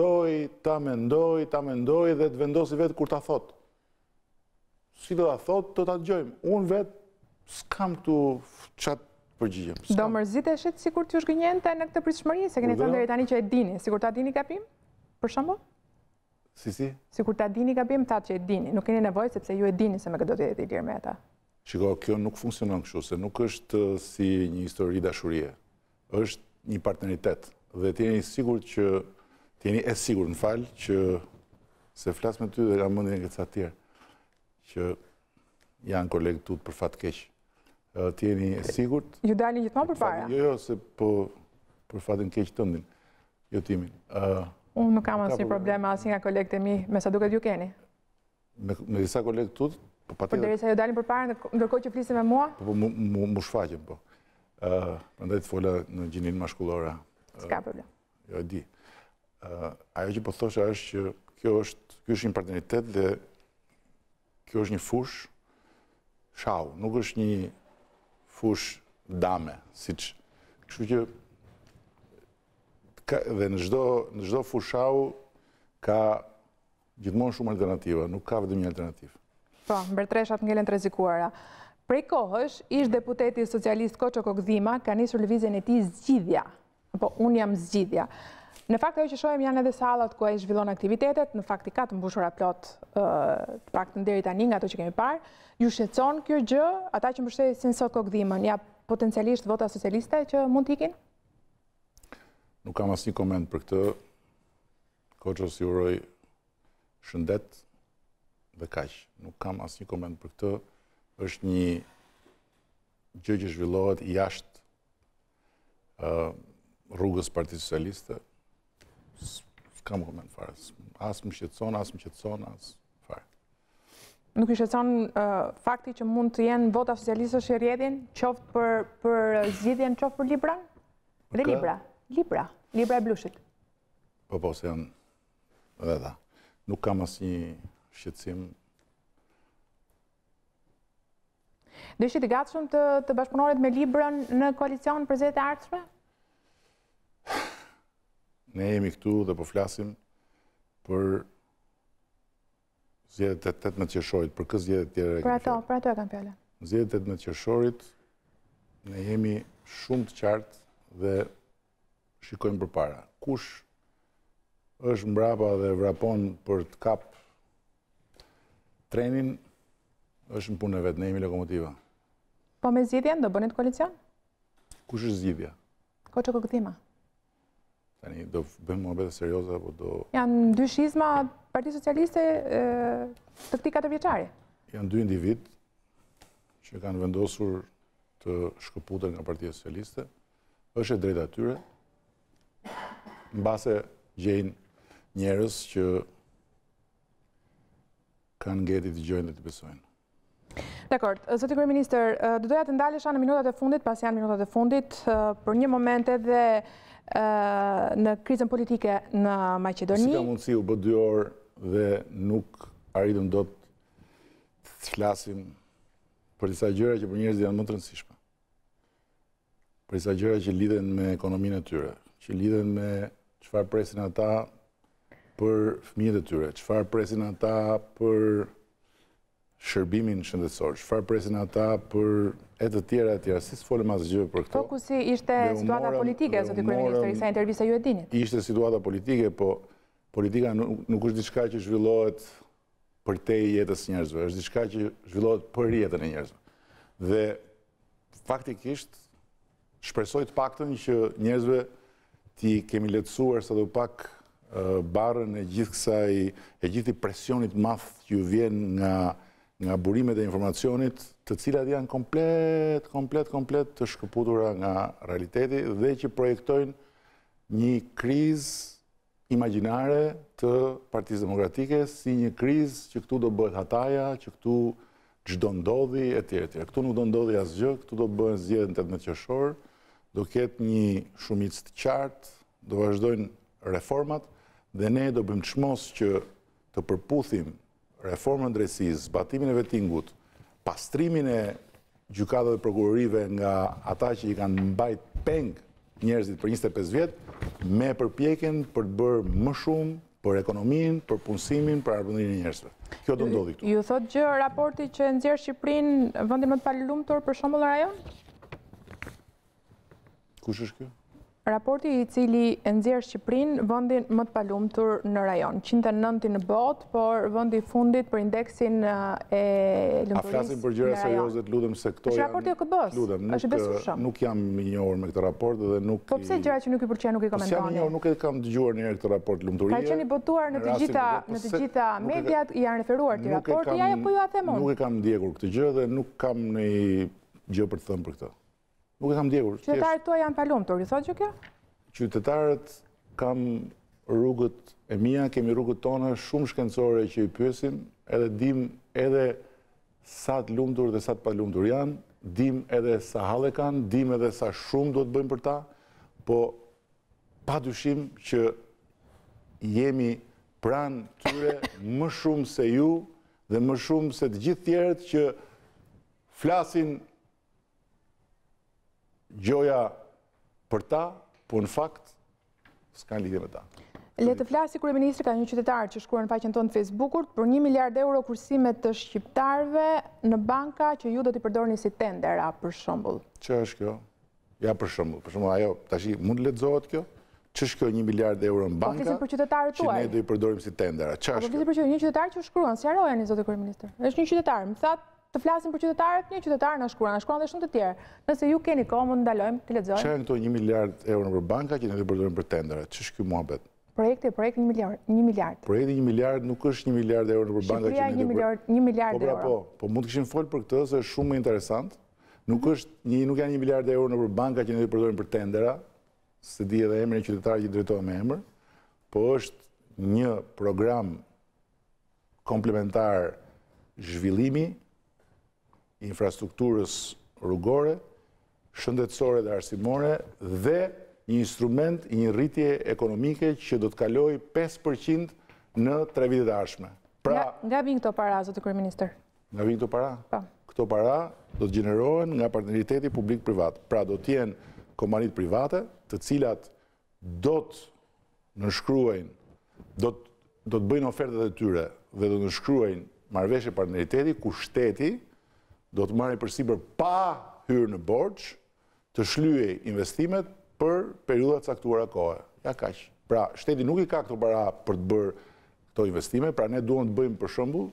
mendoj dhe të vendosi vet kur ta thot. Si do ta thot, do ta dëgjojmë. Unë vet s'kam këtu çat përgjigje. Do mërziteshit sikur t'ju shgënjente në këtë pritshmëri, se keni thënë deri tani që e dini, sikur ta dini gabim? Për shembull? Si? Sikur ta dini gabim, thatë që e dini. Nuk keni nevojë sepse ju e dini se me këtë do të jetë i lirë me ata. Shiko, kjo nuk funksionon kështu, se nuk është si një histori dashurie. Është një partneritet. Dhe t'jeni sigurt që që se flas me ty dhe kam mendjen e këta të tjerë që janë kolegë tut për fat keq. T'jeni sigurt. Ju dalin gjithmonë përpara? Jo, se po për fatin keq tëndin, jo timin. Unë nuk kam asnjë problem asnjë nga kolegët e mi, me sa duket ju keni. Me disa kolegë tut, po patjetër. Por derisa ju dalin përpara ndërkohë që flisin me mua? Po mu shfaqem, po. Prandaj të fola në gjinin mashkullore. S'ka problem. Jo, e di. Ajo që po thosha është që kjo është një partneritet dhe kjo është një fush shau, nuk është një fush dame, siç. Kështu që dhe në çdo fush shau ka gjithmonë shumë alternativa, nuk ka vetëm një alternativë. Po, mbretëreshat ngelen të rrezikuara. Prej kohësh, ish deputeti socialist Koço Kokdhima ka nisur lëvizjen e tij zgjidhja. Apo unë jam zgjidhja. Në fakt ajo që shohim janë edhe sallat ku ai zhvillon aktivitetet, në fakt i ka të mbushura plot, të paktën deri tani nga ato që kemi parë. Ju shqetëson kjo gjë, ata që mbështesin sot Kokdhimën, ja potencialisht vota socialiste që mund të ikin? Nuk kam asnjë koment për këtë. Koço si uroj shëndet dhe kaq. Nuk kam asnjë koment për këtë. Është një gjë që zhvillohet jashtë rrugës Partisë Socialiste. S'kam koment fare. As më shqetëson, as fare. Nuk i shqetëson fakti që mund të jenë vota socialiste që rrjedhin, qoftë për zgjidhjen, qoftë për libran? Dhe libra e blushit. Po, se janë edhe ta. Nuk kam asnjë shqetësim. Do ishit i gatshëm të bashkëpunohet me Librën në koalicion për zgjedhjet e ardhshme? Ne jemi këtu dhe po flasim për zgjedhjet e 18 qershorit, për këtë zgjedhje tjera. Për ato e kam fjalën. Në zgjedhjet e 18 qershorit ne jemi shumë të qartë dhe shikojmë përpara. Kush është mbrapa dhe vrapon për të kap trenin, është në punë e vetë, ne jemi lokomotiva. Po me zgjidhjen do bënit koalicion? Kush është zgjidhja? Koço Kokdhima. Tani, do bëjmë muhabete serioze, apo do... Janë dy shizma Partisë Socialiste të këtij 4 vjeçari. Janë dy individ që kanë vendosur të shkëputen nga Partia Socialiste. Është e drejta atyre, mbase gjejnë njerëz që kanë ngeti të gjojnë dhe të besojnë. Dekord, zoti kryeministër, do doja të ndalesha në minutat e fundit, pas janë minutat e fundit, për një moment edhe në krizën politike në Maqedoni. Si ka mundësi u bë 2 orë dhe nuk arritëm dot të flasim për disa gjëra që për njerëzit janë më të rëndësishme. Për disa gjëra që lidhen me ekonominë e tyre, që lidhen me çfarë presin ata për fëmijët e tyre, çfarë presin ata për shërbimin shëndetësor, çfarë presin ata për e të tjera, si s'folëm asgjë për këto. Fokusi ishte situata politike, zoti kryeministër, sa intervista ju e dinit. Ishte situata politike, po politika nuk është diçka që zhvillohet për te jetës njerëzve, është diçka që zhvillohet për jetën e njerëzve. Dhe faktikisht shpresoj të paktën që njerëzve ti kemi lehtësuar sa do pak barrën e gjithë presionit madh që ju vjen nga burimet e informacionit, të cilat janë komplet të shkëputura nga realiteti dhe që projektojnë një krizë imagjinare të Partisë Demokratike si një krizë që këtu do bëhet hataja, që këtu çdo ndodhi etj. Këtu nuk do ndodhi asgjë, këtu do bëhen zgjedhjet në 18 qershor, do ketë një shumicë të qartë, do vazhdojnë reformat dhe ne do bëjmë çmos që të përputhim reformën e drejtësisë, zbatimin e vettingut, pastrimin e gjykatave dhe prokurorive nga ata që i kanë mbajt peng njerëzit për 25 vjet, me përpjekjen për të bërë më shumë për ekonominë, për punësimin, për ardhmërinë e njerëzve. Kjo do ndodhi këtu. Ju thot gjë raporti që nxjerr Shqipërinë vendin më të palumtur për shembull në rajon? Kush është kjo? Raporti i cili nxjerr Shqipërinë vendin më të palumtur në rajon, 109 në botë, por vendi i fundit për indeksin e lumturisë. A flasim për gjëra serioze, lutem, se këto janë. Është raporti i OKB-s. Lutem, nuk jam i njohur me këtë raport dhe nuk. Po pse gjëra që nuk i pëlqejnë nuk i komentoni? Nuk e kam dëgjuar ndonjëherë këtë raport lumturie. Ka qenë botuar në të gjitha mediat, janë referuar ti raporti, ja po ju a them unë. Nuk e kam ndjekur këtë gjë dhe nuk kam në gjë për të thënë për këtë. Nuk e kam ndjekur. Qytetarët tuaj janë palumtur, ju thotë gjë kjo? Qytetarët kam rrugët e mia, kemi rrugët tona shumë shkencore që i pyesim, edhe dim edhe sa të lumtur dhe sa të palumtur janë, dim edhe sa halle kanë, dim edhe sa shumë do të bëjmë për ta, po padyshim që jemi pranë tyre më shumë se ju dhe më shumë se të gjithë tjerët që flasin gjoja për ta, po në fakt s'kan lidhje me ta. Le të flasi kryeministri, ka një qytetar që shkruar në faqen tonë të Facebookut për 1 miliard euro kursimet të shqiptarëve në banka që ju do t'i përdorni si tendera për shembull. Ç'është është kjo? Ja për shembull, ajo tash mund të lexohet kjo? Ç'është kjo 1 miliard euro në banka? Po flisim për qytetarët tuaj. Që ne do i përdorim si tendera. Ç'është? Po flisim për një qytetar që shkruan, sqarojeni zoti kryeministër. Është një qytetar, më thatë të flasim për qytetarët, një qytetar na shkruan dhe shumë të tjerë. Nëse ju keni kohë, mund të ndalojmë, të lexojmë. Çfarë janë këto 1 miliard euro për banka që ne do i përdorim për tendera? Ç'është ky muhabet? Projekti 1 miliard. Projekti 1 miliard nuk është 1 miliard euro për banka që ne do i 1 miliard euro. Po mund të kishim fol për këtë, se është shumë më interesant. Nuk janë 1 miliard euro për banka që ne do i përdorim për tendera, se di edhe emrin e qytetarit që drejtohet me emër, po është një program komplementar zhvillimi infrastrukturës rrugore, shëndetësore dhe arsimore dhe një instrument i një rritje ekonomike që do të kaloj 5% në 3 vitet e ardhshme. Nga vijnë këto para, zoti kryeministër? Nga vijnë këto para? Po. Këto para do të gjenerohen nga partneriteti publik-privat. Pra do të jenë kompanitë private, të cilat do të nënshkruajnë, do të bëjnë ofertat e tyre dhe do të nënshkruajnë marrëveshje partneriteti ku shteti do të marrë përsipër pa hyrë në borxh të shlyej investimet për periudha të caktuara kohe. Ja kaq. Pra, shteti nuk i ka këto para për të bërë këto investime, pra ne duam të bëjmë për shembull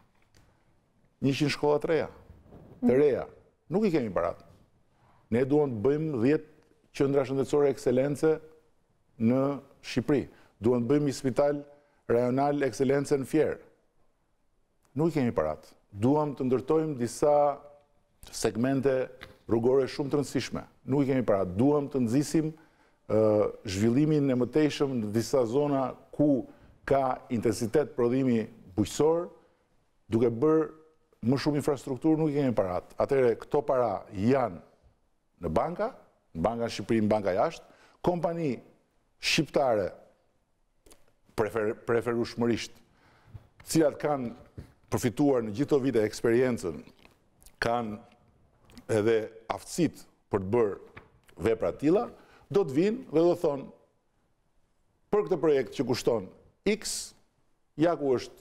100 shkolla të reja. Nuk i kemi parat. Ne duam të bëjmë 10 qendra shëndetësore ekselence në Shqipëri. Duam të bëjmë një spital rajonal ekselence në Fier. Nuk i kemi parat. Duam të ndërtojmë disa segmente rrugore shumë të rëndësishme. Nuk i kemi parat. Duam të nxisim zhvillimin e mëtejshëm në disa zona ku ka intensitet prodhimi bujqësor, duke bërë më shumë infrastrukturë, nuk i kemi parat. Atëherë, këto para janë në banka në Shqipëri, në banka jashtë, kompani shqiptare preferueshmërisht, cilat kanë përfituar në gjithë të vite eksperiencën, kanë edhe aftësit për të bërë vepra tilla, do të vinë dhe do thonë, për këtë projekt që kushton X, ja ku është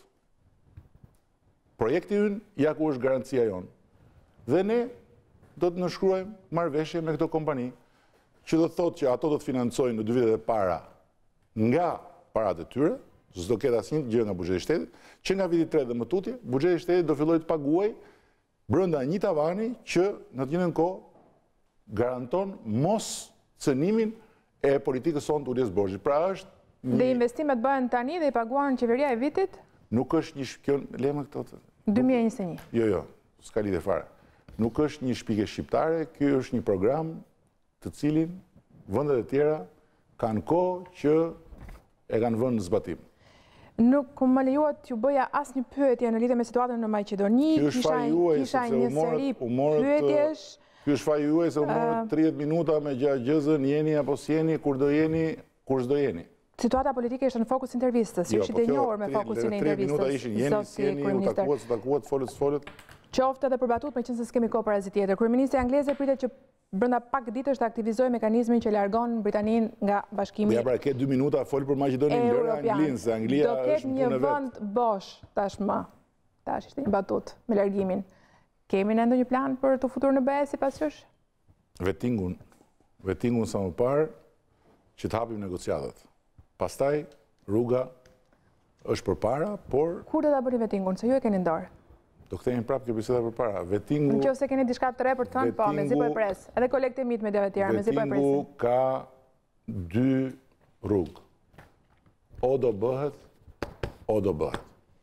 projekti ynë, ja ku është garancia jonë. Dhe ne do të nënshkruajmë marrëveshje me këto kompani, që do të thotë që ato do të financojnë në 2 vitet e para nga paratë e tyre, s'do ketë asnjë gjë nga buxheti i shtetit, që nga viti 3 dhe më tutje, buxheti i shtetit do fillojë të paguajë brenda një tavani që në të njëjtën kohë garanton mos cënimin e politikës sonë të uljes borxhit. Pra është Dhe investimet bëhen tani dhe i paguan qeveria e vitit? Nuk është një kjo lema këto 2021. Jo, s'ka lidhje fare. Nuk është një shpike shqiptare, ky është një program të cilin vendet e tjera kanë kohë që e kanë vënë në zbatim. Nuk më lejuat ju bëja asnjë pyetje në lidhje me situatën në Maqedoni, kisha një seri pyetjesh. Ky është faji juaj se u morët 30 minuta me gjëzën jeni apo s'jeni, kur s'do jeni. Situata politike ishte në fokus intervistës, ju ishte e njohur me fokusin e intervistës. 3 minuta ishin jeni, s'jeni, u takuat, folët. Qoftë edhe për batut, meqense s'kemi kohë për asgjë tjetër. Kryeministri angleze pritet që brenda pak ditësh të aktivizojë mekanizmin që largon Britaninë nga bashkimi. Ja pra, ke 2 minuta fol për Maqedoninë, lëre Anglinë, se Anglia do ketë një vend bosh tashmë. Tash ishte një batut me largimin. Kemi ne ndonjë plan për të futur në BE sipas jush? Vetingun sa më parë që të hapim negociatat. Pastaj rruga është përpara, por kur do ta bëni vetingun, se ju e keni dorë? Do kthehemi prapë kjo biseda përpara. Vetingu Nëse keni diçka të re për të thënë, po, mezi po e pres. Edhe kolekte mit me mediave të tjera, mezi po e presin. Vetingu ka 2 rrugë. O do bëhet, o do bëhet.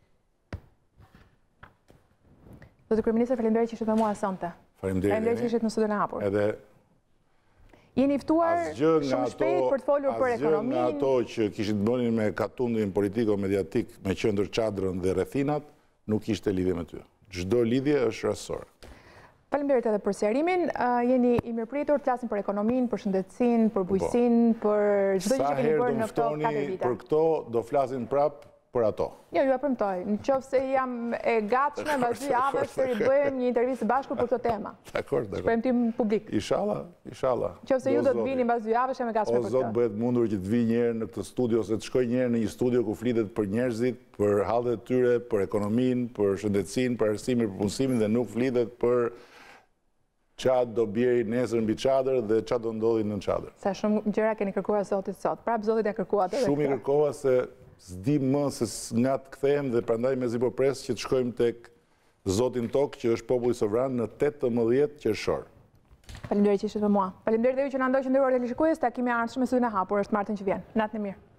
Zotë kryeministër, faleminderit që ishit me mua sonte. Faleminderit që ishit në studion e hapur. Edhe jeni ftuar shumë shpejt për të folur për ekonominë. Asgjë nga ato që kishin bënin me katundin politiko-mediatik me qendër çadrën dhe rrethinat, nuk kishte lidhje me ty. Çdo lidhje është rastësore. Faleminderit edhe për sqarimin. Jeni i mirëpritur të flasim për ekonominë, për shëndetësinë, për bujqësinë, për çdo gjë që keni bërë në këto 4 vite. Për këto do flasin prapë për ato. Jo, ju e premtoj. Nëse jam e gatshme mbas 2 javësh të ribëjmë një intervistë bashkë për këtë temë. Dakor. Premtim publik. Inshallah. Nëse ju do të vini mbas 2 javësh jam e gatshme për këtë. O Zot bëhet mundur që të vi një herë në këtë studio, ose të shkoj një herë në një studio ku flitet për njerëzit, për hallet e tyre, për ekonominë, për shëndetësinë, për arsimin, për punësimin dhe nuk flitet për çfarë do bjeri nesër mbi çadër dhe çfarë do ndodhi nën çadër. Sa shumë gjëra keni kërkuar Zotit sot. Prapë Zotit ja kërkuat edhe. Shumë i kërkova se s'di më se nga të kthehem dhe prandaj mezi po pres që të shkojmë tek Zotin tokë që është populli sovran në 18 qershor. Faleminderit që ishit me mua. Faleminderit edhe ju që na ndoqët nderuar televizionistët. Takimi i ardhshëm me studion e hapur është martën që vjen. Natën e mirë.